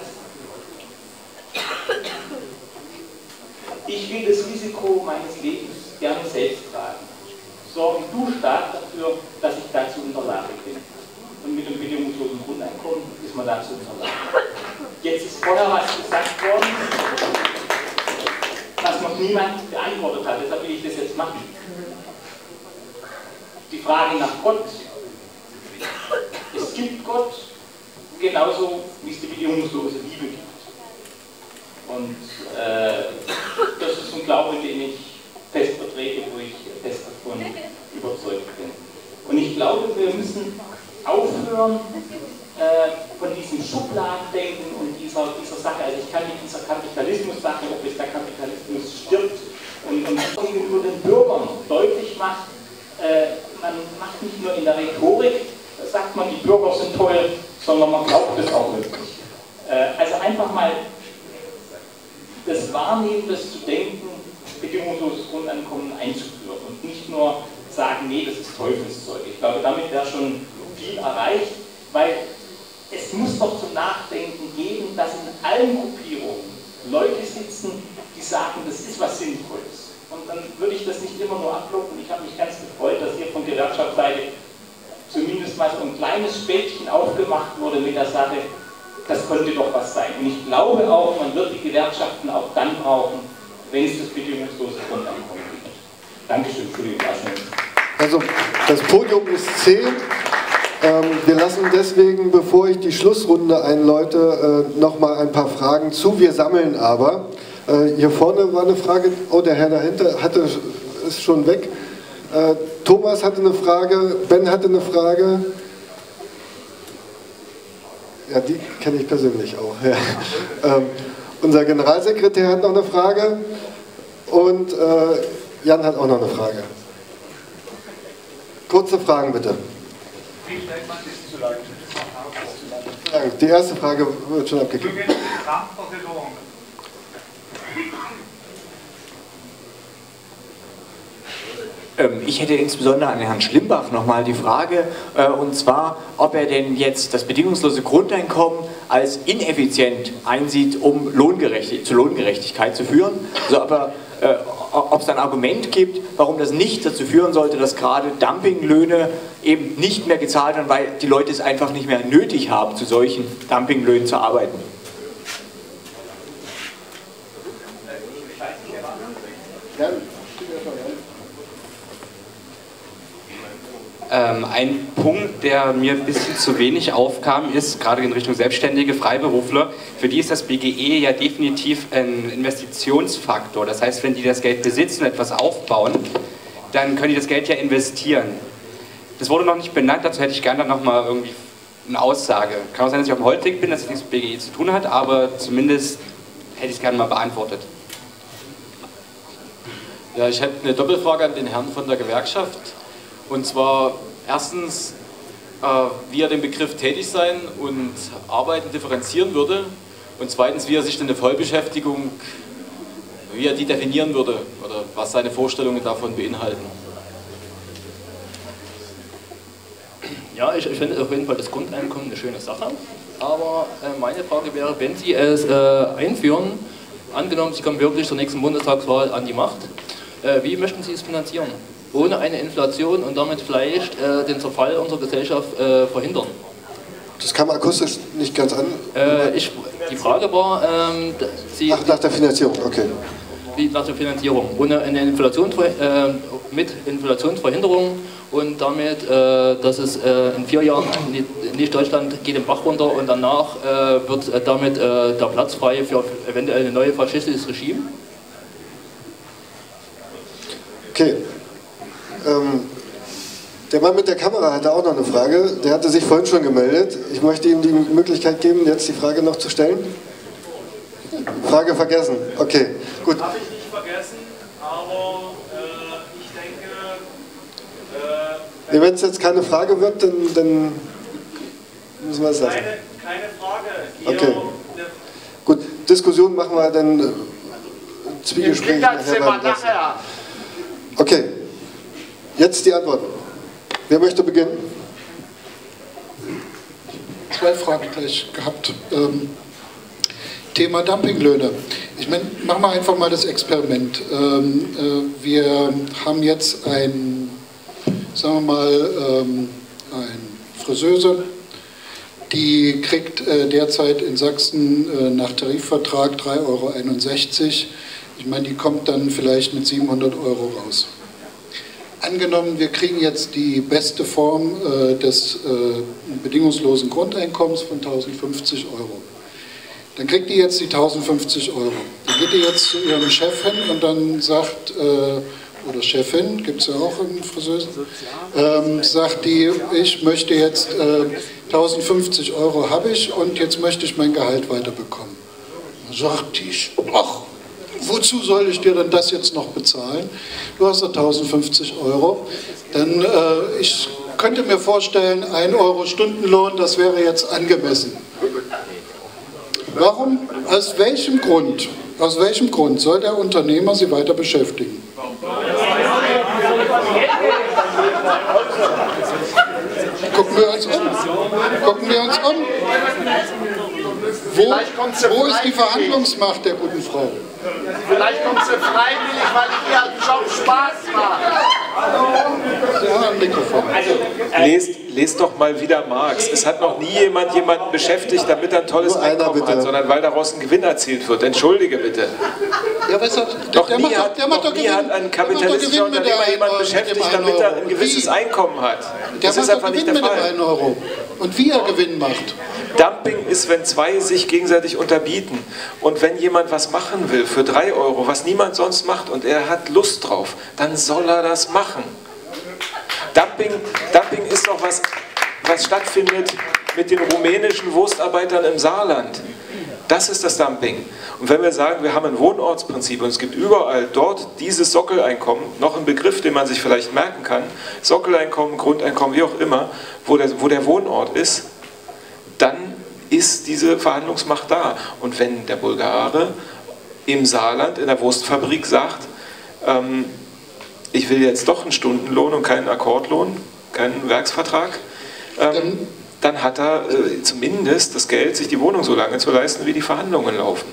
ich will das Risiko meines Lebens gerne selbst tragen. Sorgen du, Staat, dafür, dass ich dazu in der Lage bin. Und mit dem bedingungslosen Grundeinkommen ist man dazu in der Lage. Jetzt ist vorher was gesagt worden, was noch niemand beantwortet hat. Deshalb will ich das jetzt machen. Die Frage nach Gott. Es gibt Gott genauso, wie es die bedingungslose Liebe gibt. Und das ist ein Glaube, den ich fest vertrete, wo ich fest davon überzeugt bin. Und ich glaube, wir müssen aufhören von diesem Schubladendenken und dieser Sache. Also ich kann mit dieser Kapitalismus-Sache, ob es der Kapitalismus stirbt und gegenüber den Bürgern deutlich macht, man macht nicht nur in der Rhetorik, sagt man, die Bürger sind toll, sondern man glaubt es auch wirklich. Also einfach mal das Wahrnehmen, das zu denken, bedingungsloses Grundeinkommen einzuführen und nicht nur sagen, nee, das ist Teufelszeug. Ich glaube, damit wäre schon viel erreicht, weil es muss doch zum Nachdenken geben, dass in allen Gruppierungen Leute sitzen, die sagen, das ist was Sinnvolles. Und dann würde ich das nicht immer nur ablocken. Ich habe mich ganz gefreut, dass hier von Gewerkschaftsseite zumindest mal so ein kleines Spätchen aufgemacht wurde mit der Sache, das könnte doch was sein. Und ich glaube auch, man wird die Gewerkschaften auch dann brauchen, wenn es das bedingungslose Grundeinkommen gibt. Dankeschön für die Überraschung. Also das Podium ist 10. Wir lassen deswegen, bevor ich die Schlussrunde einläute, nochmal ein paar Fragen zu. Wir sammeln aber. Hier vorne war eine Frage, oh, der Herr dahinter ist schon weg. Thomas hatte eine Frage, Ben hatte eine Frage. Ja, die kenne ich persönlich auch. Ja. Unser Generalsekretär hat noch eine Frage und Jan hat auch noch eine Frage. Kurze Fragen bitte. Die erste Frage wird schon abgegeben. Ich hätte insbesondere an Herrn Schlimbach nochmal die Frage, und zwar, ob er denn jetzt das bedingungslose Grundeinkommen als ineffizient einsieht, um zu Lohngerechtigkeit zu führen. Also ob es ein Argument gibt, warum das nicht dazu führen sollte, dass gerade Dumpinglöhne eben nicht mehr gezahlt werden, weil die Leute es einfach nicht mehr nötig haben, zu solchen Dumpinglöhnen zu arbeiten. Ein Punkt, der mir ein bisschen zu wenig aufkam, ist gerade in Richtung selbstständige Freiberufler. Für die ist das BGE ja definitiv ein Investitionsfaktor. Das heißt, wenn die das Geld besitzen und etwas aufbauen, dann können die das Geld ja investieren. Das wurde noch nicht benannt, dazu hätte ich gerne dann nochmal irgendwie eine Aussage. Kann auch sein, dass ich auf dem Holzweg bin, dass das nichts mit BGE zu tun hat, aber zumindest hätte ich es gerne mal beantwortet. Ja, ich hätte eine Doppelfrage an den Herrn von der Gewerkschaft. Und zwar erstens, wie er den Begriff Tätigsein und Arbeiten differenzieren würde. Und zweitens, wie er sich denn eine Vollbeschäftigung, wie er die definieren würde oder was seine Vorstellungen davon beinhalten. Ja, ich finde auf jeden Fall das Grundeinkommen eine schöne Sache. Aber meine Frage wäre, wenn Sie es einführen, angenommen Sie kommen wirklich zur nächsten Bundestagswahl an die Macht, wie möchten Sie es finanzieren? Ohne eine Inflation und damit vielleicht den Zerfall unserer Gesellschaft verhindern. Das kam akustisch nicht ganz an. Die Frage war, nach der Finanzierung, okay. Nach der Finanzierung. Ohne eine mit Inflationsverhinderung und damit, dass es in 4 Jahren nicht Deutschland geht den Bach runter und danach wird damit der Platz frei für eventuell ein neues faschistisches Regime. Okay. Der Mann mit der Kamera hatte auch noch eine Frage. Der hatte sich vorhin schon gemeldet. Ich möchte ihm die Möglichkeit geben, jetzt die Frage noch zu stellen. Frage vergessen. Okay, gut. Habe ich nicht vergessen, aber ich denke... Wenn es jetzt keine Frage wird, dann müssen wir es lassen. Keine Frage. Okay. Gut, Diskussion machen wir dann Zwiegespräch nachher. Okay. Jetzt die Antwort. Wer möchte beginnen? 2 Fragen gleich gehabt. Thema Dumpinglöhne. Ich meine, machen wir einfach mal das Experiment. Wir haben jetzt ein Friseuse, die kriegt derzeit in Sachsen nach Tarifvertrag 3,61 €. Ich meine, die kommt dann vielleicht mit 700 € raus. angenommen, wir kriegen jetzt die beste Form des bedingungslosen Grundeinkommens von 1050 Euro. Dann kriegt die jetzt die 1050 Euro. Dann geht die jetzt zu ihrem Chef hin und dann sagt, oder Chefin, gibt es ja auch in Friseusen, sagt die, ich möchte jetzt 1050 Euro habe ich und jetzt möchte ich mein Gehalt weiterbekommen. Dann sagt die, ach, wozu soll ich dir denn das jetzt noch bezahlen? Du hast ja 1050 Euro. Dann, ich könnte mir vorstellen, 1 Euro Stundenlohn, das wäre jetzt angemessen. Warum? Aus welchem Grund soll der Unternehmer sie weiter beschäftigen? Gucken wir uns um. Wo ist die Verhandlungsmacht der guten Frau? Vielleicht kommt sie freiwillig, weil ihr Job Spaß macht. Ja, ein Mikrofon. Lest doch mal wieder Marx. Es hat noch nie jemanden beschäftigt, damit er ein tolles Einkommen hat, sondern weil daraus ein Gewinn erzielt wird. Entschuldige bitte. Ja, was Noch nie hat ein kapitalistischer Unternehmer jemanden beschäftigt, damit er ein gewisses Einkommen hat. Das ist einfach nicht der Fall. Und wie er Gewinn macht. Dumping ist, wenn zwei sich gegenseitig unterbieten. Und wenn jemand was machen will für 3 Euro, was niemand sonst macht und er hat Lust drauf, dann soll er das machen. Dumping ist doch was stattfindet mit den rumänischen Wurstarbeitern im Saarland. Das ist das Dumping. Und wenn wir sagen, wir haben ein Wohnortsprinzip und es gibt überall dort dieses Sockeleinkommen, noch ein Begriff, den man sich vielleicht merken kann, Sockeleinkommen, Grundeinkommen, wie auch immer, wo der Wohnort ist, dann ist diese Verhandlungsmacht da. Und wenn der Bulgare im Saarland in der Wurstfabrik sagt, ich will jetzt doch einen Stundenlohn und keinen Akkordlohn, keinen Werksvertrag, dann hat er zumindest das Geld, sich die Wohnung so lange zu leisten, wie die Verhandlungen laufen.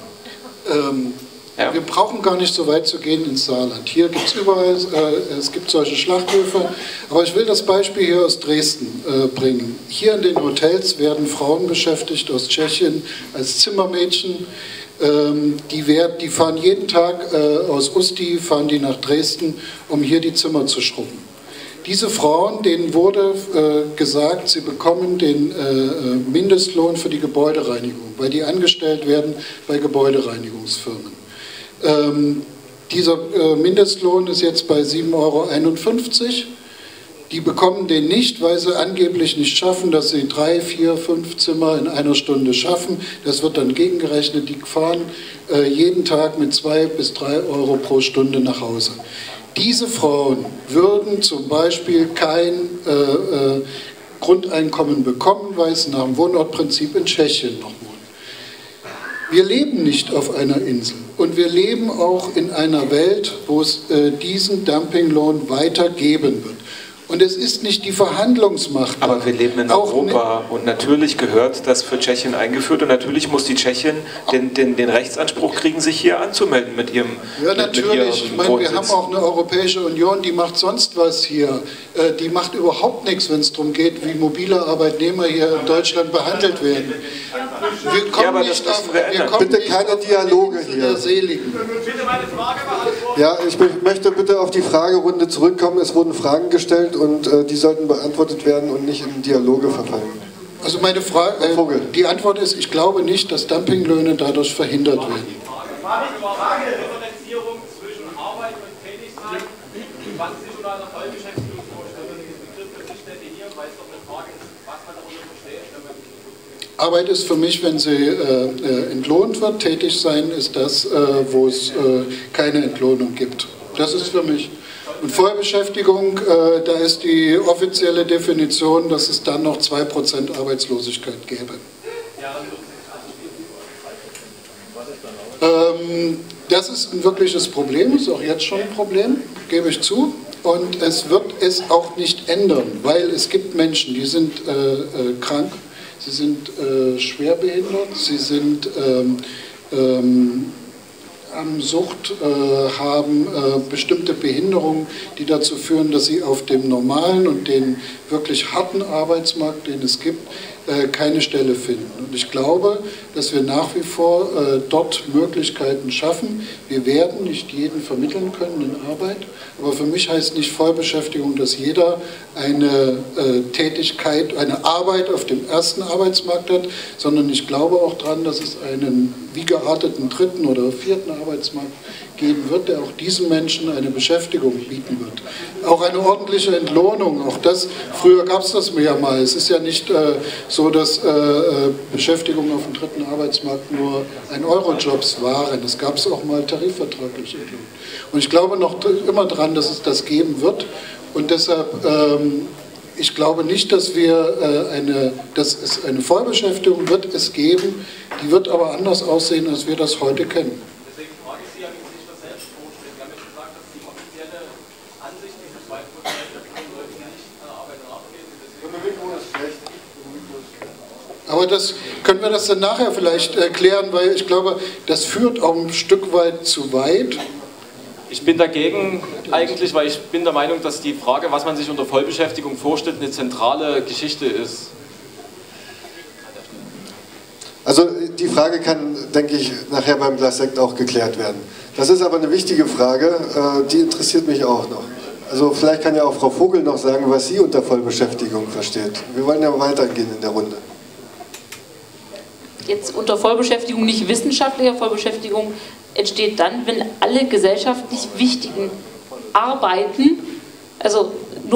Wir brauchen gar nicht so weit zu gehen ins Saarland. Hier gibt es überall, es gibt solche Schlachthöfe, aber ich will das Beispiel hier aus Dresden bringen. Hier in den Hotels werden Frauen beschäftigt aus Tschechien als Zimmermädchen. Die fahren jeden Tag aus Usti, fahren die nach Dresden, um hier die Zimmer zu schrubben. Diese Frauen, denen wurde gesagt, sie bekommen den Mindestlohn für die Gebäudereinigung, weil die angestellt werden bei Gebäudereinigungsfirmen. Dieser Mindestlohn ist jetzt bei 7,51 Euro. Die bekommen den nicht, weil sie angeblich nicht schaffen, dass sie 3, 4, 5 Zimmer in einer Stunde schaffen. Das wird dann gegengerechnet. Die fahren jeden Tag mit 2 bis 3 Euro pro Stunde nach Hause. Diese Frauen würden zum Beispiel kein Grundeinkommen bekommen, weil sie nach dem Wohnortprinzip in Tschechien noch wohnen. Wir leben nicht auf einer Insel und wir leben auch in einer Welt, wo es diesen Dumpinglohn weitergeben wird. Und es ist nicht die Verhandlungsmacht. Aber wir leben in Europa und natürlich gehört das für Tschechien eingeführt und natürlich muss die Tschechien den Rechtsanspruch kriegen, sich hier anzumelden mit ihrem Ja, natürlich. Ich meine, wir haben auch eine Europäische Union, die macht sonst was hier. Die macht überhaupt nichts, wenn es darum geht, wie mobile Arbeitnehmer hier in Deutschland behandelt werden. Wir kommen nicht auf, bitte keine Dialoge hier. Ja, ich möchte bitte auf die Fragerunde zurückkommen. Es wurden Fragen gestellt und die sollten beantwortet werden und nicht in Dialoge verfallen. Also meine Frage, die Antwort ist, ich glaube nicht, dass Dumpinglöhne dadurch verhindert werden. Frage der Differenzierung zwischen Arbeit und Tätigkeit, was Sie sich unter einer Vollbeschäftigung vorstellen, diesen Begriff für sich definieren, weil es doch eine Frage ist, was man darunter versteht. Arbeit ist für mich, wenn sie entlohnt wird, tätig sein ist das, wo es keine Entlohnung gibt. Das ist für mich. Und Vollbeschäftigung, da ist die offizielle Definition, dass es dann noch 2% Arbeitslosigkeit gäbe. Das ist ein wirkliches Problem, ist auch jetzt schon ein Problem, gebe ich zu. Und es wird es auch nicht ändern, weil es gibt Menschen, die sind krank, sie sind schwerbehindert, sie sind am Sucht, haben bestimmte Behinderungen, die dazu führen, dass sie auf dem normalen und den wirklich harten Arbeitsmarkt, den es gibt, keine Stelle finden. Und ich glaube, dass wir nach wie vor dort Möglichkeiten schaffen. Wir werden nicht jeden vermitteln können in Arbeit, aber für mich heißt nicht Vollbeschäftigung, dass jeder eine Tätigkeit, eine Arbeit auf dem ersten Arbeitsmarkt hat, sondern ich glaube auch daran, dass es einen wie gearteten dritten oder vierten Arbeitsmarkt geben wird, der auch diesen Menschen eine Beschäftigung bieten wird. Auch eine ordentliche Entlohnung, auch das, früher gab es das ja mal. Es ist ja nicht so, dass Beschäftigung auf dem dritten Arbeitsmarkt nur Ein-Euro-Jobs waren. Es gab auch mal tarifvertragliche Entlohnung. Und ich glaube noch immer daran, dass es das geben wird. Und deshalb, ich glaube nicht, dass es eine Vollbeschäftigung wird es geben, die wird aber anders aussehen, als wir das heute kennen. Deswegen frage ich Sie ja, wie Sie sich das selbst vorstellen. Sie haben ja gesagt, dass die offizielle Ansicht dieses 2% Leute nicht Arbeit nachgehen. Aber können wir das dann nachher vielleicht erklären, weil ich glaube, das führt auch ein Stück weit zu weit. Ich bin dagegen eigentlich, weil ich bin der Meinung, dass die Frage, was man sich unter Vollbeschäftigung vorstellt, eine zentrale Geschichte ist. Also die Frage kann, denke ich, nachher beim Glas Sekt auch geklärt werden. Das ist aber eine wichtige Frage, die interessiert mich auch noch. Also vielleicht kann ja auch Frau Vogel noch sagen, was sie unter Vollbeschäftigung versteht. Wir wollen ja weitergehen in der Runde. Jetzt unter Vollbeschäftigung nicht wissenschaftlicher Vollbeschäftigung entsteht dann, wenn alle gesellschaftlich wichtigen Arbeiten, also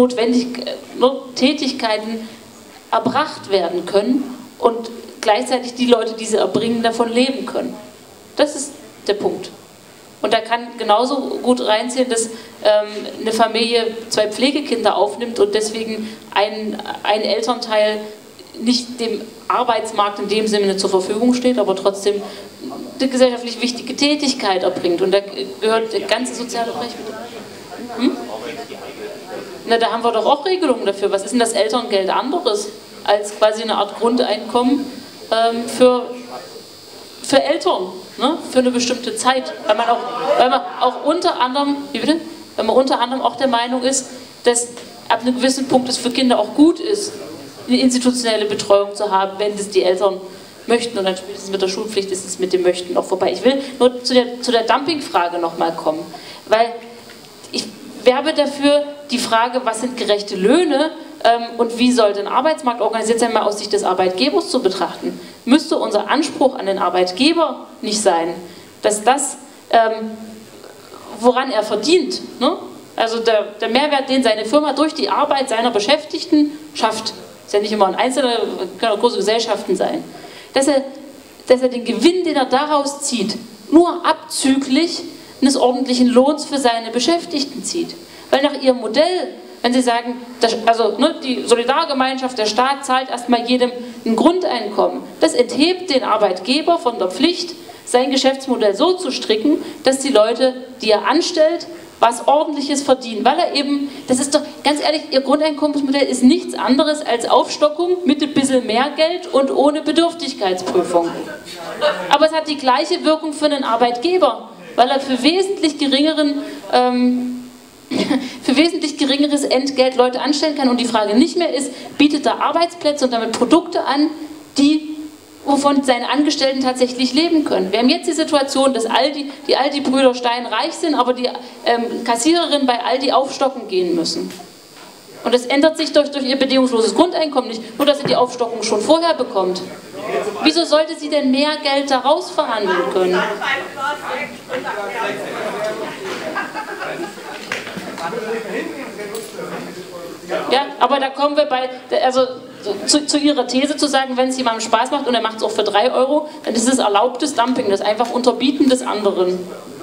Tätigkeiten erbracht werden können und gleichzeitig die Leute, die sie erbringen, davon leben können. Das ist der Punkt. Und da kann genauso gut reinziehen, dass eine Familie 2 Pflegekinder aufnimmt und deswegen ein Elternteil nicht dem Arbeitsmarkt in dem Sinne zur Verfügung steht, aber trotzdem eine gesellschaftlich wichtige Tätigkeit erbringt. Und da gehört der ganze soziale Bereich mit. Na, da haben wir doch auch Regelungen dafür. Was ist denn das Elterngeld anderes als quasi eine Art Grundeinkommen für Eltern, ne? Für eine bestimmte Zeit? Weil man auch unter anderem, weil man unter anderem auch der Meinung ist, dass ab einem gewissen Punkt es für Kinder auch gut ist, eine institutionelle Betreuung zu haben, wenn das die Eltern möchten, und dann spätestens mit der Schulpflicht ist es mit dem Möchten auch vorbei. Ich will nur zu der Dumpingfrage nochmal kommen, weil ich werbe dafür, die Frage, was sind gerechte Löhne und wie soll denn Arbeitsmarkt organisiert sein, mal aus Sicht des Arbeitgebers zu betrachten. Müsste unser Anspruch an den Arbeitgeber nicht sein, dass das, woran er verdient, ne? Also der Mehrwert, den seine Firma durch die Arbeit seiner Beschäftigten schafft, ist ja nicht immer ein Einzelner, können auch große Gesellschaften sein, dass er den Gewinn, den er daraus zieht, nur abzüglich eines ordentlichen Lohns für seine Beschäftigten zieht. Weil nach ihrem Modell, wenn sie sagen, die Solidargemeinschaft, der Staat zahlt erstmal jedem ein Grundeinkommen, das enthebt den Arbeitgeber von der Pflicht, sein Geschäftsmodell so zu stricken, dass die Leute, die er anstellt, was Ordentliches verdienen, weil er eben, das ist doch, ganz ehrlich, ihr Grundeinkommensmodell ist nichts anderes als Aufstockung mit ein bisschen mehr Geld und ohne Bedürftigkeitsprüfung. Aber es hat die gleiche Wirkung für einen Arbeitgeber, weil er für wesentlich geringeres Entgelt Leute anstellen kann und die Frage nicht mehr ist, bietet er Arbeitsplätze und damit Produkte an, wovon seine Angestellten tatsächlich leben können. Wir haben jetzt die Situation, dass die Aldi-Brüder steinreich sind, aber die Kassiererinnen bei Aldi aufstocken gehen müssen. Und das ändert sich durch ihr bedingungsloses Grundeinkommen nicht, nur dass sie die Aufstockung schon vorher bekommt. Wieso sollte sie denn mehr Geld daraus verhandeln können? Ja, aber da kommen wir zu Ihrer These zu sagen, wenn es jemandem Spaß macht und er macht es auch für 3 Euro, dann ist es erlaubtes Dumping, das ist einfach Unterbieten des anderen.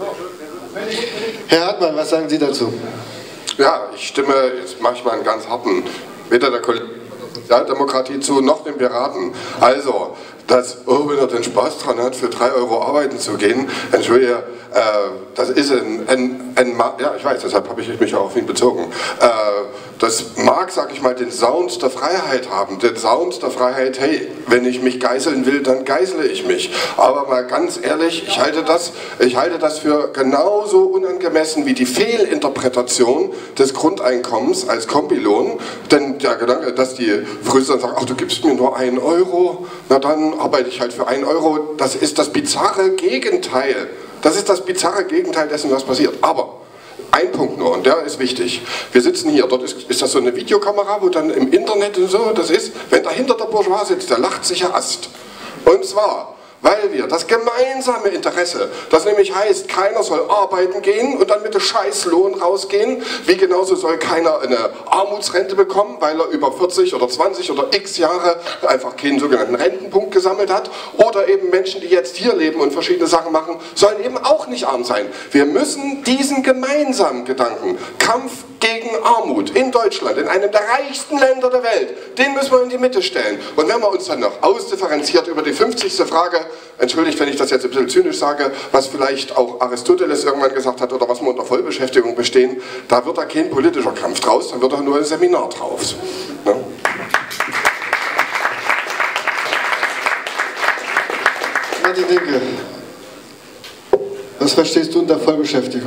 Herr Hartmann, was sagen Sie dazu? Ja, ich stimme jetzt manchmal einen ganz harten, weder der Sozialdemokratie zu, noch den Piraten. Also, dass, oh, wenn er den Spaß dran hat, für 3 Euro arbeiten zu gehen, entschuldige, das ist ja, ich weiß, deshalb habe ich mich auch auf ihn bezogen. Das mag, sag ich mal, den Sound der Freiheit haben, den Sound der Freiheit, hey, wenn ich mich geißeln will, dann geißle ich mich. Aber mal ganz ehrlich, ich halte das für genauso unangemessen wie die Fehlinterpretation des Grundeinkommens als Kombilohn. Denn der Gedanke, dass die früher dann sagen, ach, du gibst mir nur 1 Euro, na dann arbeite ich halt für 1 Euro. Das ist das bizarre Gegenteil. Das ist das bizarre Gegenteil dessen, was passiert. Aber ein Punkt nur, und der ist wichtig. Wir sitzen hier, dort ist das so eine Videokamera, wo dann im Internet und so, das ist, wenn dahinter der Bourgeois sitzt, der lacht sich ja Ast. Und zwar, weil wir das gemeinsame Interesse, das nämlich heißt, keiner soll arbeiten gehen und dann mit dem Scheißlohn rausgehen, wie genauso soll keiner eine Armutsrente bekommen, weil er über 40 oder 20 oder x Jahre einfach keinen sogenannten Rentenpunkt gesammelt hat, oder eben Menschen, die jetzt hier leben und verschiedene Sachen machen, sollen eben auch nicht arm sein. Wir müssen diesen gemeinsamen Gedanken, Kampf gegen Armut in Deutschland, in einem der reichsten Länder der Welt, den müssen wir in die Mitte stellen. Und wenn wir uns dann noch ausdifferenziert über die 50. Frage, entschuldigt, wenn ich das jetzt ein bisschen zynisch sage, was vielleicht auch Aristoteles irgendwann gesagt hat oder was wir unter Vollbeschäftigung bestehen, da wird da kein politischer Kampf draus, da wird da nur ein Seminar draus. Ne? Martin Dinke, was verstehst du unter Vollbeschäftigung?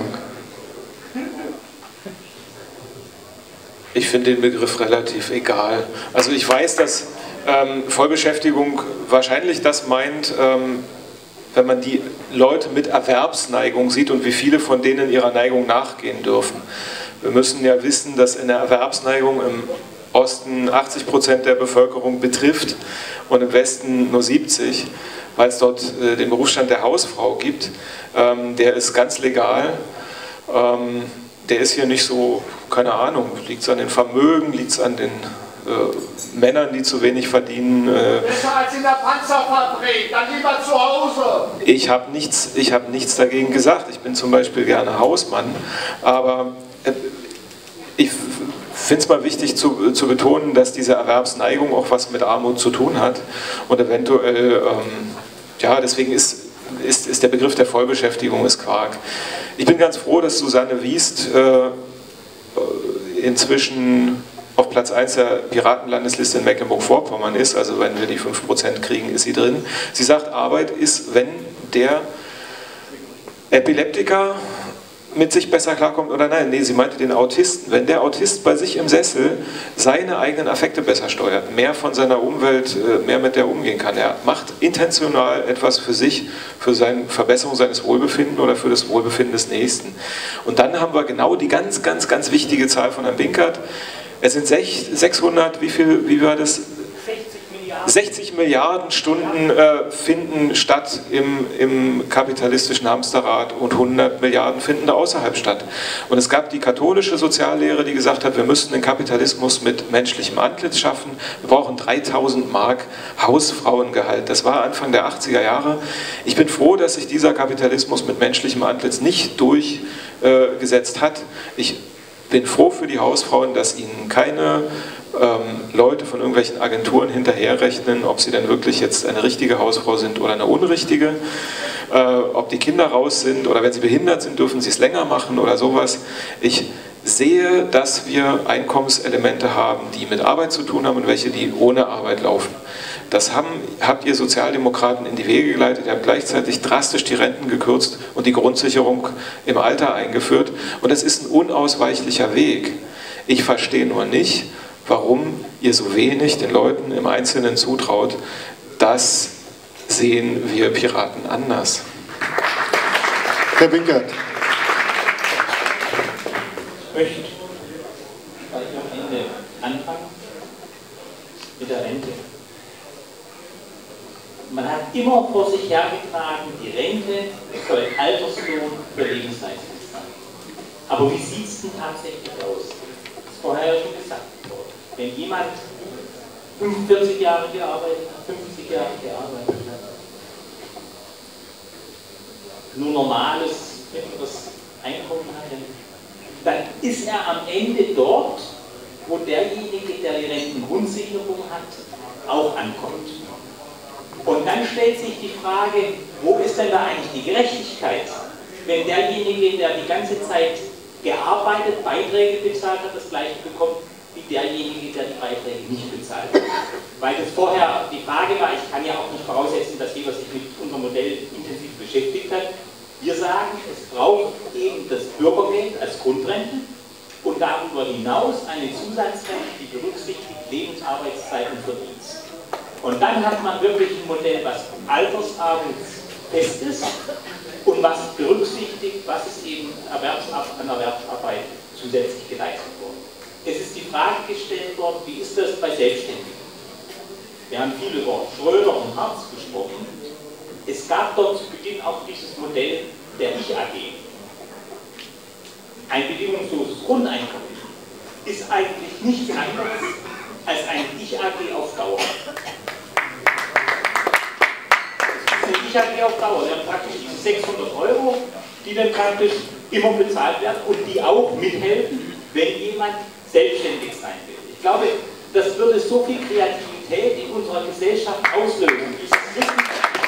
Ich finde den Begriff relativ egal. Also ich weiß, dass Vollbeschäftigung wahrscheinlich das meint, wenn man die Leute mit Erwerbsneigung sieht und wie viele von denen ihrer Neigung nachgehen dürfen. Wir müssen ja wissen, dass in der Erwerbsneigung im Osten 80% der Bevölkerung betrifft und im Westen nur 70%, weil es dort den Berufsstand der Hausfrau gibt. Der ist ganz legal. Der ist hier nicht so, keine Ahnung, liegt es an den Vermögen, liegt es an den Männern, die zu wenig verdienen. Besser als in der Panzerfabrik, dann lieber zu Hause. Ich habe nichts dagegen gesagt. Ich bin zum Beispiel gerne Hausmann, aber ich finde es mal wichtig zu betonen, dass diese Erwerbsneigung auch was mit Armut zu tun hat und eventuell, ja, deswegen ist der Begriff der Vollbeschäftigung ist Quark. Ich bin ganz froh, dass Susanne Wiest inzwischen auf Platz 1 der Piratenlandesliste in Mecklenburg-Vorpommern ist, also wenn wir die 5% kriegen, ist sie drin. Sie sagt, Arbeit ist, wenn der Epileptiker mit sich besser klarkommt oder nein, nee, sie meinte den Autisten. Wenn der Autist bei sich im Sessel seine eigenen Affekte besser steuert, mehr von seiner Umwelt, mehr mit der umgehen kann, er macht intentional etwas für sich, für seine Verbesserung seines Wohlbefindens oder für das Wohlbefinden des Nächsten. Und dann haben wir genau die ganz, ganz, ganz wichtige Zahl von Herrn Winkert. Es sind 600, wie war das? 60 Milliarden Stunden finden statt im kapitalistischen Hamsterrad und 100 Milliarden finden da außerhalb statt. Und es gab die katholische Soziallehre, die gesagt hat, wir müssten den Kapitalismus mit menschlichem Antlitz schaffen. Wir brauchen 3000 Mark Hausfrauengehalt. Das war Anfang der 80er Jahre. Ich bin froh, dass sich dieser Kapitalismus mit menschlichem Antlitz nicht durchgesetzt hat. Ich bin froh für die Hausfrauen, dass ihnen keine Leute von irgendwelchen Agenturen hinterherrechnen, ob sie denn wirklich jetzt eine richtige Hausfrau sind oder eine unrichtige, ob die Kinder raus sind oder wenn sie behindert sind, dürfen sie es länger machen oder sowas. Ich sehe, dass wir Einkommenselemente haben, die mit Arbeit zu tun haben und welche, die ohne Arbeit laufen. Das habt ihr Sozialdemokraten in die Wege geleitet, ihr habt gleichzeitig drastisch die Renten gekürzt und die Grundsicherung im Alter eingeführt und das ist ein unausweichlicher Weg. Ich verstehe nur nicht, warum ihr so wenig den Leuten im Einzelnen zutraut. Das sehen wir Piraten anders. Herr Winkert. Ich möchte gleich am Ende anfangen mit der Rente. Man hat immer vor sich hergetragen, die Rente soll ein Alterslohn für Lebensleistung sein. Aber wie sieht es denn tatsächlich aus? Das ist vorher ja schon gesagt worden. Wenn jemand 45 Jahre gearbeitet hat, 50 Jahre gearbeitet hat, nur normales, mittleres Einkommen hatte, dann ist er am Ende dort, wo derjenige, der die Rentengrundsicherung hat, auch ankommt. Und dann stellt sich die Frage, wo ist denn da eigentlich die Gerechtigkeit? Wenn derjenige, der die ganze Zeit gearbeitet, Beiträge bezahlt hat, das gleiche bekommt wie derjenige, der die Beiträge nicht bezahlt hat. Weil das vorher die Frage war, ich kann ja auch nicht voraussetzen, dass jeder sich mit unserem Modell intensiv beschäftigt hat. Wir sagen, es braucht eben das Bürgergeld als Grundrente und darüber hinaus eine Zusatzrente, die berücksichtigt Lebensarbeitszeit und Verdienst. Und dann hat man wirklich ein Modell, was altersarmutsfest ist und was berücksichtigt, was ist eben an Erwerbsarbeit zusätzlich geleistet worden. Es ist die Frage gestellt worden, wie ist das bei Selbstständigen? Wir haben viel über Schröder und Hartz gesprochen. Es gab dort zu Beginn auch dieses Modell der Ich-AG. Ein bedingungsloses Grundeinkommen ist eigentlich nichts anderes als eine Ich-AG auf Dauer. Das ist eine Ich-AG auf Dauer. Wir haben praktisch diese 600 €, die dann praktisch immer bezahlt werden und die auch mithelfen, wenn jemand selbstständig sein will. Ich glaube, das würde so viel Kreativität in unserer Gesellschaft auslösen. Dieses Wissen,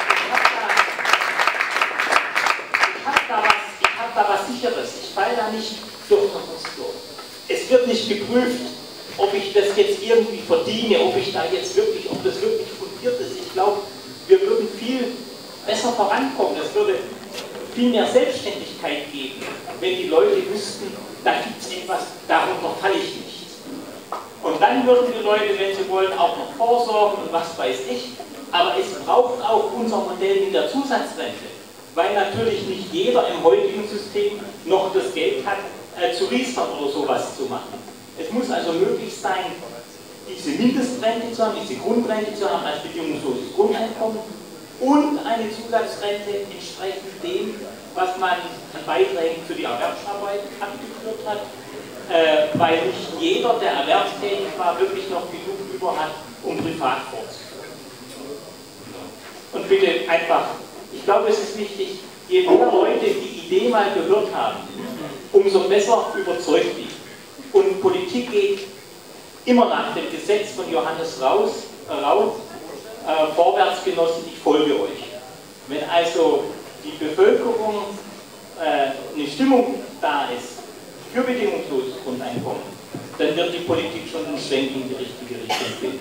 ich habe da was Sicheres, ich falle da nicht durch das durch. Es wird nicht geprüft, ob ich das jetzt irgendwie verdiene, ob das wirklich fundiert ist. Ich glaube, wir würden viel besser vorankommen. Es würde viel mehr Selbstständigkeit geben, wenn die Leute wüssten, da gibt es etwas, darunter falle ich nicht. Und dann würden die Leute, wenn sie wollen, auch noch vorsorgen und was weiß ich. Aber es braucht auch unser Modell mit der Zusatzrente, weil natürlich nicht jeder im heutigen System noch das Geld hat, zu Riestern oder sowas zu machen. Es muss also möglich sein, diese Mindestrente zu haben, diese Grundrente zu haben als bedingungsloses Grundeinkommen und eine Zusatzrente entsprechend dem, was man an Beiträgen für die Erwerbsarbeit abgeführt hat, weil nicht jeder, der erwerbstätig war, wirklich noch genug über hat, um privat fortzuführen. Und bitte einfach, ich glaube, es ist wichtig, je mehr Leute die Idee mal gehört haben, umso besser überzeugt die. Und Politik geht immer nach dem Gesetz von Johannes Rauch, Vorwärtsgenossen, ich folge euch. Wenn also die Bevölkerung eine Stimmung da ist für bedingungsloses Grundeinkommen, dann wird die Politik schon einen Schwenk in die richtige Richtung finden.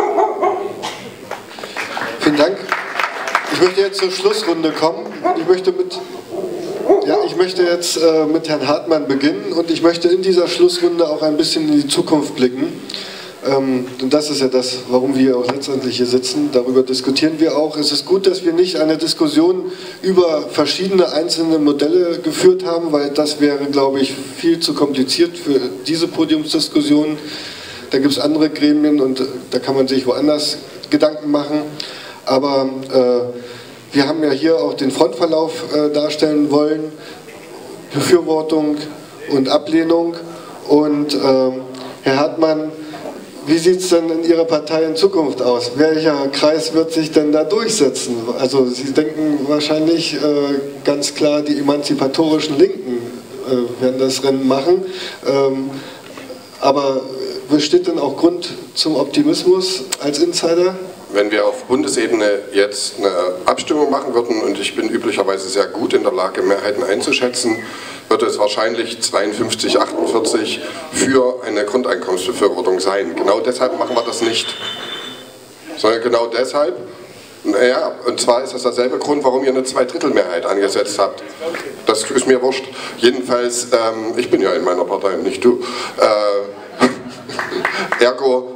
Vielen Dank. Ich möchte jetzt zur Schlussrunde kommen. Ich möchte jetzt mit Herrn Hartmann beginnen und ich möchte in dieser Schlussrunde auch ein bisschen in die Zukunft blicken. Und das ist ja das, warum wir auch letztendlich hier sitzen. Darüber diskutieren wir auch. Es ist gut, dass wir nicht eine Diskussion über verschiedene einzelne Modelle geführt haben, weil das wäre, glaube ich, viel zu kompliziert für diese Podiumsdiskussion. Da gibt es andere Gremien und da kann man sich woanders Gedanken machen. Aber wir haben ja hier auch den Frontverlauf darstellen wollen, Befürwortung und Ablehnung. Und Herr Hartmann, wie sieht es denn in Ihrer Partei in Zukunft aus? Welcher Kreis wird sich denn da durchsetzen? Also Sie denken wahrscheinlich ganz klar, die emanzipatorischen Linken werden das Rennen machen. Aber besteht denn auch Grund zum Optimismus als Insider? Wenn wir auf Bundesebene jetzt eine Abstimmung machen würden, und ich bin üblicherweise sehr gut in der Lage, Mehrheiten einzuschätzen, würde es wahrscheinlich 52, 48 für eine Grundeinkommensbefürwortung sein. Genau deshalb machen wir das nicht. Sondern genau deshalb, naja, und zwar ist das derselbe Grund, warum ihr eine Zweidrittelmehrheit angesetzt habt. Das ist mir wurscht. Jedenfalls, ich bin ja in meiner Partei, nicht du. Ergo,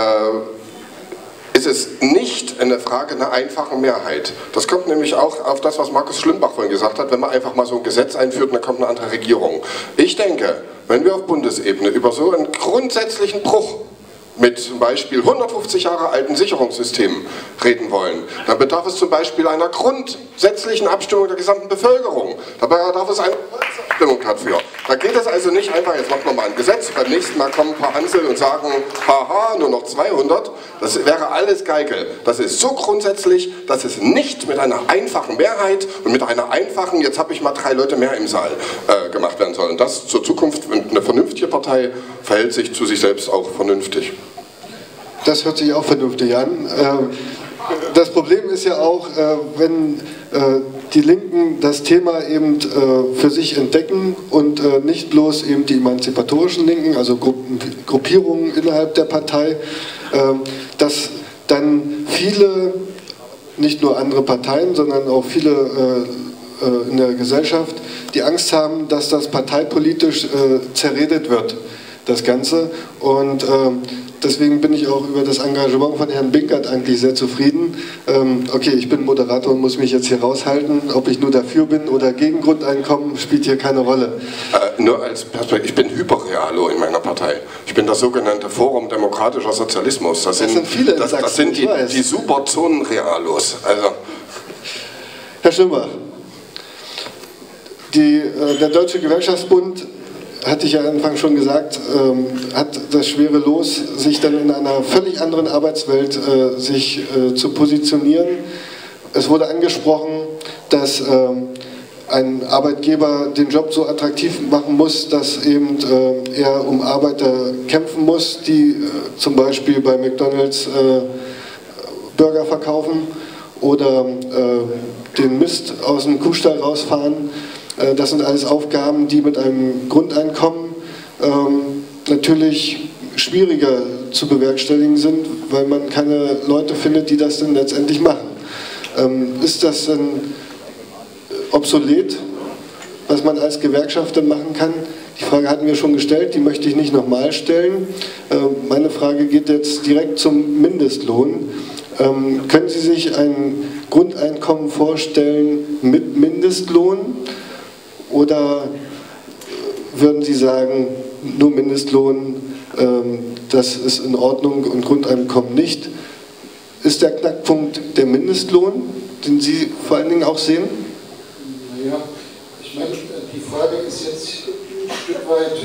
ist es nicht eine Frage einer einfachen Mehrheit. Das kommt nämlich auch auf das, was Markus Schlimbach vorhin gesagt hat, wenn man einfach mal so ein Gesetz einführt und dann kommt eine andere Regierung. Ich denke, wenn wir auf Bundesebene über so einen grundsätzlichen Bruch mit zum Beispiel 150 Jahre alten Sicherungssystemen reden wollen, dann bedarf es zum Beispiel einer grundsätzlichen Abstimmung der gesamten Bevölkerung. Dabei bedarf es einer Volksabstimmung dafür. Da geht es also nicht einfach, jetzt machen wir mal ein Gesetz, beim nächsten Mal kommen ein paar Hansel und sagen, haha, nur noch 200. Das wäre alles Geikel. Das ist so grundsätzlich, dass es nicht mit einer einfachen Mehrheit und mit einer einfachen, jetzt habe ich mal 3 Leute mehr im Saal, gemacht werden soll. Und das zur Zukunft, eine vernünftige Partei verhält sich zu sich selbst auch vernünftig. Das hört sich auch vernünftig an. das Problem ist ja auch, wenn die Linken das Thema eben für sich entdecken und nicht bloß eben die emanzipatorischen Linken, also Gruppierungen innerhalb der Partei, dass dann viele, nicht nur andere Parteien, sondern auch viele in der Gesellschaft, die Angst haben, dass das parteipolitisch zerredet wird, das Ganze. Und deswegen bin ich auch über das Engagement von Herrn Binkert eigentlich sehr zufrieden. Okay, ich bin Moderator und muss mich jetzt hier raushalten. Ob ich nur dafür bin oder gegen Grundeinkommen, spielt hier keine Rolle. Nur als Perspektive, ich bin Hyperrealo in meiner Partei. Ich bin das sogenannte Forum Demokratischer Sozialismus. Das sind viele in Sachsen, das sind die Superzonen-Realos. Also. Herr Schlimbach, der Deutsche Gewerkschaftsbund, hatte ich ja am Anfang schon gesagt, hat das schwere Los, sich dann in einer völlig anderen Arbeitswelt zu positionieren. Es wurde angesprochen, dass ein Arbeitgeber den Job so attraktiv machen muss, dass eben er um Arbeiter kämpfen muss, die zum Beispiel bei McDonald's Burger verkaufen oder den Mist aus dem Kuhstall rausfahren. Das sind alles Aufgaben, die mit einem Grundeinkommen natürlich schwieriger zu bewerkstelligen sind, weil man keine Leute findet, die das dann letztendlich machen. Ist das denn obsolet, was man als Gewerkschafter machen kann? Die Frage hatten wir schon gestellt, die möchte ich nicht nochmal stellen. Meine Frage geht jetzt direkt zum Mindestlohn. Können Sie sich ein Grundeinkommen vorstellen mit Mindestlohn? Oder würden Sie sagen, nur Mindestlohn, das ist in Ordnung und Grundeinkommen nicht? Ist der Knackpunkt der Mindestlohn, den Sie vor allen Dingen auch sehen? Naja, ich meine, die Frage ist jetzt ein Stück weit,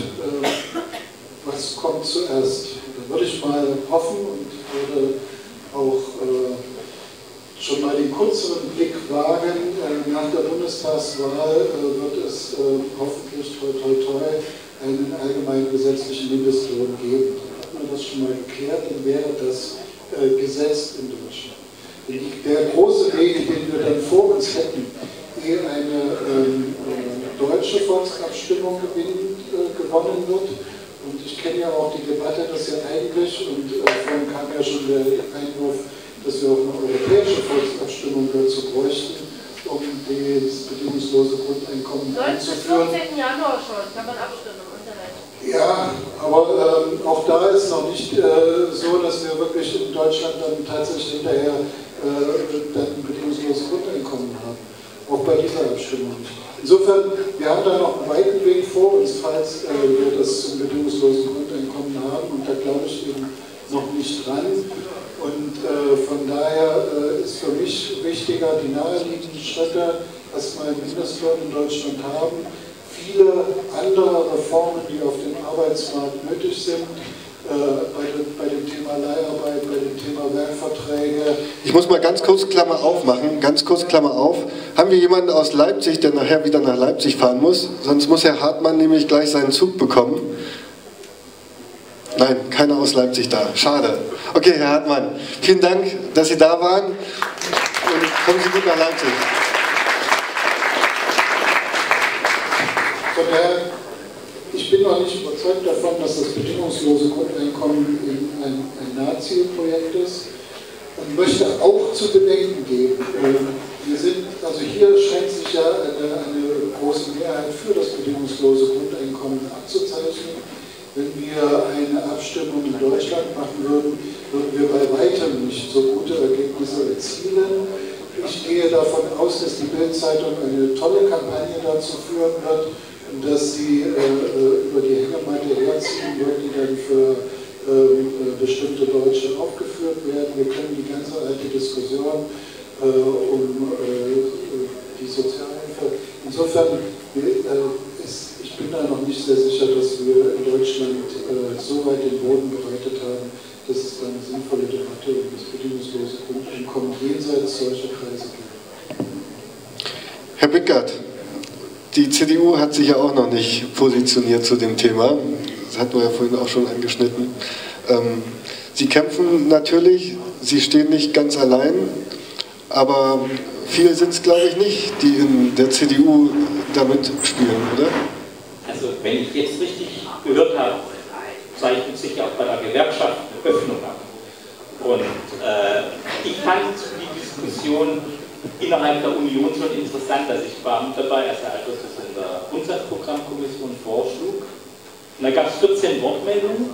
was kommt zuerst? Da würde ich mal hoffen und würde auch schon mal den kürzeren Blick wagen. Nach der Bundestagswahl wird es hoffentlich toi toi toi einen allgemeinen gesetzlichen Mindestlohn geben. Hat man das schon mal geklärt, dann wäre das gesetzt in Deutschland. Der große Weg, den wir dann vor uns hätten, ehe eine deutsche Volksabstimmung gewonnen wird, und ich kenne ja auch die Debatte, dass ja eigentlich, und vorhin kam ja schon der Einwurf, dass wir auch eine europäische Volksabstimmung dazu bräuchten, um das bedingungslose Grundeinkommen einzuführen. Am 14. Januar schon, kann man abstimmen im Internet. Ja, aber auch da ist noch nicht so, dass wir wirklich in Deutschland dann tatsächlich hinterher dann ein bedingungsloses Grundeinkommen haben. Auch bei dieser Abstimmung nicht. Insofern, wir haben da noch einen weiten Weg vor uns, falls wir das zum bedingungslosen Grundeinkommen haben, und da glaube ich eben noch nicht dran. Und von daher ist für mich wichtiger, die naheliegenden Schritte, erstmal einen Mindestlohn in Deutschland haben, viele andere Reformen, die auf dem Arbeitsmarkt nötig sind, bei dem Thema Leiharbeit, bei dem Thema Werkverträge. Ich muss mal ganz kurz Klammer aufmachen, ganz kurz Klammer auf. Haben wir jemanden aus Leipzig, der nachher wieder nach Leipzig fahren muss? Sonst muss Herr Hartmann nämlich gleich seinen Zug bekommen. Nein, keiner aus Leipzig da. Schade. Okay, Herr Hartmann, vielen Dank, dass Sie da waren. Und kommen Sie gut nach Leipzig. Von daher, ich bin noch nicht überzeugt davon, dass das bedingungslose Grundeinkommen ein Nahzielprojekt ist, und möchte auch zu bedenken geben. Wir sind, also hier scheint sich ja eine große Mehrheit für das bedingungslose Grundeinkommen abzuzeichnen. Wenn wir eine Abstimmung in Deutschland machen würden, würden wir bei weitem nicht so gute Ergebnisse erzielen. Ich gehe davon aus, dass die Bild-Zeitung eine tolle Kampagne dazu führen wird, und dass sie über die Hängematte herziehen wird, die dann für bestimmte Deutsche aufgeführt werden. Wir können die ganze alte Diskussion um die Sozialhilfe. Insofern ich bin da noch nicht sehr sicher, dass wir in Deutschland so weit den Boden bereitet haben, dass es da eine sinnvolle Debatte um das bedingungslose Grundeinkommen jenseits solcher Kreise gibt. Herr Binkert, die CDU hat sich ja auch noch nicht positioniert zu dem Thema. das hatten wir ja vorhin auch schon angeschnitten. Sie kämpfen natürlich, Sie stehen nicht ganz allein, aber viele sind es, glaube ich, nicht, die in der CDU damit spielen, oder? Also wenn ich jetzt richtig gehört habe, zeichnet sich ja auch bei der Gewerkschaft eine Öffnung ab. Und ich fand die Diskussion innerhalb der Union schon interessant. Also ich war mit dabei, als der Ausschuss in der Grundsatzprogrammkommission vorschlug. Und da gab es 14 Wortmeldungen,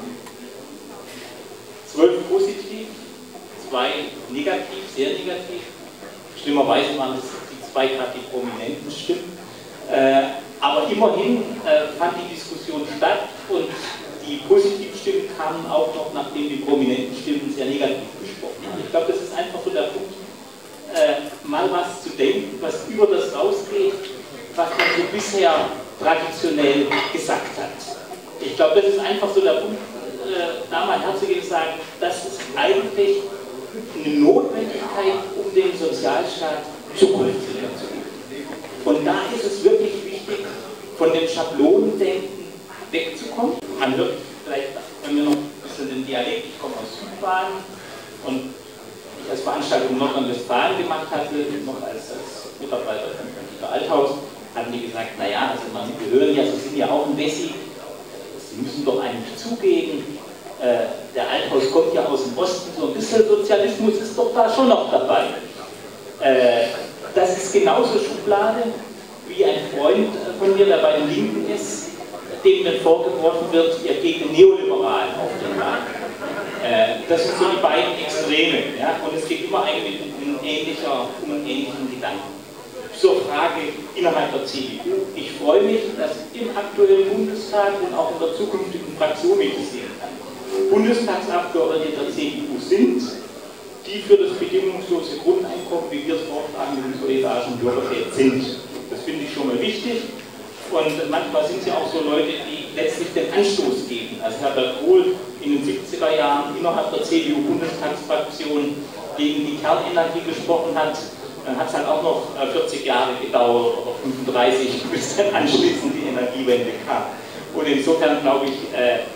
12 positiv, 2 negativ, sehr negativ. Schlimmerweise waren es die 2 gerade die prominenten Stimmen. Aber immerhin fand die Diskussion statt und die positiven Stimmen kamen auch noch, nachdem die prominenten Stimmen sehr negativ gesprochen haben. Ich glaube, das ist einfach so der Punkt, mal was zu denken, was über das rausgeht, was man so bisher traditionell gesagt hat. Ich glaube, das ist einfach so der Punkt, da mal herzugehen und sagen, das ist eigentlich eine Notwendigkeit, um dem Sozialstaat Zukunft zu geben. Und da ist es wirklich wichtig, von dem Schablonendenken wegzukommen. Man hört vielleicht, wenn wir noch ein bisschen den Dialekt, ich komme aus Südbaden und ich als Veranstaltung in Nordrhein-Westfalen gemacht hatte, noch als Mitarbeiter von Dieter Althaus, haben die gesagt, naja, also wir hören ja, Sie sind ja auch ein Wessi, Sie müssen doch eigentlich zugeben, der Althaus kommt ja aus dem Osten, so ein bisschen Sozialismus ist doch da schon noch dabei. Das ist genauso Schublade wie ein Freund von mir, der bei den Linken ist, dem dann vorgeworfen wird, er geht den Neoliberalen auf den Markt. Das sind so die beiden Extreme. Ja? Und es geht immer eigentlich um einen ähnlichen Gedanken. Zur Frage innerhalb der CDU. Ich freue mich, dass im aktuellen Bundestag und auch in der zukünftigen Fraktion, wie ich sehen kann, Bundestagsabgeordnete der CDU sind, die für das bedingungslose Grundeinkommen, wie wir es vorschlagen, mit dem solidarischen Bürgergeld sind. Das finde ich schon mal wichtig. Und manchmal sind es ja auch so Leute, die letztlich den Anstoß geben. Also Herbert Kohl in den 70er Jahren innerhalb der CDU-Bundestagsfraktion gegen die Kernenergie gesprochen hat. Dann hat es halt auch noch 40 Jahre gedauert oder 35, bis dann anschließend die Energiewende kam. Und insofern glaube ich,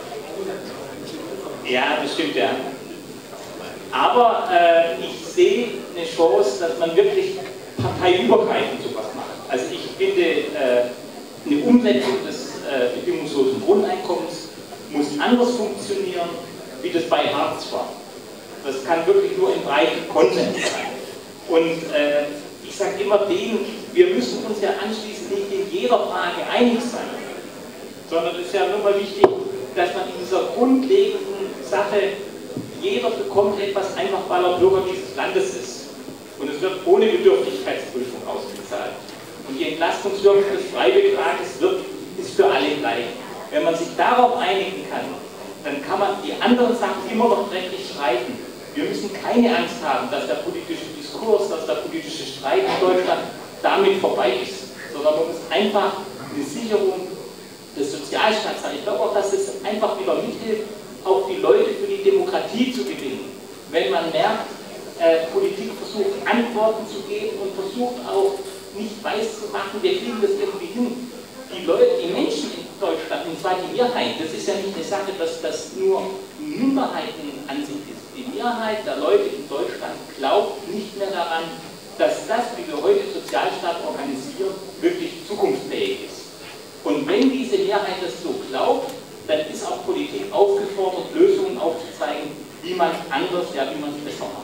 ja, das stimmt ja. Aber ich sehe eine Chance, dass man wirklich parteiübergreifend sowas macht. Also ich finde, eine Umsetzung des bedingungslosen Grundeinkommens muss anders funktionieren, wie das bei Hartz war. Das kann wirklich nur im breiten Konsens sein. Und ich sage immer denen, wir müssen uns ja anschließend nicht in jeder Frage einig sein, sondern es ist ja nur mal wichtig, dass man in dieser grundlegenden Sache, jeder bekommt etwas einfach, weil er Bürger dieses Landes ist. Und es wird ohne Bedürftigkeitsprüfung ausgezahlt. Und die Entlastungswirkung des Freibetrages ist für alle gleich. Wenn man sich darauf einigen kann, dann kann man die anderen Sachen immer noch rechtlich streiten. Wir müssen keine Angst haben, dass der politische Diskurs, dass der politische Streit in Deutschland damit vorbei ist, sondern man muss einfach eine Sicherung des Sozialstaats sein. Ich glaube auch, dass es einfach wieder mithilft, auch die Leute für die Demokratie zu gewinnen. Wenn man merkt, Politik versucht Antworten zu geben und versucht auch nicht weiß zu machen, wir kriegen das irgendwie hin. Die Leute, die Menschen in Deutschland, und zwar die Mehrheit, das ist ja nicht eine Sache, dass das nur Minderheitenansicht ist. Die Mehrheit der Leute in Deutschland glaubt nicht mehr daran, dass das, wie wir heute Sozialstaat organisieren, wirklich zukunftsfähig ist. Und wenn diese Mehrheit das so glaubt, dann ist auch Politik aufgefordert, Lösungen aufzuzeigen, wie man es anders, ja, wie man es besser macht.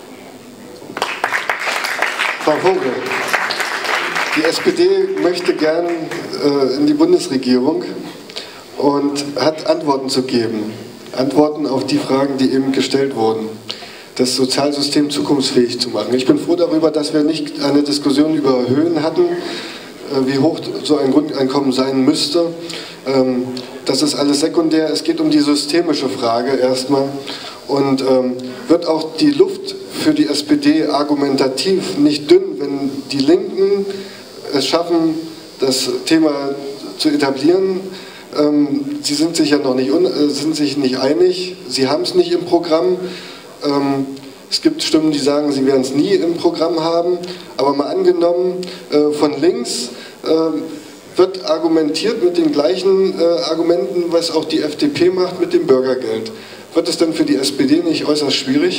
Frau Vogel, die SPD möchte gern in die Bundesregierung und hat Antworten zu geben. Antworten auf die Fragen, die eben gestellt wurden. Das Sozialsystem zukunftsfähig zu machen. Ich bin froh darüber, dass wir nicht eine Diskussion über Höhen hatten, wie hoch so ein Grundeinkommen sein müsste. Das ist alles sekundär. Es geht um die systemische Frage erstmal. Und wird auch die Luft für die SPD argumentativ nicht dünn, wenn die Linken es schaffen, das Thema zu etablieren. Sie sind sich ja noch nicht, sind sich nicht einig, sie haben es nicht im Programm. Es gibt Stimmen, die sagen, sie werden es nie im Programm haben. Aber mal angenommen, von links wird argumentiert mit den gleichen Argumenten, was auch die FDP macht mit dem Bürgergeld. Wird es denn für die SPD nicht äußerst schwierig?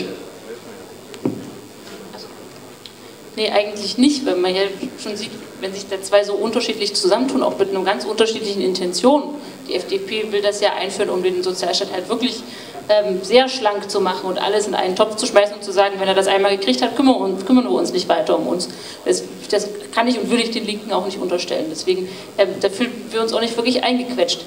Nee, eigentlich nicht, weil man ja schon sieht, wenn sich da zwei so unterschiedlich zusammentun, auch mit einer ganz unterschiedlichen Intention. Die FDP will das ja einführen, um den Sozialstaat halt wirklich sehr schlank zu machen und alles in einen Topf zu schmeißen und zu sagen, wenn er das einmal gekriegt hat, kümmern wir uns nicht weiter um uns. Das kann ich und will ich den Linken auch nicht unterstellen. Deswegen, da fühlen wir uns auch nicht wirklich eingequetscht.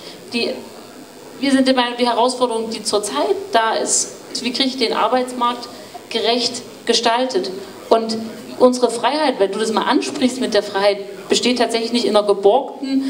Wir sind der Meinung, die Herausforderung, die zurzeit da ist, wie kriege ich den Arbeitsmarkt gerecht gestaltet? Und unsere Freiheit, wenn du das mal ansprichst mit der Freiheit, besteht tatsächlich nicht in einer geborgten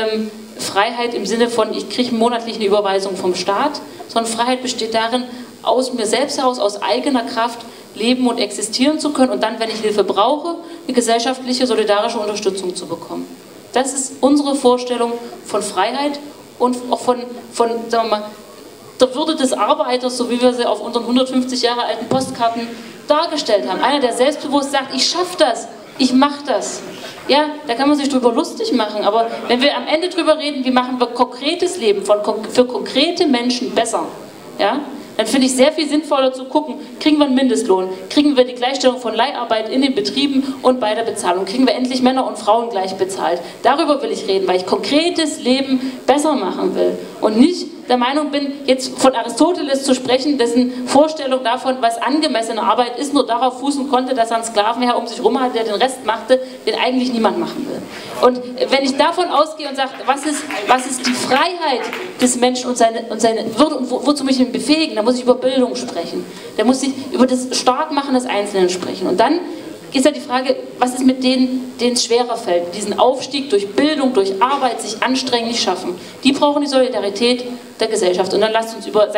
Freiheit im Sinne von, ich kriege monatlich eine Überweisung vom Staat, sondern Freiheit besteht darin, aus mir selbst heraus, aus eigener Kraft leben und existieren zu können und dann, wenn ich Hilfe brauche, eine gesellschaftliche, solidarische Unterstützung zu bekommen. Das ist unsere Vorstellung von Freiheit und auch von sagen wir mal, der Würde des Arbeiters, so wie wir sie auf unseren 150 Jahre alten Postkarten dargestellt haben. Einer, der selbstbewusst sagt, ich schaffe das, ich mache das. Ja, da kann man sich drüber lustig machen, aber wenn wir am Ende drüber reden, wie machen wir konkretes Leben für konkrete Menschen besser, ja, dann finde ich sehr viel sinnvoller zu gucken, kriegen wir einen Mindestlohn, kriegen wir die Gleichstellung von Leiharbeit in den Betrieben und bei der Bezahlung, kriegen wir endlich Männer und Frauen gleich bezahlt. Darüber will ich reden, weil ich konkretes Leben besser machen will und nicht der Meinung bin, jetzt von Aristoteles zu sprechen, dessen Vorstellung davon, was angemessene Arbeit ist, nur darauf fußen konnte, dass er einen Sklavenherr um sich rum hat, der den Rest machte, den eigentlich niemand machen will. Und wenn ich davon ausgehe und sage, was ist die Freiheit des Menschen und seine Würde und wozu muss ich ihn befähigen, dann muss ich über Bildung sprechen. Dann muss ich über das Starkmachen des Einzelnen sprechen. Und dann ist ja die Frage, was ist mit denen es schwerer fällt, diesen Aufstieg durch Bildung, durch Arbeit, sich anstrengen, nicht schaffen. Die brauchen die Solidarität der Gesellschaft. Und dann lasst uns über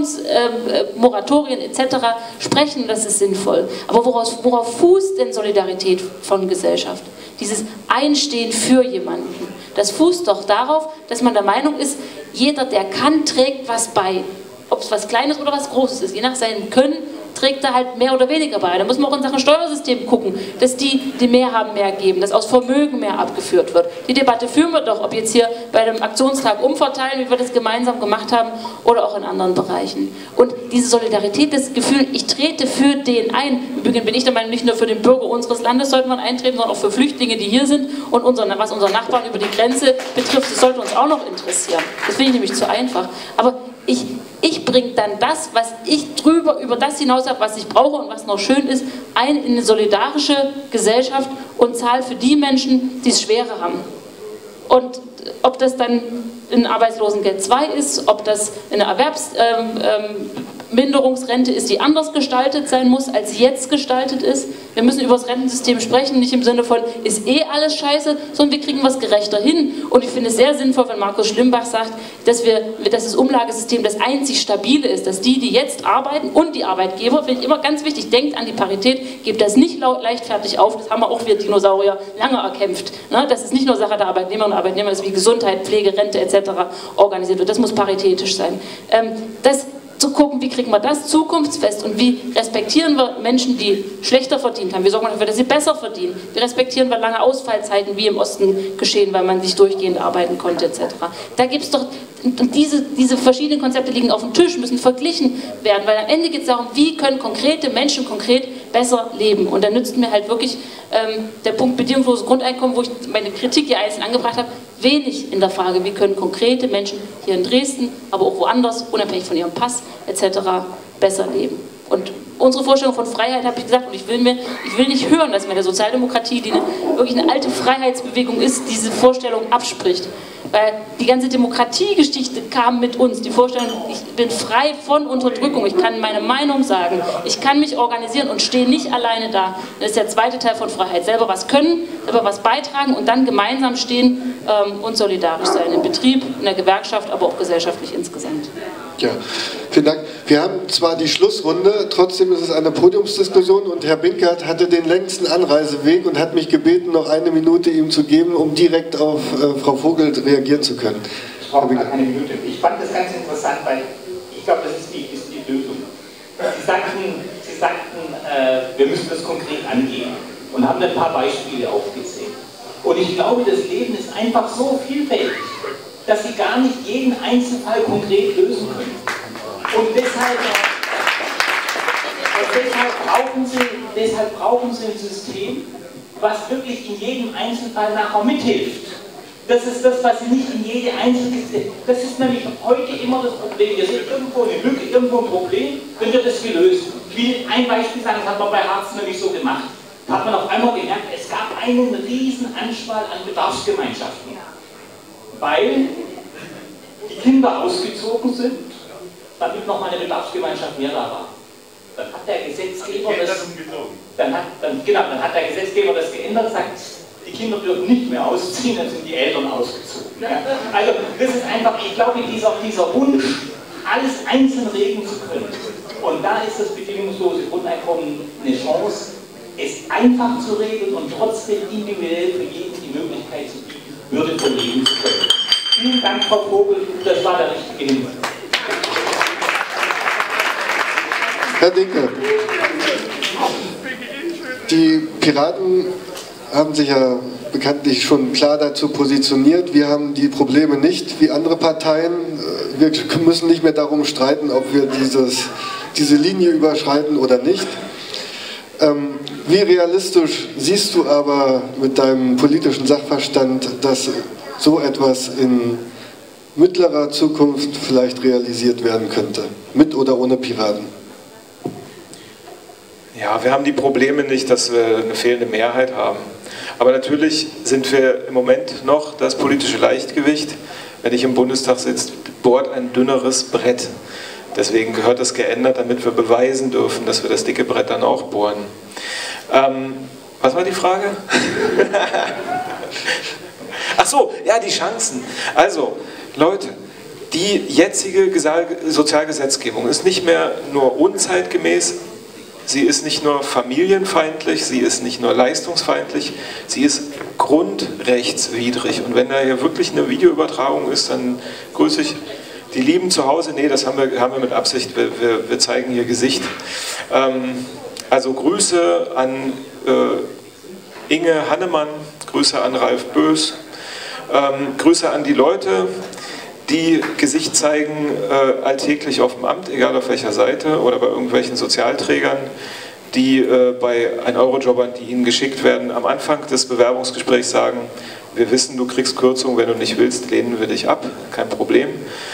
Sanktionsmoratorien etc. sprechen, das ist sinnvoll. Aber worauf fußt denn Solidarität von Gesellschaft? Dieses Einstehen für jemanden. Das fußt doch darauf, dass man der Meinung ist, jeder, der kann, trägt was bei. Ob es was Kleines oder was Großes ist, je nach seinem Können, trägt er halt mehr oder weniger bei. Da muss man auch in Sachen Steuersystem gucken, dass die mehr haben, mehr geben, dass aus Vermögen mehr abgeführt wird. Die Debatte führen wir doch, ob jetzt hier bei dem Aktionstag umverteilen, wie wir das gemeinsam gemacht haben, oder auch in anderen Bereichen. Und diese Solidarität, das Gefühl, ich trete für den ein. Übrigens bin ich der Meinung, nicht nur für den Bürger unseres Landes sollte man eintreten, sondern auch für Flüchtlinge, die hier sind und was unsere Nachbarn über die Grenze betrifft, das sollte uns auch noch interessieren. Das finde ich nämlich zu einfach. Aber ich bringe dann das, was ich über das hinaus habe, was ich brauche und was noch schön ist, in eine solidarische Gesellschaft und zahle für die Menschen, die es schwerer haben. Und ob das dann ein Arbeitslosengeld 2 ist, ob das eine Erwerbsminderungsrente ist, die anders gestaltet sein muss, als jetzt gestaltet ist. Wir müssen über das Rentensystem sprechen, nicht im Sinne von, ist eh alles scheiße, sondern wir kriegen was gerechter hin. Und ich finde es sehr sinnvoll, wenn Markus Schlimbach sagt, dass das Umlagesystem das einzig Stabile ist, dass die jetzt arbeiten und die Arbeitgeber, finde ich immer ganz wichtig, denkt an die Parität, gebt das nicht leichtfertig auf, das haben auch wir Dinosaurier lange erkämpft. Ne? Das ist nicht nur Sache der Arbeitnehmerinnen und Arbeitnehmer, das ist wie Gesundheit, Pflege, Rente etc. organisiert wird. Das muss paritätisch sein. Zu gucken, wie kriegen wir das zukunftsfest und wie respektieren wir Menschen, die schlechter verdient haben. Wie sorgen wir dafür, dass sie besser verdienen? Wie respektieren wir lange Ausfallzeiten, wie im Osten geschehen, weil man sich durchgehend arbeiten konnte etc. Da gibt es doch, und diese verschiedenen Konzepte liegen auf dem Tisch, müssen verglichen werden, weil am Ende geht es darum, wie können konkrete Menschen konkret besser leben. Und da nützt mir halt wirklich der Punkt bedingungsloses Grundeinkommen, wo ich meine Kritik hier einzeln angebracht habe, wenig in der Frage, wie können konkrete Menschen hier in Dresden, aber auch woanders, unabhängig von ihrem Pass etc. besser leben. Und unsere Vorstellung von Freiheit, habe ich gesagt, und ich will nicht hören, dass mir der Sozialdemokratie, die wirklich eine alte Freiheitsbewegung ist, diese Vorstellung abspricht. Weil die ganze Demokratiegeschichte kam mit uns. Die Vorstellung, ich bin frei von Unterdrückung, ich kann meine Meinung sagen, ich kann mich organisieren und stehe nicht alleine da. Das ist der zweite Teil von Freiheit. Selber was können, selber was beitragen und dann gemeinsam stehen und solidarisch sein. Im Betrieb, in der Gewerkschaft, aber auch gesellschaftlich insgesamt. Ja, vielen Dank. Wir haben zwar die Schlussrunde, trotzdem ist es eine Podiumsdiskussion und Herr Binkert hatte den längsten Anreiseweg und hat mich gebeten, noch eine Minute ihm zu geben, um direkt auf Frau Vogel reagieren zu können. Ich brauche gar keine Minute. Ich fand das ganz interessant, weil ich glaube, das ist die Lösung. Sie sagten, wir müssen das konkret angehen und haben ein paar Beispiele aufgezählt. Und ich glaube, das Leben ist einfach so vielfältig, dass Sie gar nicht jeden Einzelfall konkret lösen können. Und deshalb brauchen Sie ein System, was wirklich in jedem Einzelfall nachher mithilft. Das ist das, was Sie nicht in jede einzelne... Das ist nämlich heute immer das Problem. Wir sehen irgendwo eine Lücke, irgendwo ein Problem, dann wird es gelöst. Ich will ein Beispiel sagen, das hat man bei Harz nämlich so gemacht. Da hat man auf einmal gemerkt, es gab einen riesen Anschwall an Bedarfsgemeinschaften. Weil die Kinder ausgezogen sind, damit noch mal eine Bedarfsgemeinschaft mehr da war. Dann hat der Gesetzgeber dann hat der Gesetzgeber das geändert, sagt, die Kinder dürfen nicht mehr ausziehen, dann sind die Eltern ausgezogen. Ja? Also das ist einfach, ich glaube, dieser Wunsch, alles einzeln regeln zu können. Und da ist das bedingungslose Grundeinkommen eine Chance, es einfach zu regeln und trotzdem individuell für jeden die Möglichkeit zu bieten, würdevoll leben zu können. Vielen Dank, Frau Vogel, das war der richtige Hinweis. Herr Dinke, die Piraten haben sich ja bekanntlich schon klar dazu positioniert. Wir haben die Probleme nicht wie andere Parteien. Wir müssen nicht mehr darum streiten, ob wir diese Linie überschreiten oder nicht. Wie realistisch siehst du aber mit deinem politischen Sachverstand, dass so etwas in mittlerer Zukunft vielleicht realisiert werden könnte? Mit oder ohne Piraten? Ja, wir haben die Probleme nicht, dass wir eine fehlende Mehrheit haben. Aber natürlich sind wir im Moment noch das politische Leichtgewicht. Wenn ich im Bundestag sitze, bohrt ein dünneres Brett. Deswegen gehört das geändert, damit wir beweisen dürfen, dass wir das dicke Brett dann auch bohren. Was war die Frage? Ach so, ja, die Chancen. Also, Leute, die jetzige Sozialgesetzgebung ist nicht mehr nur unzeitgemäß, sie ist nicht nur familienfeindlich, sie ist nicht nur leistungsfeindlich, sie ist grundrechtswidrig. Und wenn da hier wirklich eine Videoübertragung ist, dann grüße ich die Lieben zu Hause. Nee, das haben wir mit Absicht, wir zeigen hier Gesicht. Also Grüße an Inge Hannemann, Grüße an Ralf Bös, Grüße an die Leute, die Gesicht zeigen alltäglich auf dem Amt, egal auf welcher Seite, oder bei irgendwelchen Sozialträgern, die bei 1-Euro-Jobbern, die ihnen geschickt werden, am Anfang des Bewerbungsgesprächs sagen, wir wissen, du kriegst Kürzung, wenn du nicht willst, lehnen wir dich ab, kein Problem.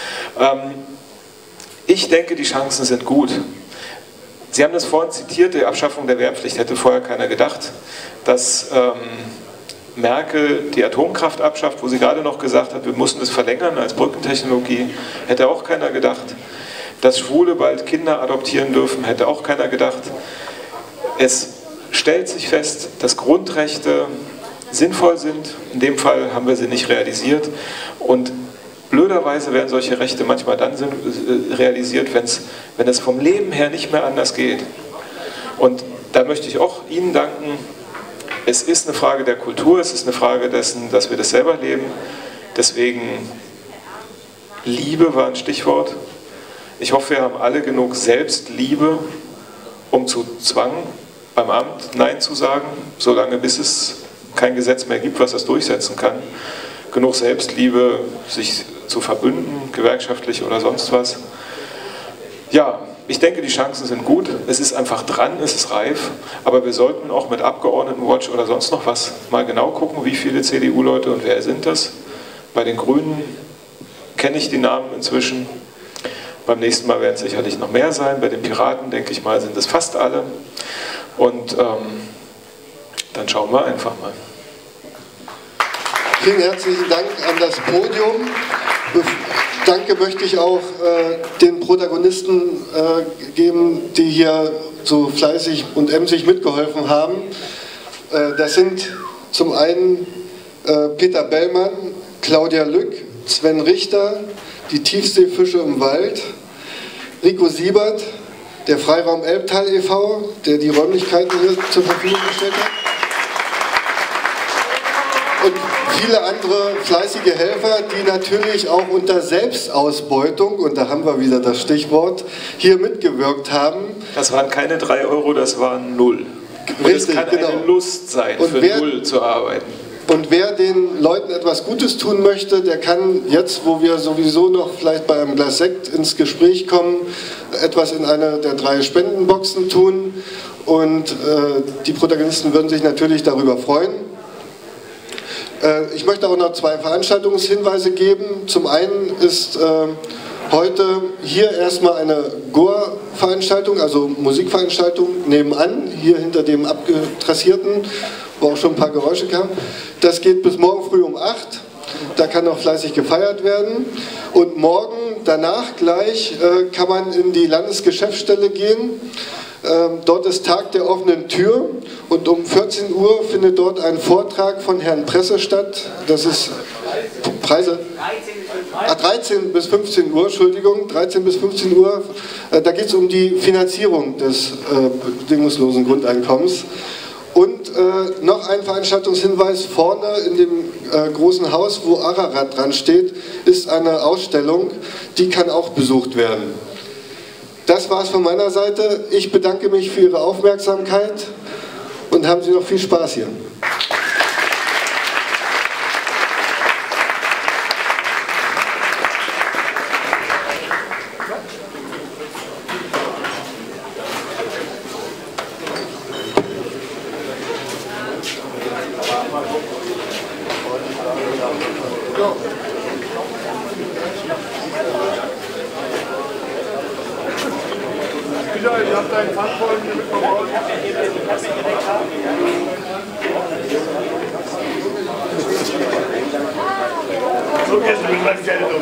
Ich denke, die Chancen sind gut. Sie haben das vorhin zitiert, die Abschaffung der Wehrpflicht hätte vorher keiner gedacht, dass Merkel die Atomkraft abschafft, wo sie gerade noch gesagt hat, wir mussten das verlängern als Brückentechnologie, hätte auch keiner gedacht. Dass Schwule bald Kinder adoptieren dürfen, hätte auch keiner gedacht. Es stellt sich fest, dass Grundrechte sinnvoll sind. In dem Fall haben wir sie nicht realisiert. Und blöderweise werden solche Rechte manchmal dann realisiert, wenn es vom Leben her nicht mehr anders geht. Und da möchte ich auch Ihnen danken. Es ist eine Frage der Kultur, es ist eine Frage dessen, dass wir das selber leben. Deswegen, Liebe war ein Stichwort. Ich hoffe, wir haben alle genug Selbstliebe, um zu Zwang beim Amt Nein zu sagen, solange bis es kein Gesetz mehr gibt, was das durchsetzen kann. Genug Selbstliebe, sich zu verbünden, gewerkschaftlich oder sonst was. Ja, ich denke, die Chancen sind gut. Es ist einfach dran, es ist reif. Aber wir sollten auch mit Abgeordnetenwatch oder sonst noch was mal genau gucken, wie viele CDU-Leute und wer sind das. Bei den Grünen kenne ich die Namen inzwischen. Beim nächsten Mal werden es sicherlich noch mehr sein. Bei den Piraten, denke ich mal, sind es fast alle. Und dann schauen wir einfach mal. Vielen herzlichen Dank an das Podium. Danke möchte ich auch den Protagonisten geben, die hier so fleißig und emsig mitgeholfen haben. Das sind zum einen Peter Bellmann, Claudia Lück, Sven Richter, die Tiefseefische im Wald, Rico Siebert, der Freiraum Elbtal e.V., der die Räumlichkeiten hier zur Verfügung gestellt hat. Und viele andere fleißige Helfer, die natürlich auch unter Selbstausbeutung, und da haben wir wieder das Stichwort, hier mitgewirkt haben. Das waren keine 3 Euro, das waren 0. Und richtig, es kann eine Lust sein, für 0 zu arbeiten. Und wer den Leuten etwas Gutes tun möchte, der kann jetzt, wo wir sowieso noch vielleicht bei einem Glas Sekt ins Gespräch kommen, etwas in einer der 3 Spendenboxen tun. Und die Protagonisten würden sich natürlich darüber freuen. Ich möchte auch noch 2 Veranstaltungshinweise geben. Zum einen ist heute hier erstmal eine Goa-Veranstaltung, also Musikveranstaltung nebenan, hier hinter dem Abgetrassierten, wo auch schon ein paar Geräusche kamen. Das geht bis morgen früh um 8. Da kann noch fleißig gefeiert werden. Und morgen danach gleich kann man in die Landesgeschäftsstelle gehen. Dort ist Tag der offenen Tür und um 14 Uhr findet dort ein Vortrag von Herrn Presse statt. Das ist Preise? 13 bis 15 Uhr, Entschuldigung, 13 bis 15 Uhr. Da geht es um die Finanzierung des bedingungslosen Grundeinkommens. Und noch ein Veranstaltungshinweis: vorne in dem großen Haus, wo Ararat dran steht, ist eine Ausstellung, die kann auch besucht werden. Das war es von meiner Seite. Ich bedanke mich für Ihre Aufmerksamkeit und haben Sie noch viel Spaß hier. Ich habe deinen Pfandbeutel hier mitgebracht. So gehst du mit meinem Geld um.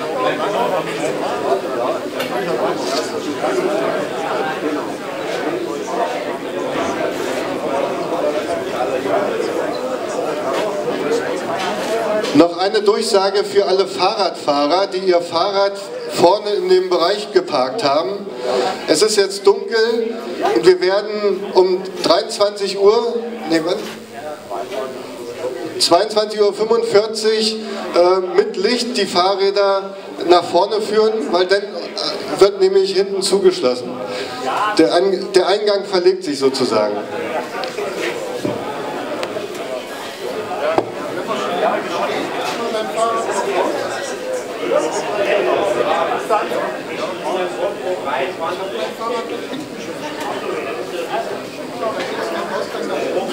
Noch eine Durchsage für alle Fahrradfahrer, die ihr Fahrrad vorne in dem Bereich geparkt haben. Es ist jetzt dunkel und wir werden um 22:45 Uhr mit Licht die Fahrräder nach vorne führen, weil dann wird nämlich hinten zugeschlossen. Der Eingang verlegt sich sozusagen. Dann